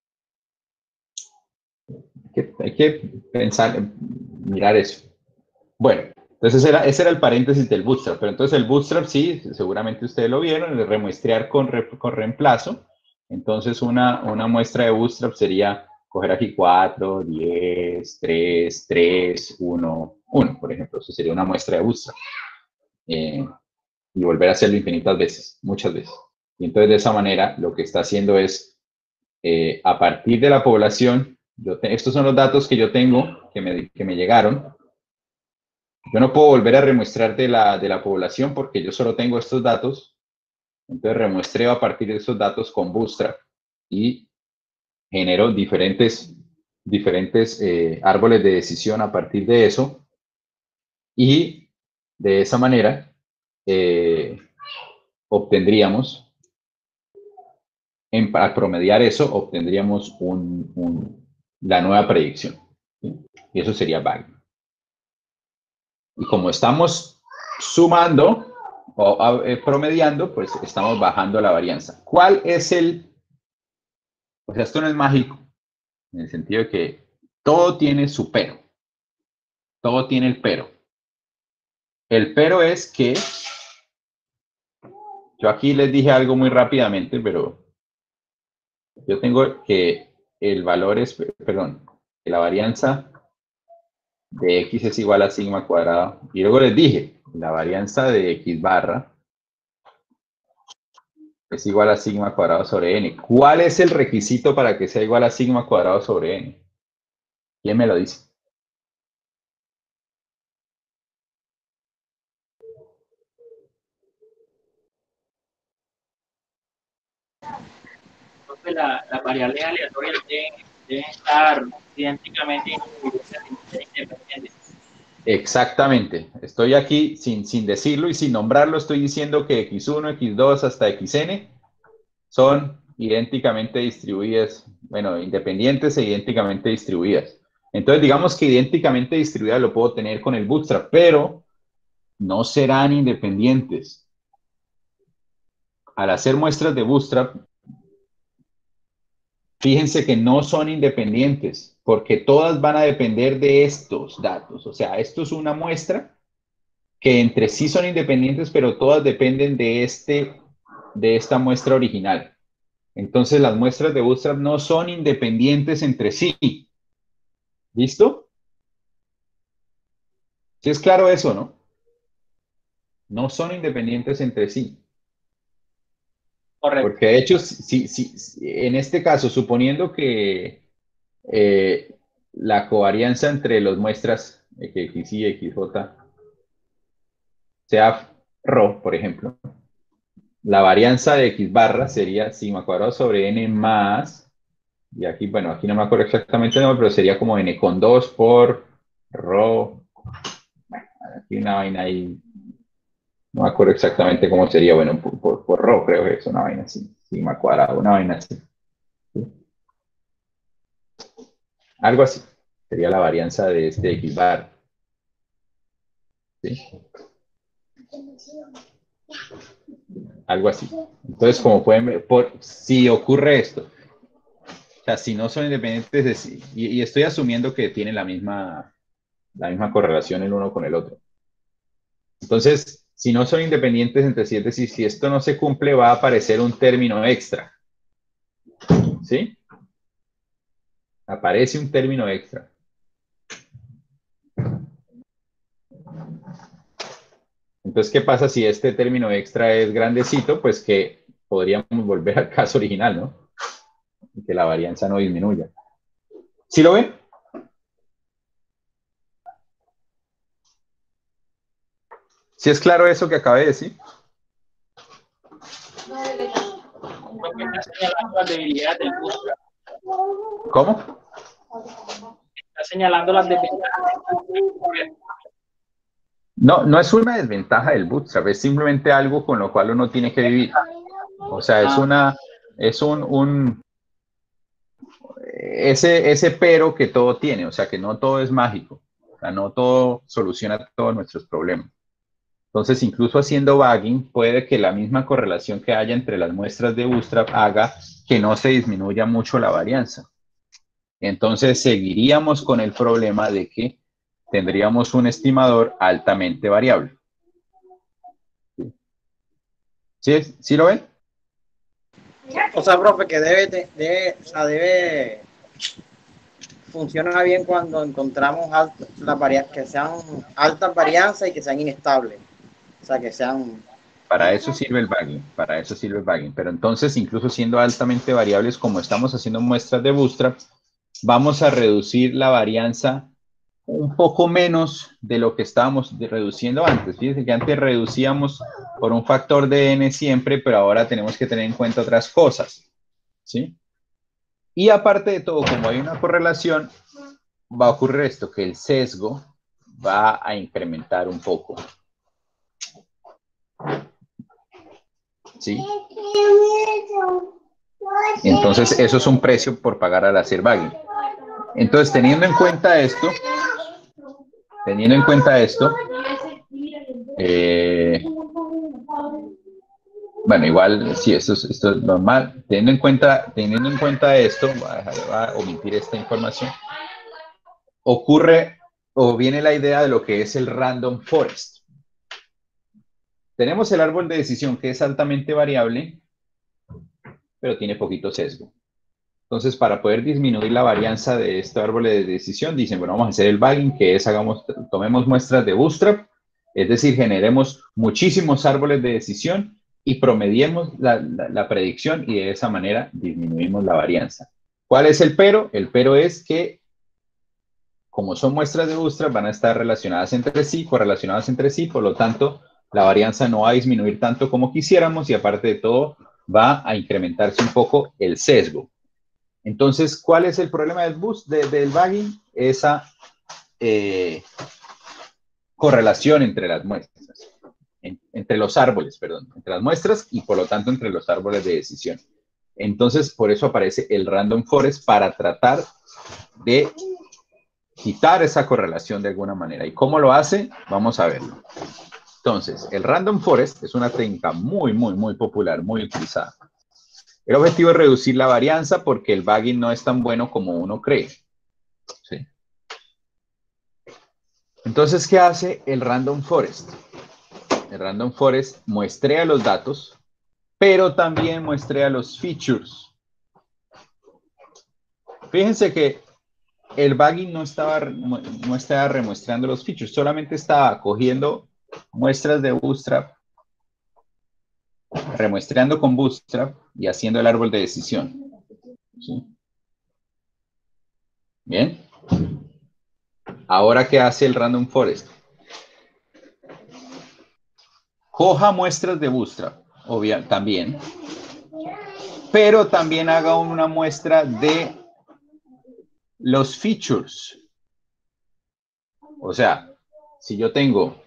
Hay que pensar, mirar eso. Bueno, entonces ese era el paréntesis del bootstrap, pero entonces el bootstrap sí, seguramente ustedes lo vieron, el remuestrear con reemplazo. Entonces una muestra de bootstrap sería coger aquí 4, 10, 3, 3, 1, 1, por ejemplo. Eso sería una muestra de bootstrap. Y volver a hacerlo infinitas veces, muchas veces. Y entonces de esa manera lo que está haciendo es, a partir de la población, estos son los datos que yo tengo, que me llegaron. Yo no puedo volver a remuestrar de la población porque yo solo tengo estos datos. Entonces remuestreo a partir de esos datos con Bootstrap y genero diferentes árboles de decisión a partir de eso. Y de esa manera obtendríamos, al promediar eso, obtendríamos la nueva predicción. ¿Sí? Y eso sería válido. Y como estamos sumando o promediando, pues estamos bajando la varianza. ¿Cuál es o sea, esto no es mágico, en el sentido de que todo tiene su pero. Todo tiene el pero. El pero es que yo aquí les dije algo muy rápidamente, pero yo tengo que el valor es, perdón, que la varianza de x es igual a sigma cuadrado. Y luego les dije, la varianza de x barra es igual a sigma cuadrado sobre n. ¿Cuál es el requisito para que sea igual a sigma cuadrado sobre n? ¿Quién me lo dice? Entonces, las variables aleatorias deben estar idénticamente independientes. Exactamente. Estoy aquí sin decirlo y sin nombrarlo, estoy diciendo que x1, x2 hasta xn son idénticamente distribuidas, bueno, independientes e idénticamente distribuidas. Entonces, digamos que idénticamente distribuidas lo puedo tener con el bootstrap, pero no serán independientes. Al hacer muestras de bootstrap, fíjense que no son independientes, porque todas van a depender de estos datos. O sea, esto es una muestra que entre sí son independientes, pero todas dependen de esta muestra original. Entonces, las muestras de Bootstrap no son independientes entre sí. ¿Listo? Sí es claro eso, ¿no? No son independientes entre sí. Correcto. Porque de hecho, si en este caso, suponiendo que la covarianza entre las muestras x y xj sea ρ, por ejemplo, la varianza de x barra sería sigma cuadrado sobre n más, y aquí, bueno, aquí no me acuerdo exactamente el nombre, pero sería como n con 2 por ρ. Bueno, aquí una vaina ahí, no me acuerdo exactamente cómo sería, bueno, por ρ creo que es una vaina así, sigma cuadrado, una vaina así. ¿Sí? Algo así, sería la varianza de este x bar. ¿Sí? Algo así. Entonces, como pueden ver, si ocurre esto, o sea, si no son independientes, y estoy asumiendo que tienen la misma correlación el uno con el otro. Entonces, si no son independientes entre sí, es decir, si esto no se cumple, va a aparecer un término extra. ¿Sí? Aparece un término extra. Entonces, ¿qué pasa si este término extra es grandecito? Pues que podríamos volver al caso original, ¿no? Y que la varianza no disminuya. ¿Sí lo ven? ¿Sí es claro eso que acabé de decir? Está señalando las debilidades del bootstrap. ¿Cómo? Está señalando las desventajas. No, no es una desventaja del bootstrap, es simplemente algo con lo cual uno tiene que vivir. O sea, ese pero que todo tiene, o sea, que no todo es mágico, o sea, no todo soluciona todos nuestros problemas. Entonces, incluso haciendo bagging, puede que la misma correlación que haya entre las muestras de Bootstrap haga que no se disminuya mucho la varianza. Entonces, seguiríamos con el problema de que tendríamos un estimador altamente variable. ¿Sí lo ven? O sea, profe, que debe funciona bien cuando encontramos que sean altas varianzas y que sean inestables. O sea, que sean... Para eso sirve el bagging, Pero entonces, incluso siendo altamente variables, como estamos haciendo muestras de Bootstrap, vamos a reducir la varianza un poco menos de lo que estábamos reduciendo antes. Fíjense que antes reducíamos por un factor de n siempre, pero ahora tenemos que tener en cuenta otras cosas. ¿Sí? Y aparte de todo, como hay una correlación, va a ocurrir esto, que el sesgo va a incrementar un poco. ¿Sí? Entonces, eso es un precio por pagar al hacer bagging. Entonces, teniendo en cuenta esto, bueno, igual, sí, esto es normal. Teniendo en cuenta esto, voy a omitir esta información, ocurre o viene la idea de lo que es el random forest. tenemos el árbol de decisión que es altamente variable, pero tiene poquito sesgo. Entonces, para poder disminuir la varianza de este árbol de decisión, dicen, bueno, vamos a hacer el bagging, que es, tomemos muestras de Bootstrap, es decir, generemos muchísimos árboles de decisión y promediemos la predicción y de esa manera disminuimos la varianza. ¿Cuál es el pero? El pero es que, como son muestras de Bootstrap, van a estar relacionadas entre sí, correlacionadas entre sí, por lo tanto, la varianza no va a disminuir tanto como quisiéramos y aparte de todo, va a incrementarse un poco el sesgo. Entonces, ¿cuál es el problema del bagging? Esa correlación entre las muestras, entre los árboles, perdón, entre las muestras y por lo tanto entre los árboles de decisión. Entonces, por eso aparece el Random Forest para tratar de quitar esa correlación de alguna manera. ¿Y cómo lo hace? Vamos a verlo. Entonces, el Random Forest es una técnica muy, muy, muy popular, muy utilizada. El objetivo es reducir la varianza porque el bagging no es tan bueno como uno cree. ¿Sí? Entonces, ¿qué hace el Random Forest? El Random Forest muestrea los datos, pero también muestrea los features. Fíjense que el bagging no estaba remuestrando los features, solamente estaba cogiendo muestras de Bootstrap, remuestreando con Bootstrap y haciendo el árbol de decisión. ¿Sí? Bien. Ahora, ¿qué hace el Random Forest? Coja muestras de Bootstrap, obviamente, también, pero también haga una muestra de los features. O sea, si yo tengo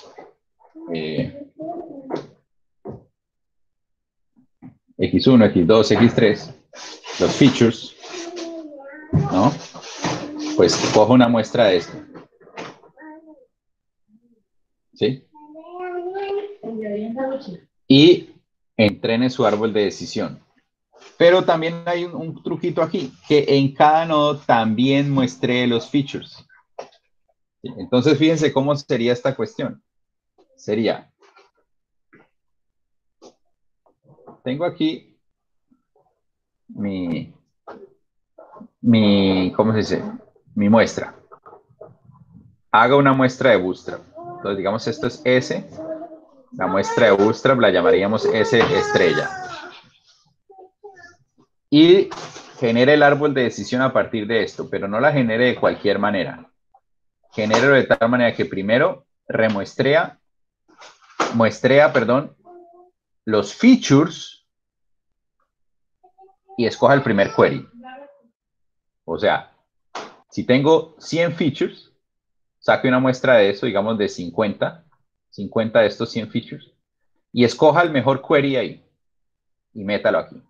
X1, X2, X3, los features, ¿no? Pues cojo una muestra de esto. ¿Sí? Y entrene su árbol de decisión. Pero también hay un truquito aquí, que en cada nodo también muestre los features. ¿Sí? Entonces, fíjense cómo sería esta cuestión. Sería, tengo aquí ¿cómo se dice? Mi muestra. Haga una muestra de Bootstrap. Entonces, digamos, esto es S. La muestra de Bootstrap la llamaríamos S estrella. Y genere el árbol de decisión a partir de esto, pero no la genere de cualquier manera. Genérelo de tal manera que primero muestrea, los features y escoja el primer query. O sea, si tengo 100 features, saque una muestra de eso, digamos de 50 de estos 100 features, y escoja el mejor query ahí y métalo aquí.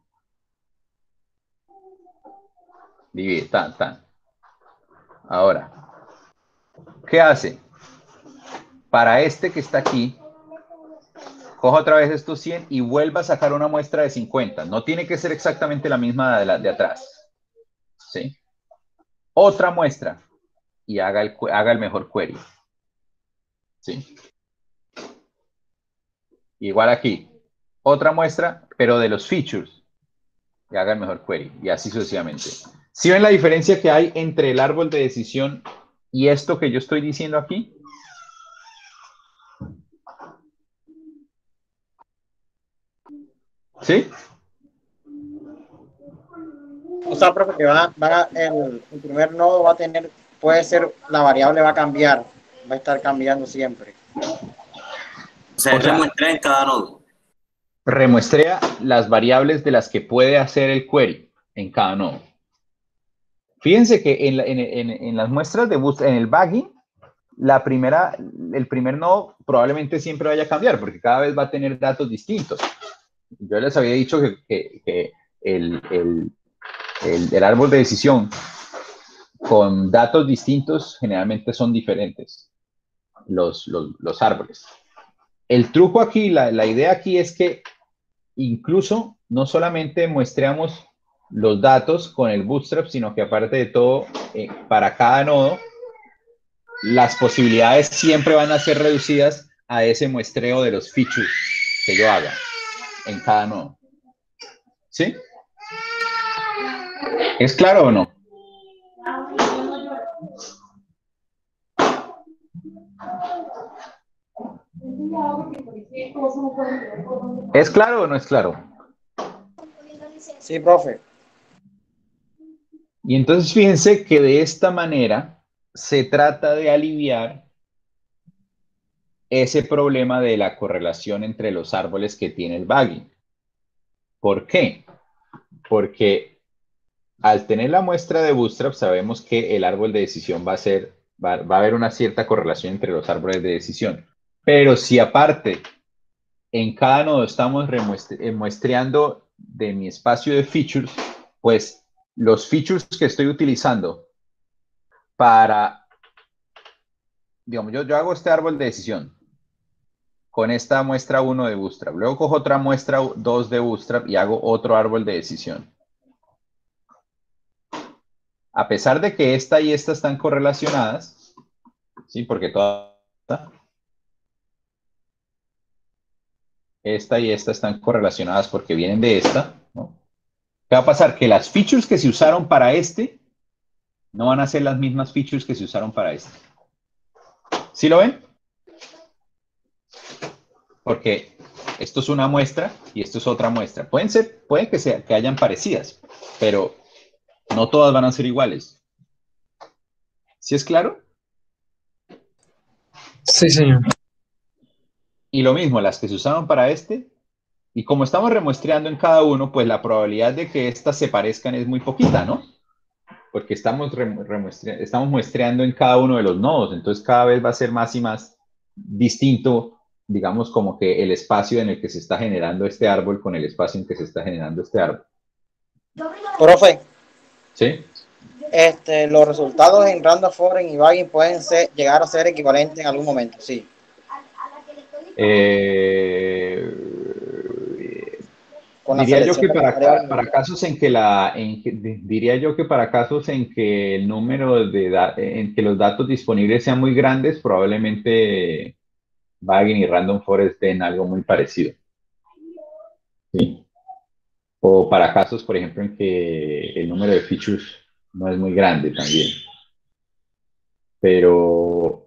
Divide, tan. Ahora, ¿qué hace? Para este que está aquí, coja otra vez estos 100 y vuelva a sacar una muestra de 50. No tiene que ser exactamente la misma de atrás. ¿Sí? Otra muestra y haga el mejor query. ¿Sí? Igual aquí. Otra muestra, pero de los features. Y haga el mejor query. Y así sucesivamente. ¿Sí ven la diferencia que hay entre el árbol de decisión y esto que yo estoy diciendo aquí? ¿Sí? O sea, profe, que el primer nodo va a tener, puede ser, la variable va a cambiar, va a estar cambiando siempre. O sea, remuestra en cada nodo. Remuestrea las variables de las que puede hacer el query en cada nodo. Fíjense que en las muestras de Bootstrap, en el bagging, el primer nodo probablemente siempre vaya a cambiar porque cada vez va a tener datos distintos. Yo les había dicho que el árbol de decisión con datos distintos generalmente son diferentes los árboles. El truco aquí, la idea aquí es que incluso no solamente muestreamos los datos con el Bootstrap, sino que aparte de todo, para cada nodo, las posibilidades siempre van a ser reducidas a ese muestreo de los features que yo haga en cada nodo. ¿Sí? ¿Es claro o no? ¿Es claro o no es claro? Sí, profe. Y entonces fíjense que de esta manera se trata de aliviar ese problema de la correlación entre los árboles que tiene el bagging. ¿Por qué? Porque al tener la muestra de Bootstrap sabemos que el árbol de decisión va a haber una cierta correlación entre los árboles de decisión. Pero si aparte en cada nodo estamos muestreando de mi espacio de features, pues los features que estoy utilizando para, digamos, yo hago este árbol de decisión con esta muestra 1 de Bootstrap. Luego cojo otra muestra 2 de Bootstrap y hago otro árbol de decisión. A pesar de que esta y esta están correlacionadas, ¿sí? Porque esta y esta están correlacionadas porque vienen de esta, ¿no? ¿Qué va a pasar? Que las features que se usaron para este no van a ser las mismas features que se usaron para este. ¿Sí lo ven? Porque esto es una muestra y esto es otra muestra. Pueden que hayan parecidas, pero no todas van a ser iguales. ¿Sí es claro? Sí, señor. Y lo mismo, las que se usaron para este, y como estamos remuestreando en cada uno, pues la probabilidad de que estas se parezcan es muy poquita, ¿no? Porque estamos muestreando en cada uno de los nodos, entonces cada vez va a ser más y más distinto, digamos, como que el espacio en el que se está generando este árbol con el espacio en que se está generando este árbol. Profe, ¿Sí? los resultados en Random Forest y Bagging pueden llegar a ser equivalentes en algún momento, sí. Diría yo que para casos en que diría yo que para casos en que el número en que los datos disponibles sean muy grandes, probablemente Bagging y Random Forest den algo muy parecido. ¿Sí? O para casos, por ejemplo, en que el número de features no es muy grande también. Pero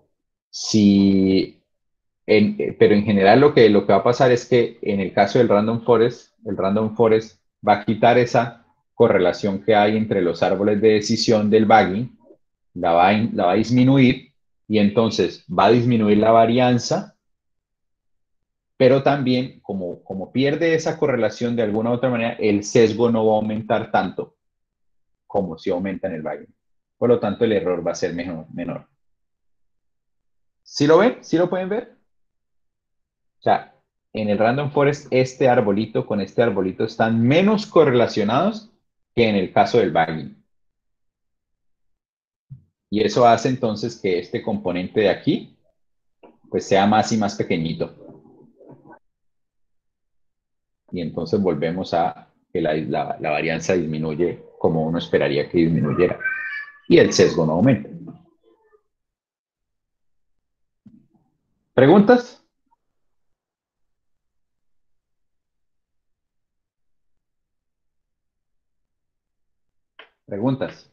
pero en general lo que va a pasar es que en el caso del Random Forest, el Random Forest va a quitar esa correlación que hay entre los árboles de decisión del bagging, la va a disminuir y entonces va a disminuir la varianza, pero también como pierde esa correlación de alguna u otra manera, el sesgo no va a aumentar tanto como si aumenta en el bagging. Por lo tanto, el error va a ser menor. ¿Sí lo ven? ¿Sí lo pueden ver? O sea, en el Random Forest, este arbolito con este arbolito están menos correlacionados que en el caso del bagging. Y eso hace entonces que este componente de aquí, pues sea más y más pequeñito. Y entonces volvemos a que la varianza disminuye como uno esperaría que disminuyera. Y el sesgo no aumenta. ¿Preguntas? ¿Preguntas?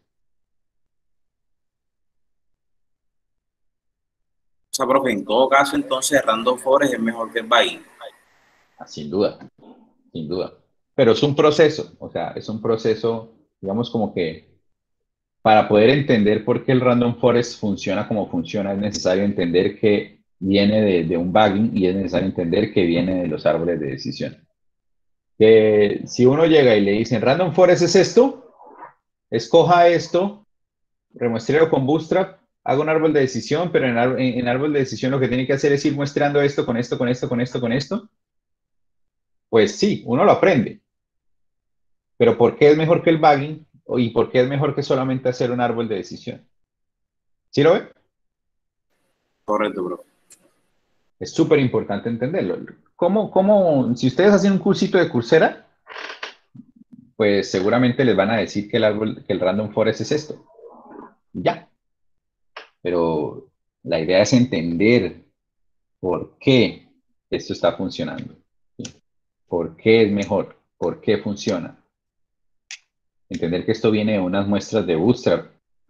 O sea, profe, en todo caso, entonces, Random Forest es mejor que el Bagging. Sin duda, sin duda. Pero es un proceso, o sea, es un proceso, digamos, como que para poder entender por qué el Random Forest funciona como funciona, es necesario entender que viene de un bagging y es necesario entender que viene de los árboles de decisión. Que si uno llega y le dicen, Random Forest es esto, escoja esto, remuestreo con Bootstrap, haga un árbol de decisión, pero en árbol de decisión lo que tiene que hacer es ir muestreando esto con esto, con esto, con esto, con esto. Pues sí, uno lo aprende. Pero ¿por qué es mejor que el bagging? ¿Y por qué es mejor que solamente hacer un árbol de decisión? ¿Sí lo ve? Correcto, bro. Es súper importante entenderlo. Si ustedes hacen un cursito de Coursera, pues seguramente les van a decir que el Random Forest es esto. Ya. Pero la idea es entender por qué esto está funcionando. ¿Sí? ¿Por qué es mejor? ¿Por qué funciona? Entender que esto viene de unas muestras de Bootstrap,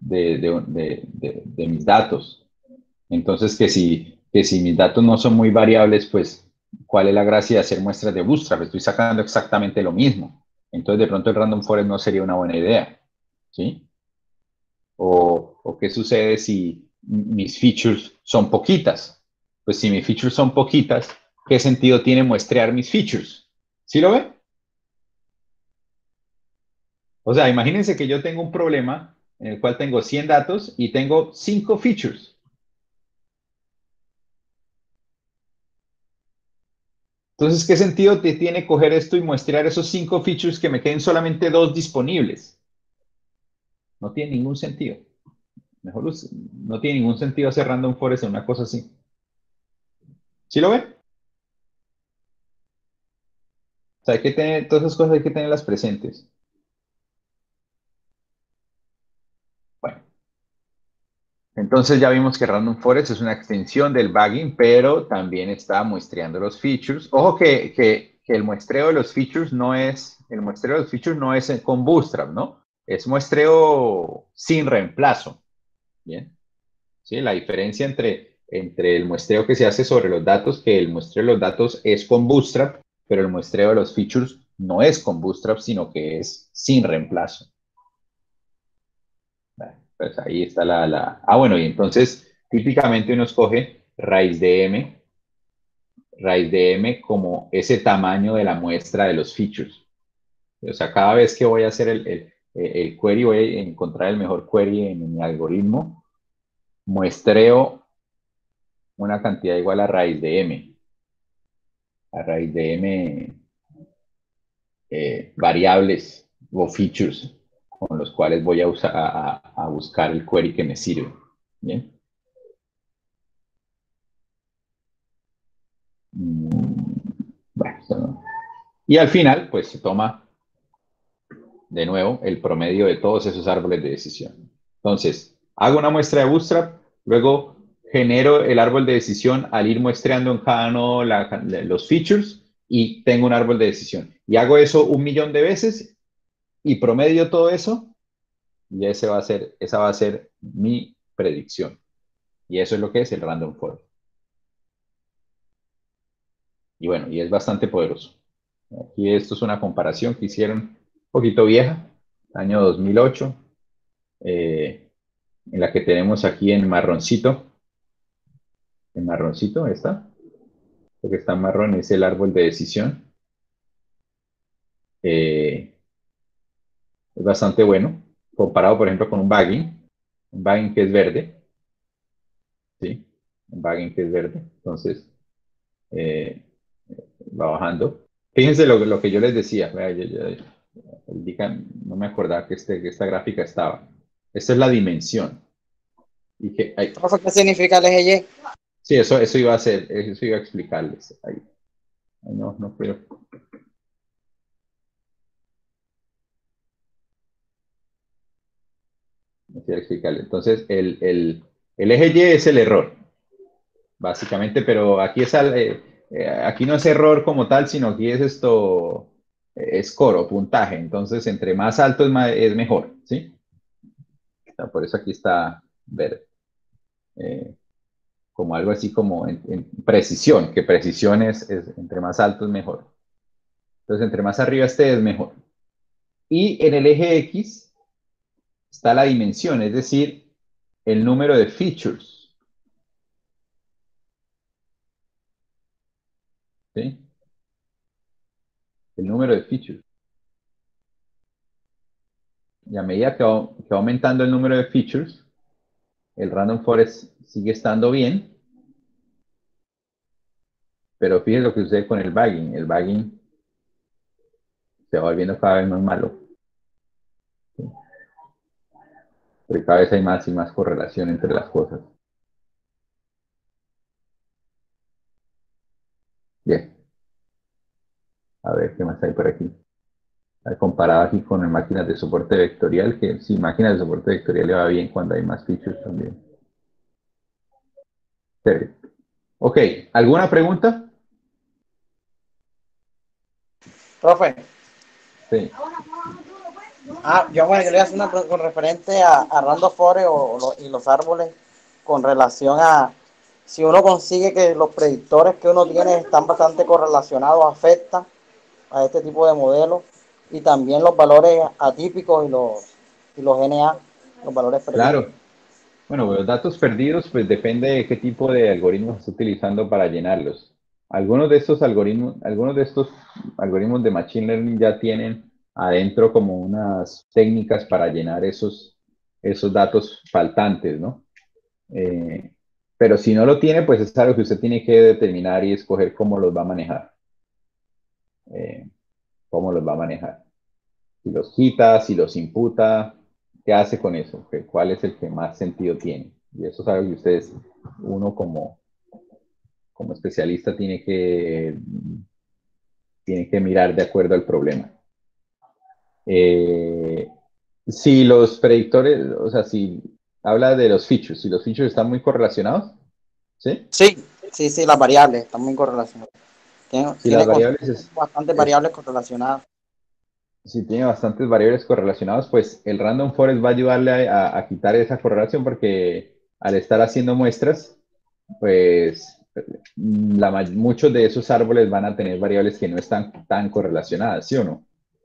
de mis datos. Entonces, que si mis datos no son muy variables, pues, ¿cuál es la gracia de hacer muestras de Bootstrap? Estoy sacando exactamente lo mismo. Entonces, de pronto el Random Forest no sería una buena idea. ¿Sí? O qué sucede si mis features son poquitas. Pues si mis features son poquitas, ¿qué sentido tiene muestrear mis features? ¿Sí lo ve? O sea, imagínense que yo tengo un problema en el cual tengo 100 datos y tengo 5 features. Entonces, ¿qué sentido te tiene coger esto y muestrear esos 5 features que me queden solamente 2 disponibles? No tiene ningún sentido. Mejor no tiene ningún sentido hacer random forest en una cosa así. ¿Sí lo ve? O sea, hay que tener, todas esas cosas hay que tenerlas presentes. Bueno, entonces ya vimos que Random Forest es una extensión del bagging, pero también está muestreando los features. Ojo que el muestreo de los features no es, el muestreo de los features no es con Bootstrap, ¿no? Es muestreo sin reemplazo. Bien. ¿Sí? La diferencia entre el muestreo que se hace sobre los datos, que el muestreo de los datos es con Bootstrap, pero el muestreo de los features no es con Bootstrap, sino que es sin reemplazo. Pues ahí está Ah, bueno, y entonces típicamente uno escoge raíz de m como ese tamaño de la muestra de los features. O sea, cada vez que voy a hacer el query, voy a encontrar el mejor query en mi algoritmo, muestreo una cantidad igual a raíz de m. A raíz de m variables o features con los cuales voy a, usar, a buscar el query que me sirve. ¿Bien? Bueno, y al final, pues se toma de nuevo el promedio de todos esos árboles de decisión. Entonces, hago una muestra de Bootstrap, luego genero el árbol de decisión al ir muestreando en cada nodo los features y tengo un árbol de decisión. Y hago eso 1.000.000 de veces y promedio todo eso y esa va a ser mi predicción. Y eso es lo que es el Random Forest. Y bueno, y es bastante poderoso. Aquí esto es una comparación que hicieron un poquito vieja, año 2008, en la que tenemos aquí en marroncito. En marroncito está. Lo que está en marrón es el árbol de decisión. Es bastante bueno, comparado por ejemplo con un bagging que es verde. ¿Sí? Un bagging que es verde. Entonces, va bajando. Fíjense lo que yo les decía. No me acordaba que esta gráfica estaba. Esta es la dimensión. Y que, ¿Qué significa el eje Y? Sí, eso iba a ser, eso iba a explicarles. Ahí. No, no quiero. No quiero explicarles. Entonces, el eje Y es el error, básicamente, pero aquí aquí no es error como tal, sino aquí es score o puntaje. Entonces, entre más alto es mejor, ¿sí? Por eso aquí está verde. Como algo así como en precisión, que precisión es entre más alto es mejor. Entonces, entre más arriba esté es mejor. Y en el eje X está la dimensión, es decir, el número de features. ¿Sí? El número de features. Y a medida que va aumentando el número de features, el Random Forest sigue estando bien, pero fíjense lo que sucede con el bagging. El bagging se va volviendo cada vez más malo. ¿Sí? Porque cada vez hay más y más correlación entre las cosas. Bien. A ver qué más hay por aquí. Comparado aquí con máquinas de soporte vectorial, que sí, máquinas de soporte vectorial le va bien cuando hay más features también. Ok, ¿alguna pregunta? Profe, Sí. yo bueno, yo le voy a hacer una pregunta con referente a Random Forest y los árboles con relación a si uno consigue que los predictores que uno tiene están bastante correlacionados, afectan a este tipo de modelos y también los valores atípicos y los NA, los valores perdidos. Claro. Bueno, los datos perdidos, pues depende de qué tipo de algoritmos esté utilizando para llenarlos. Algunos de estos algoritmos de Machine Learning ya tienen adentro como unas técnicas para llenar esos datos faltantes, ¿no? Pero si no lo tiene, pues es algo que usted tiene que determinar y escoger cómo los va a manejar. Cómo los va a manejar. Si los quita, si los imputa, ¿qué hace con eso? ¿Cuál es el que más sentido tiene? Y eso es algo que ustedes, uno como especialista tiene que mirar de acuerdo al problema. Si los predictores, o sea, si habla de los features, si los features están muy correlacionados, ¿sí? Sí, las variables están muy correlacionadas. Si las variables bastantes variables correlacionadas. Si tiene bastantes variables correlacionadas, pues el Random Forest va a ayudarle a quitar esa correlación porque al estar haciendo muestras, pues muchos de esos árboles van a tener variables que no están tan correlacionadas, ¿sí o no?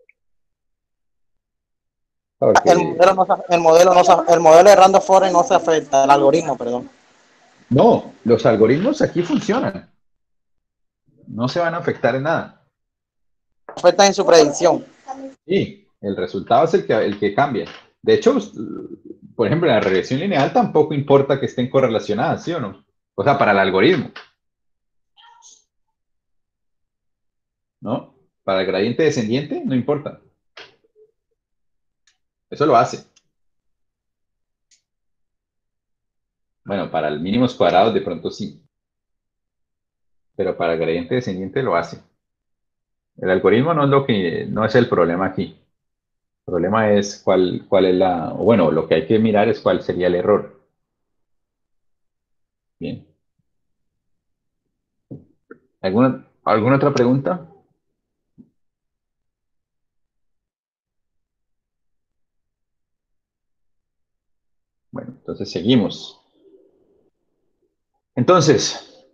Porque, El modelo de Random Forest no se afecta, el algoritmo, perdón. no, los algoritmos aquí funcionan. No se van a afectar en nada. Afectan en su predicción. Sí, el resultado es el que cambia. De hecho, por ejemplo, en la regresión lineal tampoco importa que estén correlacionadas, ¿sí o no? O sea, para el algoritmo. ¿No? Para el gradiente descendiente, no importa. Eso lo hace. Bueno, para el mínimos cuadrados de pronto sí. Pero para el gradiente descendiente lo hace. El algoritmo no es el problema aquí. El problema es cuál es bueno, lo que hay que mirar es cuál sería el error. Bien. ¿Alguna otra pregunta? Bueno, entonces seguimos. Entonces,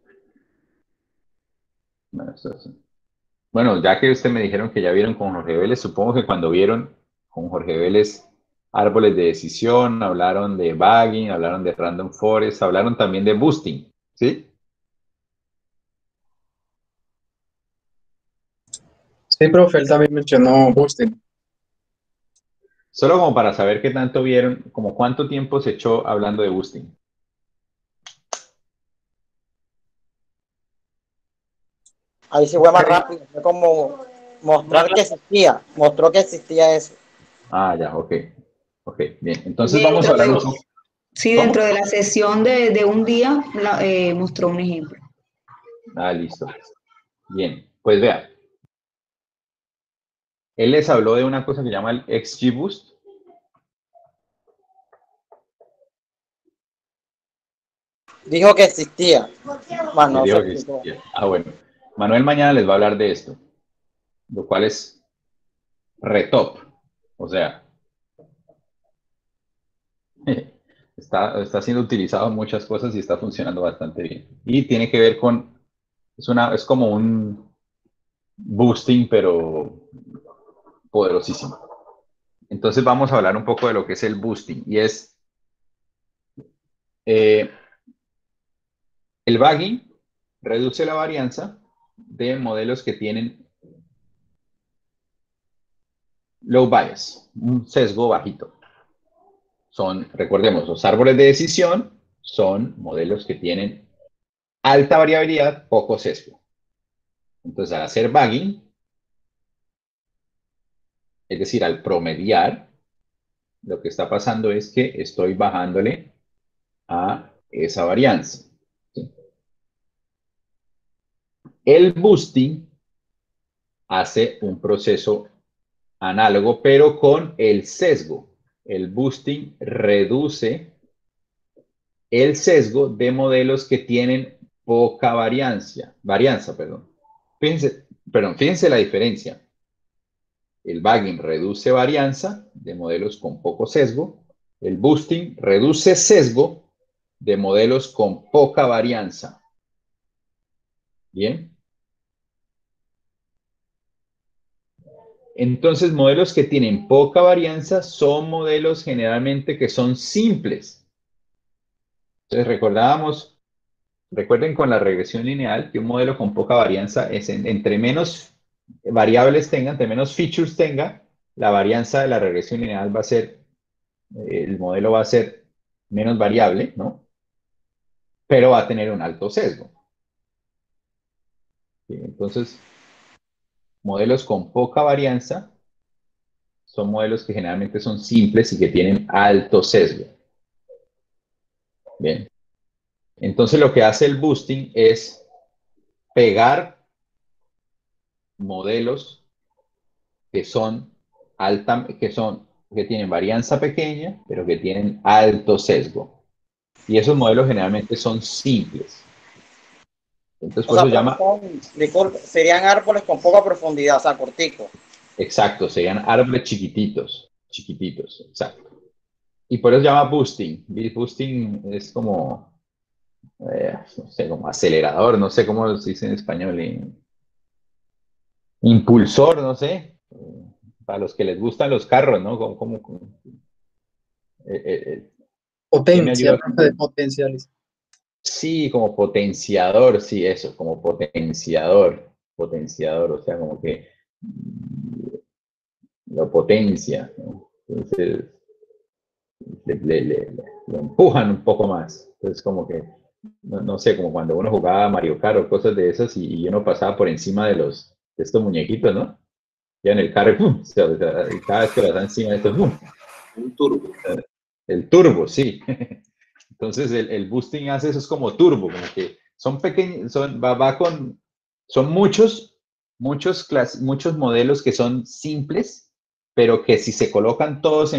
bueno, ya que usted me dijeron que ya vieron con Jorge Vélez, supongo que cuando vieron con Jorge Vélez árboles de decisión, hablaron de bagging, hablaron de random forest, hablaron también de boosting, ¿sí? Sí, profe, él también mencionó boosting. Solo como para saber qué tanto vieron, como cuánto tiempo se echó hablando de boosting. Ahí se fue más rápido, fue como mostró que existía eso. Ah, ya, ok. Ok, bien. Entonces vamos a hablar un poco. Sí, dentro de la sesión de un día mostró un ejemplo. Ah, listo. Bien, pues vea. Él les habló de una cosa que se llama el XGBoost. Dijo que existía. Bueno, Dijo que existía. Ah, bueno. Manuel mañana les va a hablar de esto, lo cual es retop. O sea, está siendo utilizado en muchas cosas y está funcionando bastante bien. Y tiene que ver con, es como un boosting, pero poderosísimo. Entonces vamos a hablar un poco de lo que es el boosting. Y es, el bagging reduce la varianza de modelos que tienen low bias, un sesgo bajito. Recordemos, los árboles de decisión son modelos que tienen alta variabilidad, poco sesgo. Entonces, al hacer bagging, es decir, al promediar, lo que está pasando es que estoy bajándole a esa varianza. ¿Sí? El boosting hace un proceso análogo, pero con el sesgo. El boosting reduce el sesgo de modelos que tienen poca varianza, perdón. Fíjense la diferencia. El bagging reduce varianza de modelos con poco sesgo. El boosting reduce sesgo de modelos con poca varianza. ¿Bien? Entonces, modelos que tienen poca varianza son modelos generalmente que son simples. Entonces, recuerden con la regresión lineal que un modelo con poca varianza es entre menos variables tenga, entre menos features tenga, la varianza de la regresión lineal va a ser, el modelo va a ser menos variable, ¿no? Pero va a tener un alto sesgo. ¿Sí? Entonces, modelos con poca varianza son modelos que generalmente son simples y que tienen alto sesgo. Bien. Entonces, lo que hace el boosting es pegar modelos que que tienen varianza pequeña, pero que tienen alto sesgo. Y esos modelos generalmente son simples. Entonces, por eso se llama... Disculpe, serían árboles con poca profundidad, o sea, corticos. Exacto, serían árboles chiquititos, exacto. Y por eso se llama boosting. Boosting es como, no sé, como acelerador, no sé cómo se dice en español. Impulsor, no sé. Para los que les gustan los carros, ¿no? ¿Quién me Potencia, ayuda? profe, de potenciales. Sí, como potenciador, sí, eso, como potenciador, o sea, como que lo potencia, ¿no? Entonces, lo empujan un poco más. Entonces, como que, no sé, como cuando uno jugaba Mario Kart o cosas de esas y uno pasaba por encima de estos muñequitos, ¿no? Ya en el carro, ¡pum! O sea, y cada vez que pasaba encima de esto, ¡pum! Un turbo. El turbo, sí. Entonces, el boosting hace eso, es como turbo, como que son pequeños, son muchos modelos que son simples, pero que si se colocan todos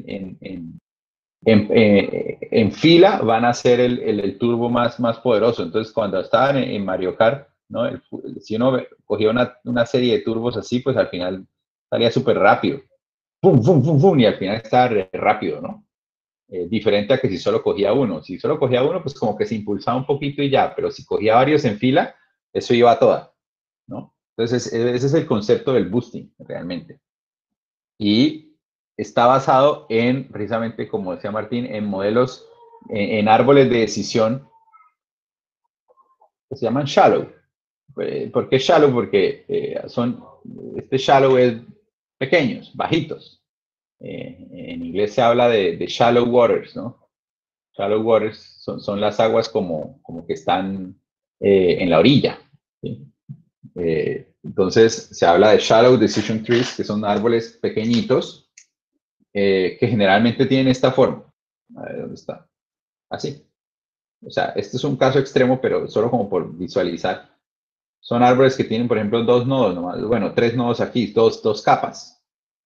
en fila van a ser el turbo más poderoso. Entonces, cuando estaban en Mario Kart, ¿no? Si uno cogía una serie de turbos así, pues al final salía súper rápido. ¡Pum, pum, pum, pum! Y al final estaba rápido, ¿no? Diferente a que si solo cogía uno. Si solo cogía uno, pues como que se impulsaba un poquito y ya, pero si cogía varios en fila, eso iba a toda, ¿no? Entonces, ese es el concepto del boosting, realmente. Y está basado en, precisamente como decía Martín, en modelos, en árboles de decisión que se llaman shallow. ¿Por qué shallow? Porque este shallow es pequeños, bajitos. En inglés se habla de shallow waters, ¿no? Shallow waters son las aguas como que están en la orilla. ¿Sí? Entonces se habla de shallow decision trees, que son árboles pequeñitos que generalmente tienen esta forma. A ver, ¿dónde está? Así. O sea, este es un caso extremo, pero solo como por visualizar. Son árboles que tienen, por ejemplo, dos nodos, nomás, bueno, tres nodos aquí, dos capas.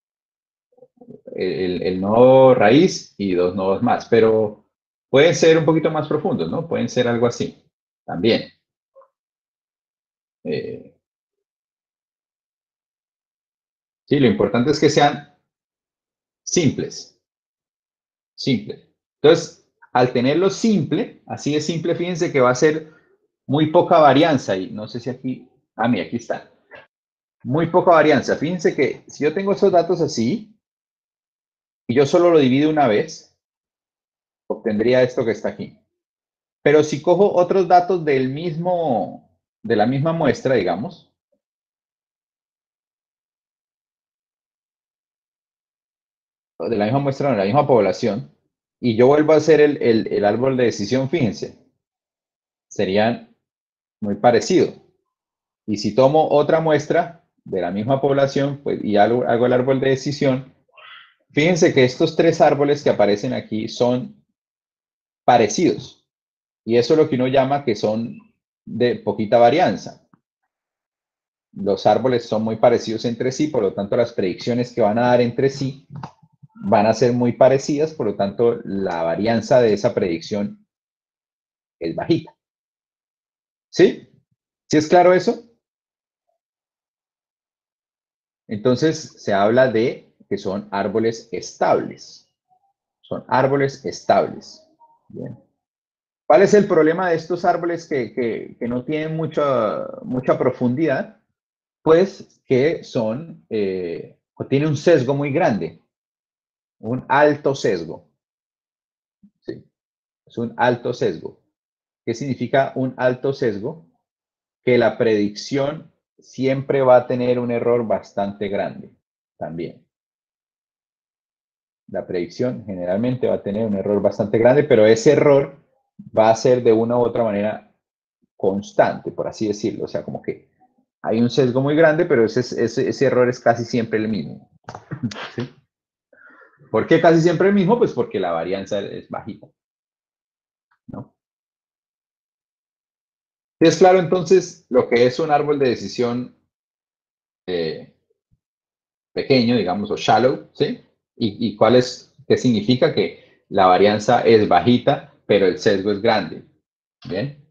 El nodo raíz y dos nodos más, pero pueden ser un poquito más profundos, ¿no? Pueden ser algo así, también. Sí, lo importante es que sean simples. Entonces, al tenerlo simple, así de simple, fíjense que va a ser muy poca varianza. Y no sé si aquí, mira, aquí está. Muy poca varianza. Fíjense que si yo tengo esos datos así, y yo solo lo divido una vez, obtendría esto que está aquí. Pero si cojo otros datos de la misma muestra, digamos, de la misma muestra, de la misma población, y yo vuelvo a hacer el árbol de decisión, fíjense, serían muy parecidos. Y si tomo otra muestra de la misma población pues, y hago el árbol de decisión, fíjense que estos tres árboles que aparecen aquí son parecidos. Y eso es lo que uno llama que son de poquita varianza. Los árboles son muy parecidos entre sí, por lo tanto las predicciones que van a dar entre sí van a ser muy parecidas, por lo tanto la varianza de esa predicción es bajita. ¿Sí? ¿Sí es claro eso? Entonces se habla de que son árboles estables. Son árboles estables. Bien. ¿Cuál es el problema de estos árboles que no tienen mucha profundidad? Pues que son, o tiene un sesgo muy grande, un alto sesgo. ¿Sí? Es un alto sesgo. ¿Qué significa un alto sesgo? Que la predicción siempre va a tener un error bastante grande también. La predicción generalmente va a tener un error bastante grande, pero ese error va a ser de una u otra manera constante, por así decirlo. O sea, como que hay un sesgo muy grande, pero ese error es casi siempre el mismo. ¿Sí? ¿Por qué casi siempre el mismo? Pues porque la varianza es bajita, ¿no? ¿Es claro entonces lo que es un árbol de decisión pequeño, digamos, o shallow, ¿sí? ¿Y cuál es, qué significa? Que la varianza es bajita, pero el sesgo es grande. ¿Bien?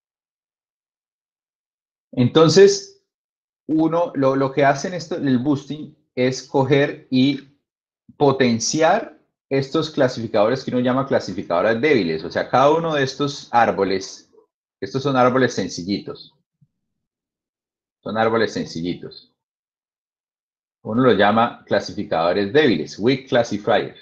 Entonces, lo que hacen el boosting es coger y potenciar estos clasificadores que uno llama clasificadores débiles. O sea, cada uno de estos árboles, estos son árboles sencillitos. Son árboles sencillitos. Uno los llama clasificadores débiles, weak classifiers.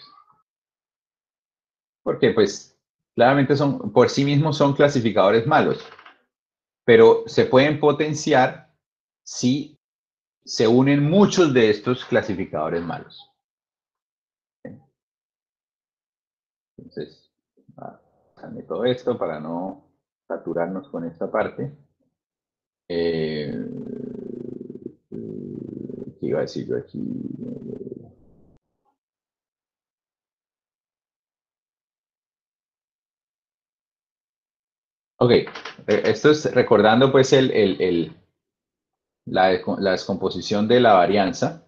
Porque pues claramente son, por sí mismos son clasificadores malos, pero se pueden potenciar si se unen muchos de estos clasificadores malos. Entonces, cambio todo esto para no saturarnos con esta parte. ¿Qué iba a decir yo aquí? Ok, esto es recordando pues la descomposición de la varianza.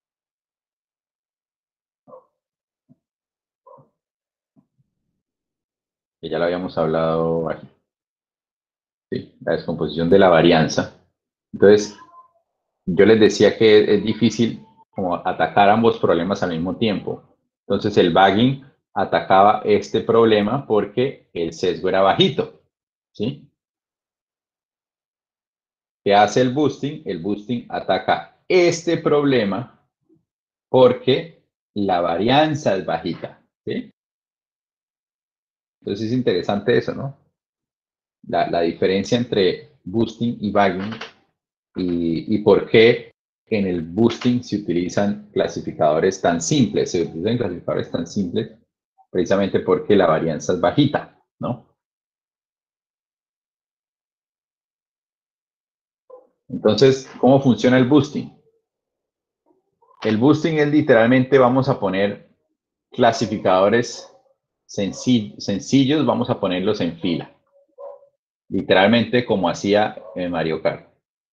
Que ya lo habíamos hablado aquí. Sí, la descomposición de la varianza. Entonces, yo les decía que es difícil como atacar ambos problemas al mismo tiempo. Entonces, el bagging atacaba este problema porque el sesgo era bajito. ¿Sí? ¿Qué hace el boosting? El boosting ataca este problema porque la varianza es bajita. ¿Sí? Entonces, es interesante eso, ¿no? La diferencia entre boosting y bagging y por qué en el boosting se utilizan clasificadores tan simples. Se utilizan clasificadores tan simples precisamente porque la varianza es bajita, ¿no? Entonces, ¿cómo funciona el boosting? El boosting es literalmente, vamos a poner clasificadores sencillos, vamos a ponerlos en fila. Literalmente como hacía en Mario Kart.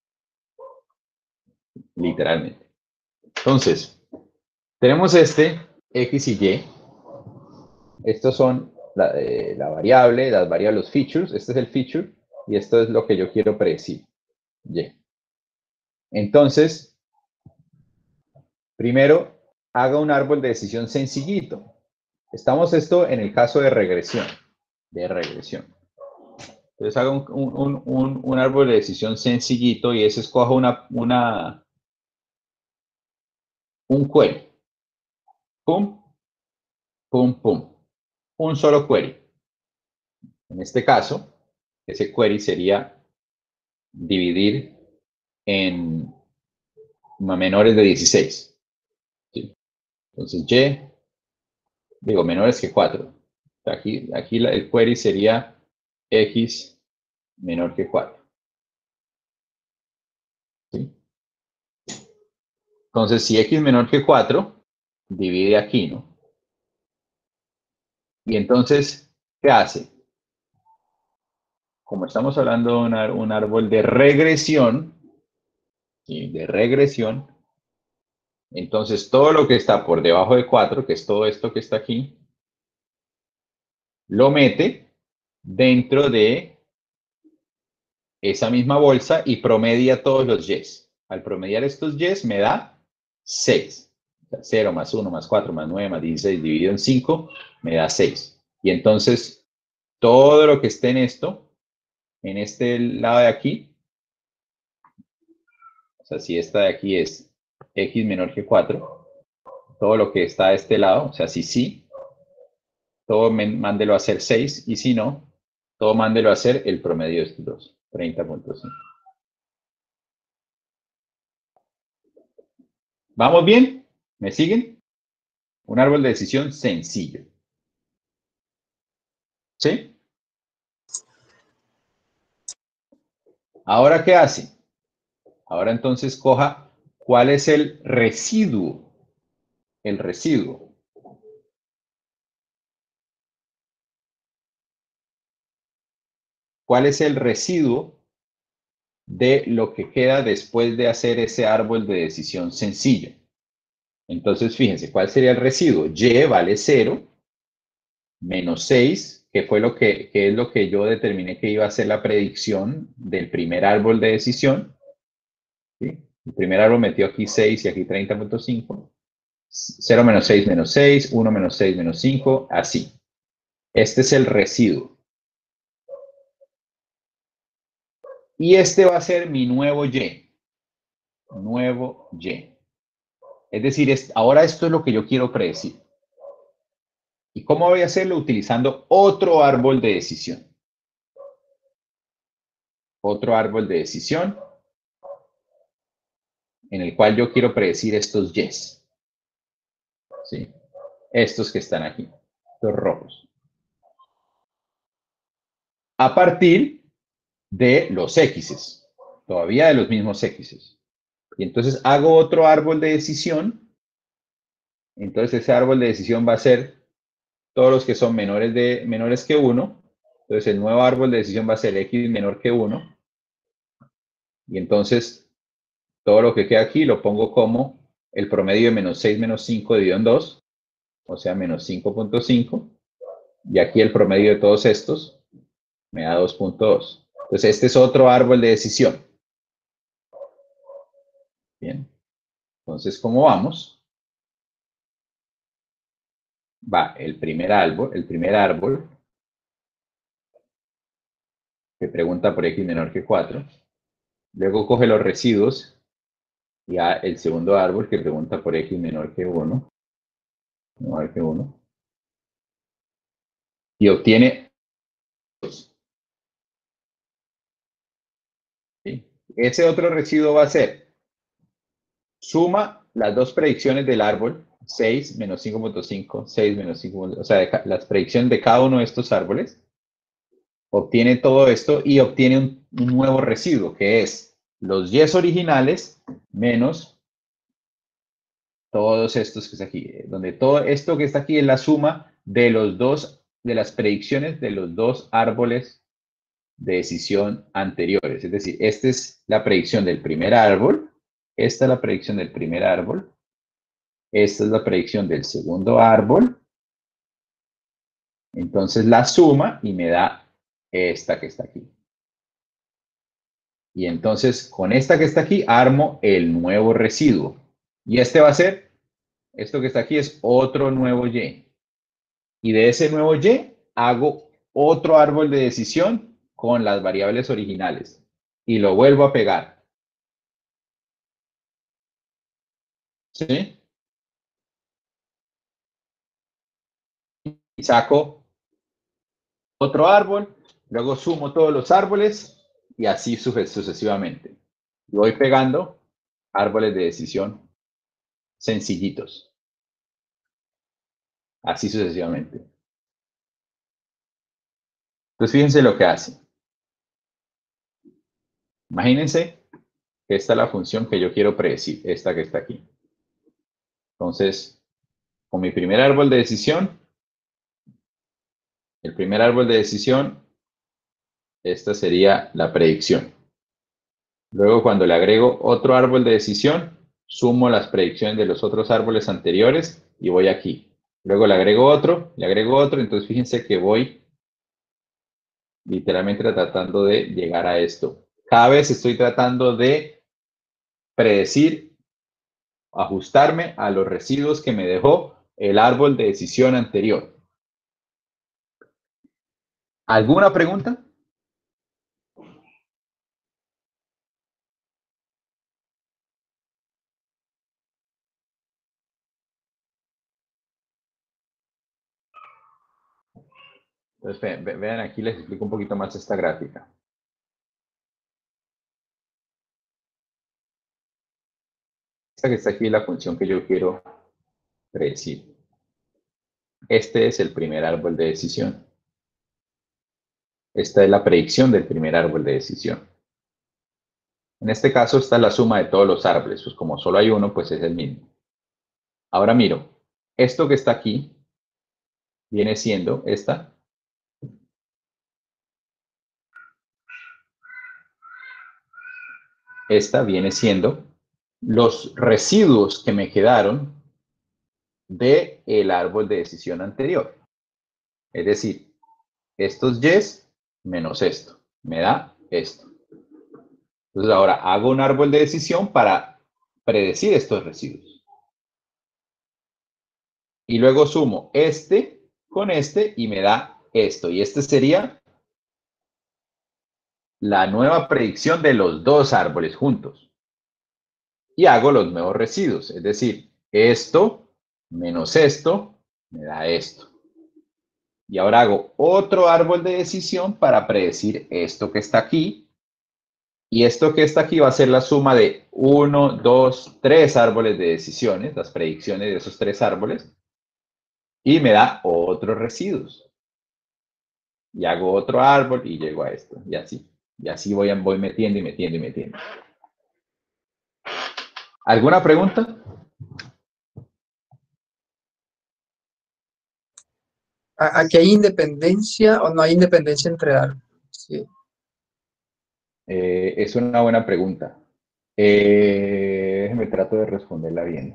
Literalmente. Entonces, tenemos este, X y Y. Estos son la variable, las variables, los features. Este es el feature y esto es lo que yo quiero predecir. Y. Entonces, primero, haga un árbol de decisión sencillito. Estamos esto en el caso de regresión. Entonces, haga un árbol de decisión sencillito y ese escoja un query. Pum, pum, pum. Un solo query. En este caso, ese query sería dividir en menores de 16. ¿Sí? Entonces, digo, menores que 4. Aquí el query sería x menor que 4. ¿Sí? Entonces, si x menor que 4, divide aquí, ¿no? Y entonces, ¿qué hace? Como estamos hablando de un árbol de regresión, ¿sí? De regresión, entonces todo lo que está por debajo de 4, que es todo esto que está aquí, lo mete dentro de esa misma bolsa y promedia todos los Ys. Al promediar estos Ys me da 6. 0 más 1 más 4 más 9 más 16 dividido en 5 me da 6. Y entonces todo lo que esté en esto, en este lado de aquí, o sea, si esta de aquí es x menor que 4, todo lo que está de este lado, o sea, si sí, todo mándelo a hacer 6, y si no, todo mándelo a hacer el promedio de estos dos, 30.5. ¿Vamos bien? ¿Me siguen? Un árbol de decisión sencillo. ¿Sí? ¿Ahora qué hace? Ahora entonces coja cuál es el residuo. El residuo. ¿Cuál es el residuo de lo que queda después de hacer ese árbol de decisión sencillo? Entonces, fíjense, ¿cuál sería el residuo? Y vale 0, menos 6, que es lo que yo determiné que iba a ser la predicción del primer árbol de decisión. ¿Sí? El primer árbol metió aquí 6 y aquí 30.5. 0 menos 6 menos 6, 1 menos 6 menos 5, así. Este es el residuo. Y este va a ser mi nuevo Y. Nuevo Y. Es decir, ahora esto es lo que yo quiero predecir. ¿Y cómo voy a hacerlo? Utilizando otro árbol de decisión. Otro árbol de decisión en el cual yo quiero predecir estos Ys. ¿Sí? Estos que están aquí, los rojos. A partir de los X's, todavía de los mismos X's. Y entonces hago otro árbol de decisión. Entonces ese árbol de decisión va a ser todos los que son menores que 1. Entonces el nuevo árbol de decisión va a ser X menor que 1. Y entonces todo lo que queda aquí lo pongo como el promedio de menos 6 menos 5 dividido en 2, o sea, menos 5.5. Y aquí el promedio de todos estos me da 2.2. Entonces este es otro árbol de decisión. Bien. Entonces, ¿cómo vamos? Va el primer árbol que pregunta por X menor que 4. Luego coge los residuos. Ya el segundo árbol que pregunta por X menor que 1. Menor que 1. Y obtiene. ¿Sí? Ese otro residuo va a ser. Suma las dos predicciones del árbol. 6 menos 5.5. 6 menos 5. O sea, las predicciones de cada uno de estos árboles. Obtiene todo esto y obtiene un nuevo residuo, que es los Ys originales menos todos estos que está aquí, donde todo esto que está aquí es la suma de de las predicciones de los dos árboles de decisión anteriores. Es decir, esta es la predicción del primer árbol, esta es la predicción del primer árbol, esta es la predicción del segundo árbol. Entonces la suma y me da esta que está aquí. Y entonces con esta que está aquí armo el nuevo residuo. Y este va a ser, esto que está aquí es otro nuevo Y. Y de ese nuevo Y hago otro árbol de decisión con las variables originales. Y lo vuelvo a pegar. ¿Sí? Y saco otro árbol, luego sumo todos los árboles y así sucesivamente. Y voy pegando árboles de decisión sencillitos. Así sucesivamente. Entonces fíjense lo que hace. Imagínense que esta es la función que yo quiero predecir, esta que está aquí. Entonces, con mi primer árbol de decisión, el primer árbol de decisión, esta sería la predicción. Luego, cuando le agrego otro árbol de decisión, sumo las predicciones de los otros árboles anteriores y voy aquí. Luego le agrego otro, entonces fíjense que voy literalmente tratando de llegar a esto. Cada vez estoy tratando de predecir, ajustarme a los residuos que me dejó el árbol de decisión anterior. ¿Alguna pregunta? Entonces, vean, aquí les explico un poquito más esta gráfica. Esta que está aquí es la función que yo quiero predecir. Este es el primer árbol de decisión. Esta es la predicción del primer árbol de decisión. En este caso, esta es la suma de todos los árboles. Pues como solo hay uno, pues es el mismo. Ahora miro, esto que está aquí viene siendo esta. Esta viene siendo los residuos que me quedaron del árbol de decisión anterior. Es decir, estos yes menos esto, me da esto. Entonces ahora hago un árbol de decisión para predecir estos residuos. Y luego sumo este con este y me da esto. Y este sería la nueva predicción de los dos árboles juntos. Y hago los nuevos residuos. Es decir, esto menos esto me da esto. Y ahora hago otro árbol de decisión para predecir esto que está aquí. Y esto que está aquí va a ser la suma de 1, 2, 3 árboles de decisiones, las predicciones de esos 3 árboles. Y me da otros residuos. Y hago otro árbol y llego a esto. Y así. Y así voy metiendo y metiendo y metiendo. ¿Alguna pregunta? ¿Aquí hay independencia o no hay independencia entre árboles? Sí. Es una buena pregunta. Déjeme trato de responderla bien.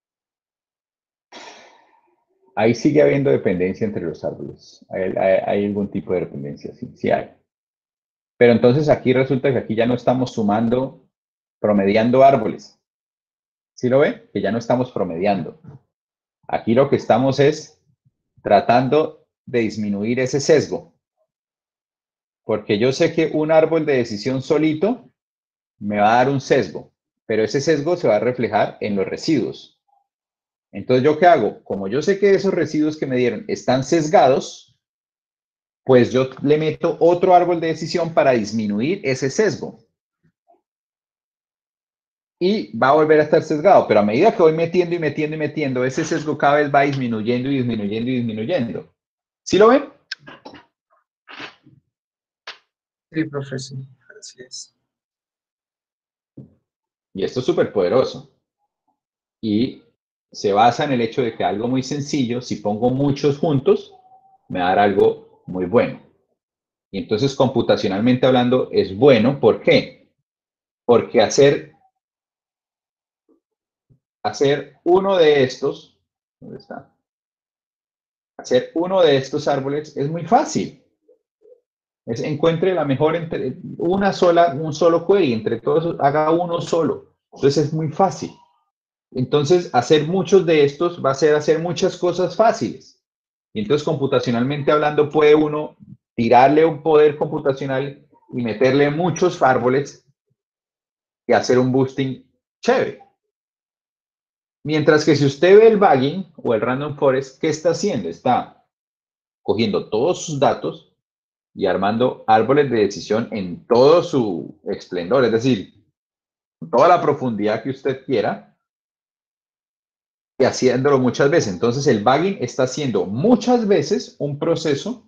Ahí sigue habiendo dependencia entre los árboles. Hay algún tipo de dependencia, sí, sí hay. Pero entonces aquí resulta que aquí ya no estamos sumando, promediando árboles. ¿Sí lo ve? Que ya no estamos promediando. Aquí lo que estamos es tratando de disminuir ese sesgo. Porque yo sé que un árbol de decisión solito me va a dar un sesgo, pero ese sesgo se va a reflejar en los residuos. Entonces, ¿yo qué hago? Como yo sé que esos residuos que me dieron están sesgados, pues yo le meto otro árbol de decisión para disminuir ese sesgo. Y va a volver a estar sesgado, pero a medida que voy metiendo y metiendo y metiendo, ese sesgo cada vez va disminuyendo y disminuyendo y disminuyendo. ¿Sí lo ven? Sí, profe, sí. Así es. Y esto es súper poderoso. Y se basa en el hecho de que algo muy sencillo, si pongo muchos juntos, me va a dar algo muy bueno. Y entonces, computacionalmente hablando, es bueno. ¿Por qué? Porque hacer uno de estos, ¿dónde está? Hacer uno de estos árboles es muy fácil. Encuentre la mejor entre un solo query, entre todos haga uno solo. Entonces es muy fácil. Entonces, hacer muchos de estos va a ser hacer muchas cosas fáciles. Y entonces, computacionalmente hablando, puede uno tirarle un poder computacional y meterle muchos árboles y hacer un boosting chévere. Mientras que si usted ve el bagging o el random forest, ¿qué está haciendo? Está cogiendo todos sus datos y armando árboles de decisión en todo su esplendor, es decir, toda la profundidad que usted quiera y haciéndolo muchas veces. Entonces el bagging está haciendo muchas veces un proceso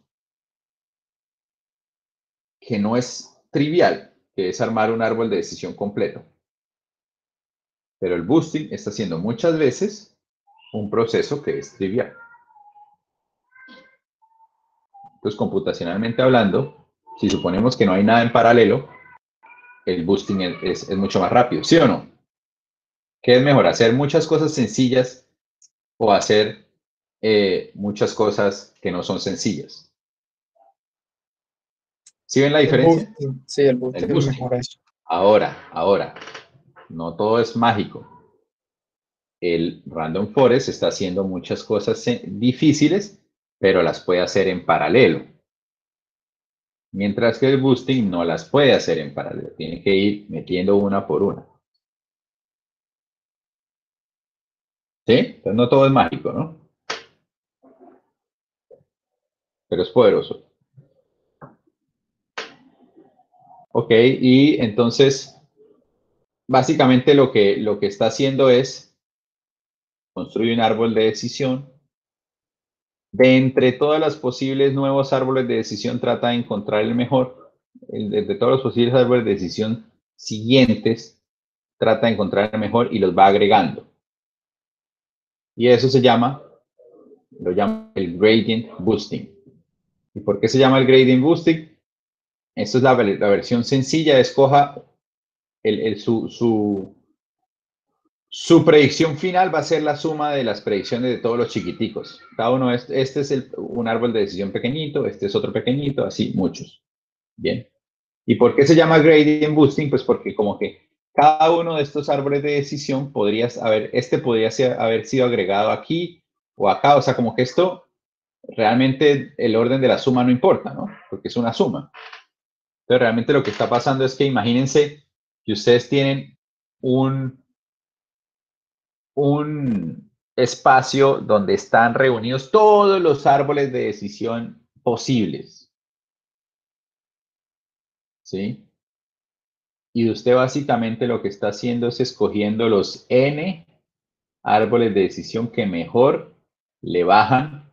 que no es trivial, que es armar un árbol de decisión completo. Pero el boosting está haciendo muchas veces un proceso que es trivial. Entonces, computacionalmente hablando, si suponemos que no hay nada en paralelo, el boosting es mucho más rápido, ¿sí o no? ¿Qué es mejor, hacer muchas cosas sencillas o hacer muchas cosas que no son sencillas? ¿Sí ven la El diferencia? boosting, sí, el boosting boosting. mejora eso. Ahora, no todo es mágico. El Random Forest está haciendo muchas cosas difíciles, pero las puede hacer en paralelo. Mientras que el boosting no las puede hacer en paralelo. Tiene que ir metiendo una por una. ¿Sí? Entonces no todo es mágico, ¿no? Pero es poderoso. Ok, y entonces, básicamente lo que está haciendo es construir un árbol de decisión. De entre todas las posibles nuevos árboles de decisión, trata de encontrar el mejor. De todos los posibles árboles de decisión siguientes, trata de encontrar el mejor y los va agregando. Y eso lo llama el gradient boosting. ¿Y por qué se llama el gradient boosting? Esto es la versión sencilla. Escoja su predicción final va a ser la suma de las predicciones de todos los chiquiticos. Cada uno, este es un árbol de decisión pequeñito, este es otro pequeñito, así muchos. Bien. ¿Y por qué se llama gradient boosting? Pues porque como que cada uno de estos árboles de decisión podría haber sido agregado aquí o acá. O sea, como que esto realmente el orden de la suma no importa, ¿no? Porque es una suma. Entonces, realmente lo que está pasando es que imagínense que ustedes tienen un espacio donde están reunidos todos los árboles de decisión posibles. ¿Sí? Y usted básicamente lo que está haciendo es escogiendo los N árboles de decisión que mejor le bajan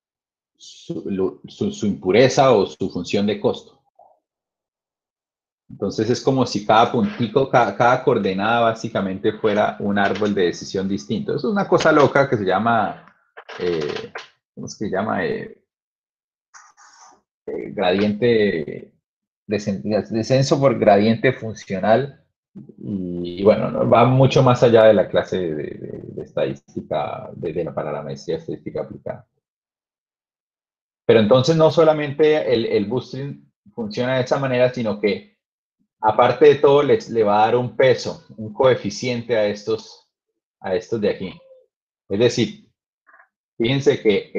su impureza o su función de costo. Entonces es como si cada puntico, cada coordenada básicamente fuera un árbol de decisión distinto. Eso es una cosa loca que se llama, ¿cómo es que se llama? Gradiente, descenso por gradiente funcional. Y bueno, ¿no? Va mucho más allá de la clase de estadística, para la maestría de estadística aplicada. Pero entonces no solamente el boosting funciona de esa manera, sino que aparte de todo le va a dar un peso, un coeficiente a estos de aquí. Es decir, fíjense que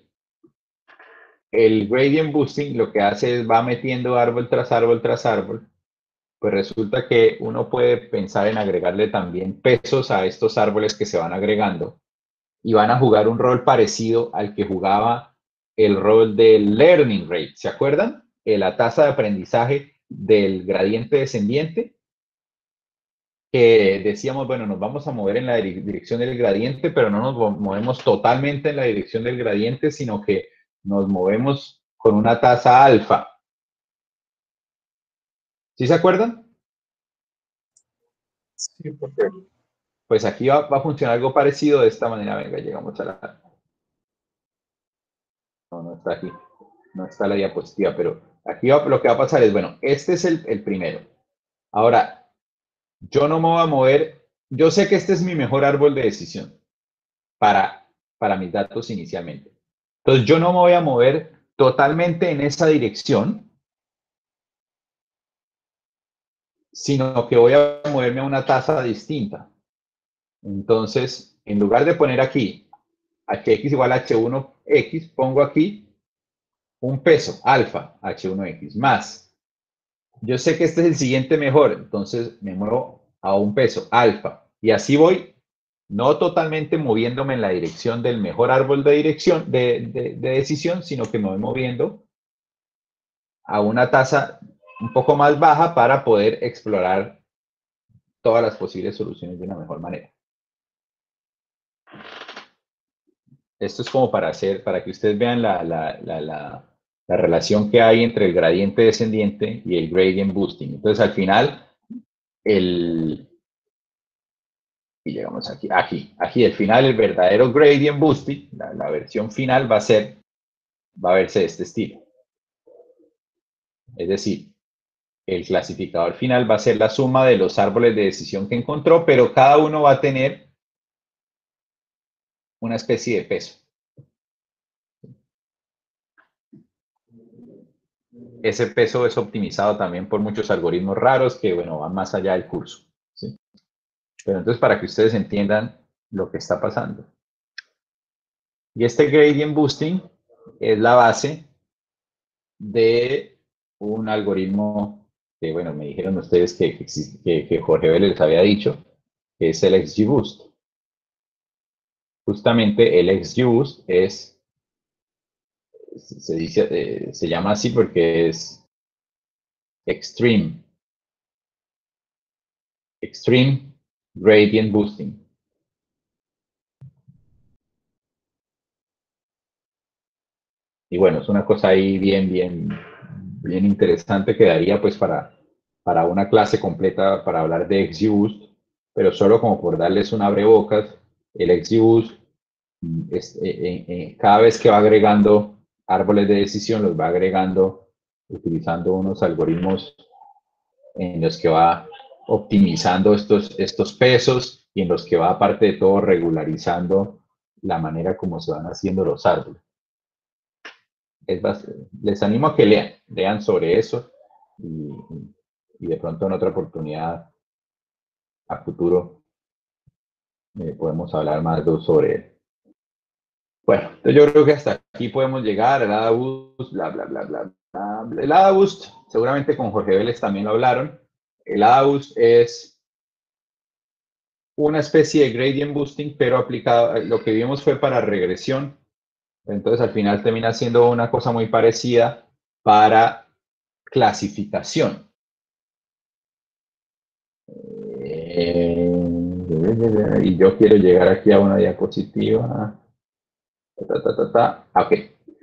el gradient boosting lo que hace es va metiendo árbol tras árbol tras árbol. Pues resulta que uno puede pensar en agregarle también pesos a estos árboles que se van agregando y van a jugar un rol parecido al que jugaba el rol del learning rate. ¿Se acuerdan? La tasa de aprendizaje del gradiente descendiente, que decíamos, bueno, nos vamos a mover en la dirección del gradiente, pero no nos movemos totalmente en la dirección del gradiente, sino que nos movemos con una tasa alfa. ¿Sí se acuerdan? Sí, porque Pues aquí va a funcionar algo parecido de esta manera. Venga, llegamos a la... No está aquí. No está la diapositiva, pero aquí lo que va a pasar es, bueno, este es el primero. Ahora, yo no me voy a mover. Yo sé que este es mi mejor árbol de decisión para mis datos inicialmente. Entonces, yo no me voy a mover totalmente en esa dirección, sino que voy a moverme a una tasa distinta. Entonces, en lugar de poner aquí hx igual a h1x, pongo aquí un peso, alfa, h1x, más. Yo sé que este es el siguiente mejor, entonces me muevo a un peso, alfa. Y así voy, no totalmente moviéndome en la dirección del mejor árbol de decisión, sino que me voy moviendo a una tasa un poco más baja para poder explorar todas las posibles soluciones de una mejor manera. Esto es como para que ustedes vean la relación que hay entre el gradiente descendiente y el gradient boosting. Entonces, al final, y llegamos aquí, al final, el verdadero gradient boosting, la versión final va a verse de este estilo. Es decir, el clasificador final va a ser la suma de los árboles de decisión que encontró, pero cada uno va a tener una especie de peso. ese peso es optimizado también por muchos algoritmos raros que, bueno, van más allá del curso, ¿sí? Pero entonces, para que ustedes entiendan lo que está pasando. Y este gradient boosting es la base de un algoritmo que, bueno, me dijeron ustedes que Jorge Vélez les había dicho, que es el XGBoost. Justamente el XGBoost es, se llama así porque es Extreme Gradient Boosting. Y bueno, es una cosa ahí bien interesante que daría pues para una clase completa para hablar de XGBoost, pero solo como por darles un abrebocas, el XGBoost cada vez que va agregando árboles de decisión, los va agregando utilizando unos algoritmos en los que va optimizando estos pesos y en los que va, aparte de todo, regularizando la manera como se van haciendo los árboles. Les animo a que lean sobre eso y de pronto en otra oportunidad a futuro podemos hablar más sobre él. Bueno, entonces yo creo que hasta aquí podemos llegar. El AdaBoost, bla, bla, bla, bla, bla. El AdaBoost, seguramente con Jorge Vélez también lo hablaron. El AdaBoost es una especie de gradient boosting, pero aplicado, lo que vimos fue para regresión. Entonces al final termina siendo una cosa muy parecida para clasificación. Y yo quiero llegar aquí a una diapositiva. Ok.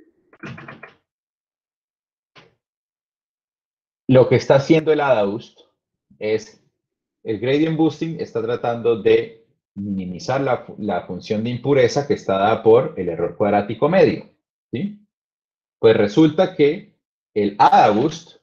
Lo que está haciendo el AdaBoost es, el gradient boosting está tratando de minimizar la función de impureza que está dada por el error cuadrático medio, ¿sí? Pues resulta que el AdaBoost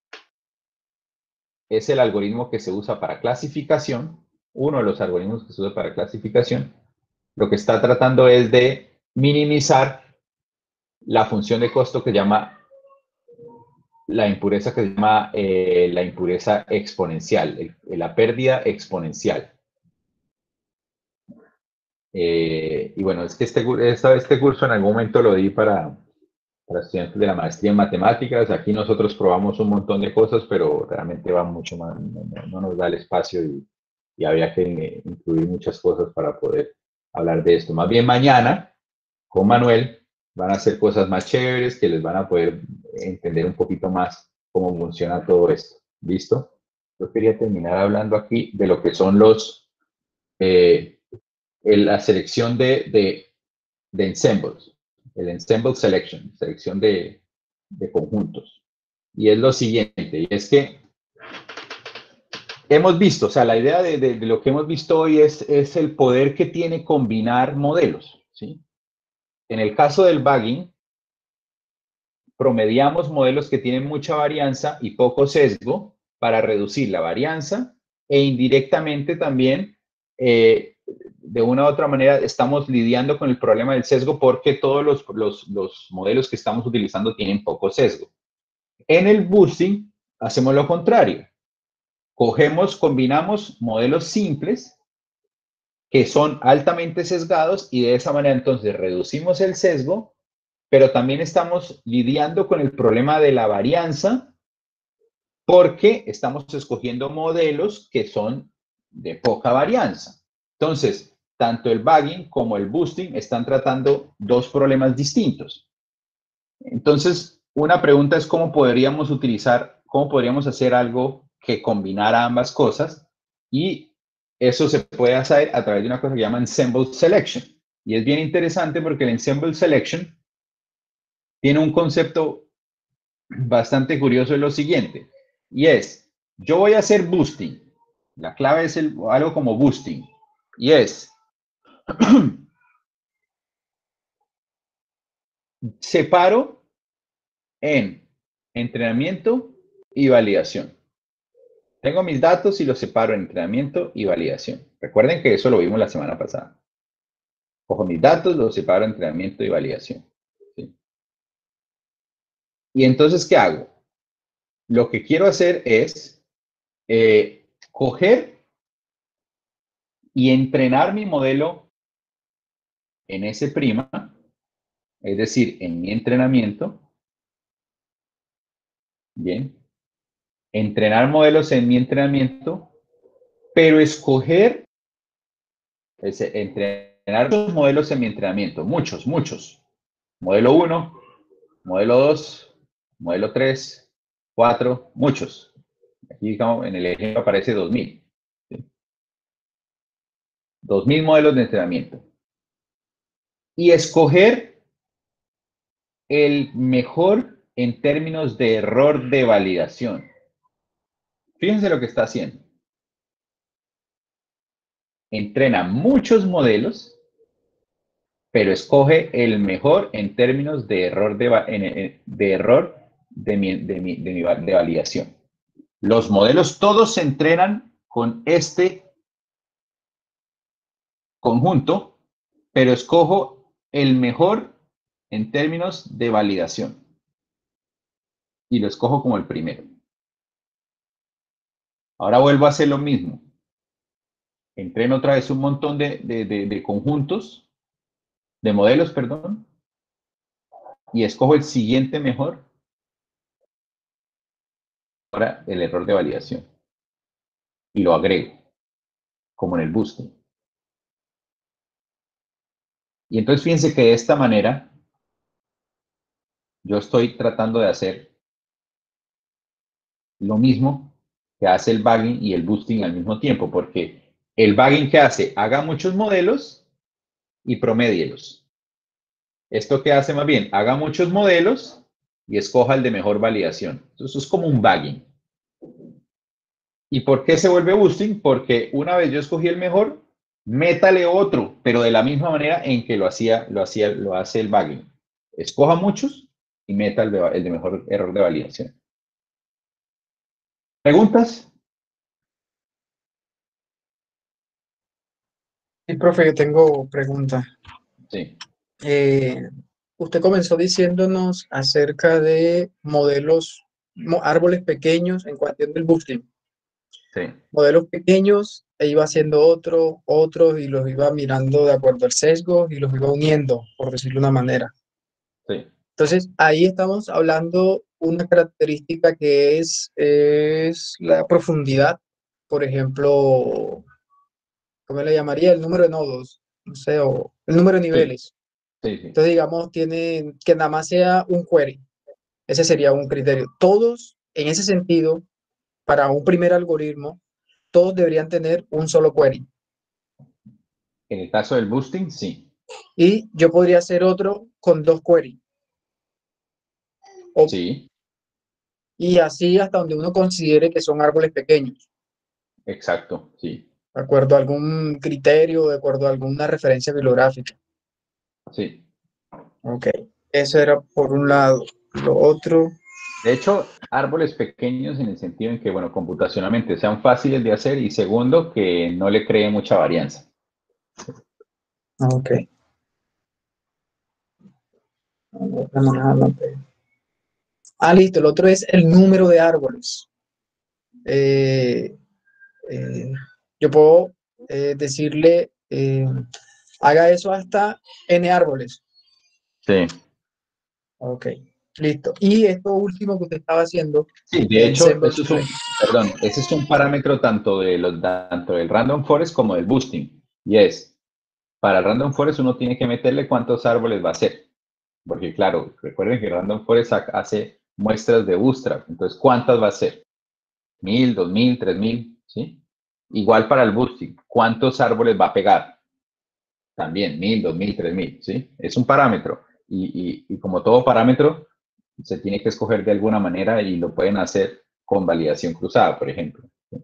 es el algoritmo que se usa para clasificación, uno de los algoritmos que se usa para clasificación. Lo que está tratando es de minimizar la función de costo que llama la impureza la impureza exponencial, la pérdida exponencial. Y bueno, es que este curso en algún momento lo di para estudiantes de la maestría en matemáticas. Aquí nosotros probamos un montón de cosas, pero realmente va mucho más, no nos da el espacio y había que incluir muchas cosas para poder hablar de esto. Más bien mañana, con Manuel, van a hacer cosas más chéveres que les van a poder entender un poquito más cómo funciona todo esto. ¿Listo? Yo quería terminar hablando aquí de lo que son la selección de ensembles, el ensemble selection, selección de conjuntos. Y es lo siguiente, y es que hemos visto, o sea, la idea de lo que hemos visto hoy es el poder que tiene combinar modelos, ¿sí? En el caso del bagging, promediamos modelos que tienen mucha varianza y poco sesgo para reducir la varianza e indirectamente también, de una u otra manera, estamos lidiando con el problema del sesgo porque todos los modelos que estamos utilizando tienen poco sesgo. En el boosting hacemos lo contrario. Combinamos modelos simples que son altamente sesgados y de esa manera entonces reducimos el sesgo, pero también estamos lidiando con el problema de la varianza porque estamos escogiendo modelos que son de poca varianza. Entonces, tanto el bagging como el boosting están tratando dos problemas distintos. Entonces, una pregunta es cómo podríamos hacer algo que combinara ambas cosas, y eso se puede hacer a través de una cosa que llaman ensemble selection. Y es bien interesante porque el ensemble selection tiene un concepto bastante curioso, es lo siguiente, y es, yo voy a hacer boosting, la clave es algo como boosting, y es, separo en entrenamiento y validación. Tengo mis datos y los separo en entrenamiento y validación. Recuerden que eso lo vimos la semana pasada. Cojo mis datos, los separo en entrenamiento y validación. ¿Sí? Y entonces, ¿qué hago? lo que quiero hacer es coger y entrenar mi modelo en S', es decir, en mi entrenamiento. Bien. Entrenar modelos en mi entrenamiento, pero escoger, entrenar muchos modelos en mi entrenamiento, muchos. Modelo 1, modelo 2, modelo 3, 4, muchos. Aquí, digamos, en el ejemplo aparece 2000. ¿Sí? 2000 modelos de entrenamiento. Y escoger el mejor en términos de error de validación. Fíjense lo que está haciendo. Entrena muchos modelos, pero escoge el mejor en términos de error de validación. Los modelos todos se entrenan con este conjunto, pero escojo el mejor en términos de validación. Y lo escojo como el primero. Ahora vuelvo a hacer lo mismo. Entreno otra vez un montón de conjuntos, de modelos, perdón, y escojo el siguiente mejor. Ahora el error de validación. Y lo agrego, como en el boosting. Y entonces fíjense que de esta manera yo estoy tratando de hacer lo mismo que hace el bagging y el boosting al mismo tiempo, porque el bagging que hace, haga muchos modelos y promedielos. Esto que hace más bien, haga muchos modelos y escoja el de mejor validación. Entonces es como un bagging. ¿Y por qué se vuelve boosting? Porque una vez yo escogí el mejor, métale otro, pero de la misma manera en que lo hace el bagging. Escoja muchos y meta el de mejor error de validación. ¿Preguntas? Sí, profe, yo tengo preguntas. Sí. Usted comenzó diciéndonos acerca de modelos, árboles pequeños en cuestión del boosting. Sí. Modelos pequeños, e iba haciendo otros y los iba mirando de acuerdo al sesgo y los iba uniendo, por decirlo de una manera. Sí. Entonces, ahí estamos hablando una característica que es la profundidad. Por ejemplo, ¿cómo le llamaría? El número de nodos, no sé, o el número de niveles. Sí. Entonces, digamos, tiene que nada más sea un query. Ese sería un criterio. Todos, en ese sentido, para un primer algoritmo, todos deberían tener un solo query. En el caso del boosting, sí. Y yo podría hacer otro con 2 queries. Sí. Y así hasta donde uno considere que son árboles pequeños. Exacto, sí. De acuerdo a algún criterio, de acuerdo a alguna referencia bibliográfica. Sí. Ok, eso era por un lado. Lo otro... De hecho, árboles pequeños en el sentido en que, bueno, computacionalmente sean fáciles de hacer y segundo, que no le cree mucha varianza. Ok. Listo. El otro es el número de árboles. Yo puedo decirle, haga eso hasta n árboles. Sí. Ok, listo. Y esto último que usted estaba haciendo. Sí, de hecho, ese es un parámetro tanto del random forest como del boosting. Y es, para el random forest uno tiene que meterle cuántos árboles va a hacer. Porque claro, recuerden que random forest hace muestras de bootstrap. Entonces, ¿cuántas va a hacer? 1000, 2000, 3000, ¿sí? Igual para el boosting, ¿cuántos árboles va a pegar? También 1000, 2000, 3000, ¿sí? Es un parámetro. Y como todo parámetro, se tiene que escoger de alguna manera y lo pueden hacer con validación cruzada, por ejemplo.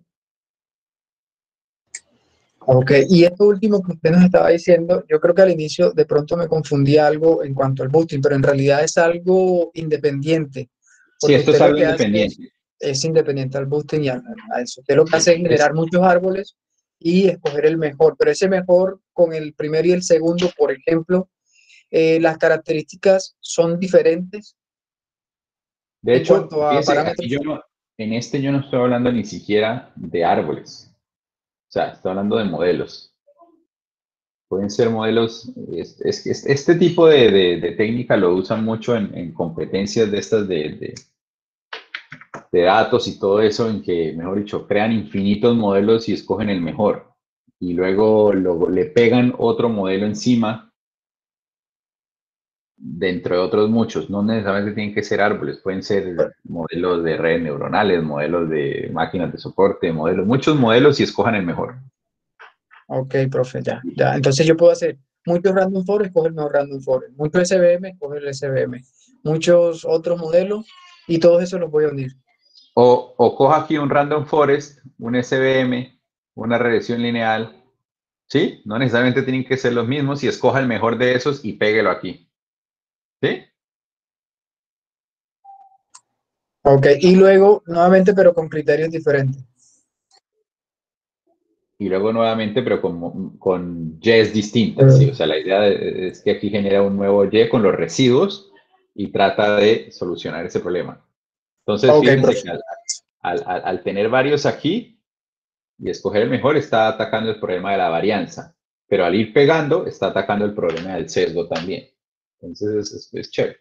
Ok, y esto último que usted nos estaba diciendo, yo creo que al inicio de pronto me confundí algo en cuanto al boosting, pero en realidad es algo independiente. Sí, Porque esto es usted lo algo que hace independiente. es independiente al boosting y a eso. Usted lo que hace es Sí, generar muchos árboles y escoger el mejor, pero ese mejor con el primero y el segundo, por ejemplo, las características son diferentes de en hecho, cuanto a fíjense, parámetros. en este yo no estoy hablando ni siquiera de árboles. O sea, estoy hablando de modelos. Pueden ser modelos, este tipo de técnica lo usan mucho en competencias de estas de datos y todo eso, en que, mejor dicho, crean infinitos modelos y escogen el mejor. Y luego le pegan otro modelo encima dentro de otros muchos. No necesariamente tienen que ser árboles, pueden ser modelos de redes neuronales, modelos de máquinas de soporte, muchos modelos y escojan el mejor. Ok, profe, ya. Entonces yo puedo hacer muchos random forest, escoger el mejor random forest. Muchos SVM, escoger el SVM. Muchos otros modelos y todos esos los voy a unir. O coja aquí un random forest, un SVM, una regresión lineal, ¿sí? No necesariamente tienen que ser los mismos y escoja el mejor de esos y péguelo aquí, ¿sí? Ok, y luego, nuevamente, pero con criterios diferentes. Y luego nuevamente, pero con Y's distintas, ¿sí? O sea, la idea es que aquí genera un nuevo Y con los residuos y trata de solucionar ese problema. Entonces, Okay, fíjense que al tener varios aquí y escoger el mejor, está atacando el problema de la varianza, pero al ir pegando, está atacando el problema del sesgo también. Entonces, es chévere.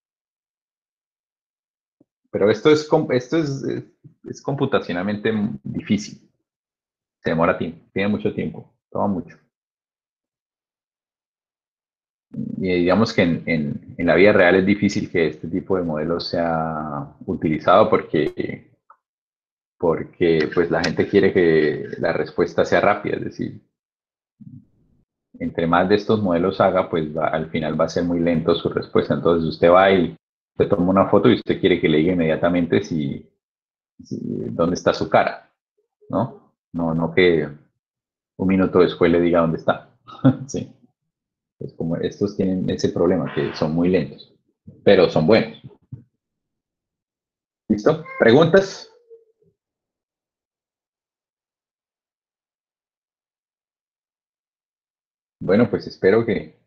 Pero esto es computacionalmente difícil. Se demora tiempo, tiene mucho tiempo, toma mucho. Y digamos que en la vida real es difícil que este tipo de modelos sea utilizado porque pues la gente quiere que la respuesta sea rápida, es decir, entre más de estos modelos haga, pues al final va a ser muy lento su respuesta. Entonces usted va y se toma una foto y usted quiere que le diga inmediatamente dónde está su cara, ¿no? No que un minuto después le diga dónde está. Sí. Es como estos tienen ese problema, que son muy lentos, pero son buenos. ¿Listo? ¿Preguntas? Bueno, pues espero que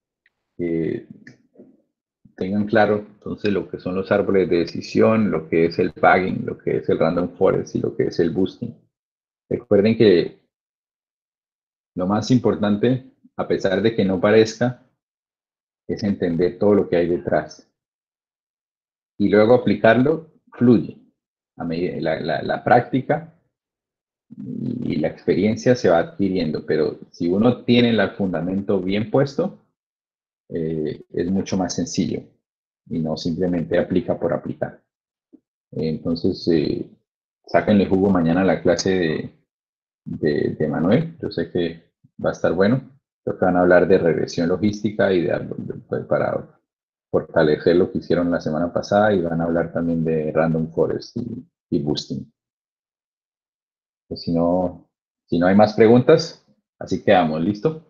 tengan claro entonces lo que son los árboles de decisión, lo que es el pagging, lo que es el random forest y lo que es el boosting. Recuerden que lo más importante, a pesar de que no parezca, es entender todo lo que hay detrás. Y luego aplicarlo fluye. A medida, la práctica y la experiencia se va adquiriendo, pero si uno tiene el fundamento bien puesto, es mucho más sencillo y no simplemente aplica por aplicar. Entonces, sáquenle jugo mañana a la clase de Manuel. Yo sé que va a estar bueno. Creo que van a hablar de regresión logística y para fortalecer lo que hicieron la semana pasada, y van a hablar también de random forest y boosting. Pues si no hay más preguntas, así quedamos. ¿Listo?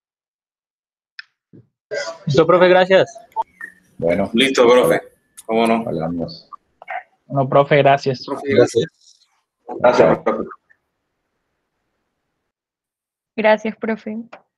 Listo, profe, gracias. Bueno. Listo, profe. ¿Cómo no? Hablamos. No, profe, gracias. Profe, gracias. Gracias, profe. Gracias, profe.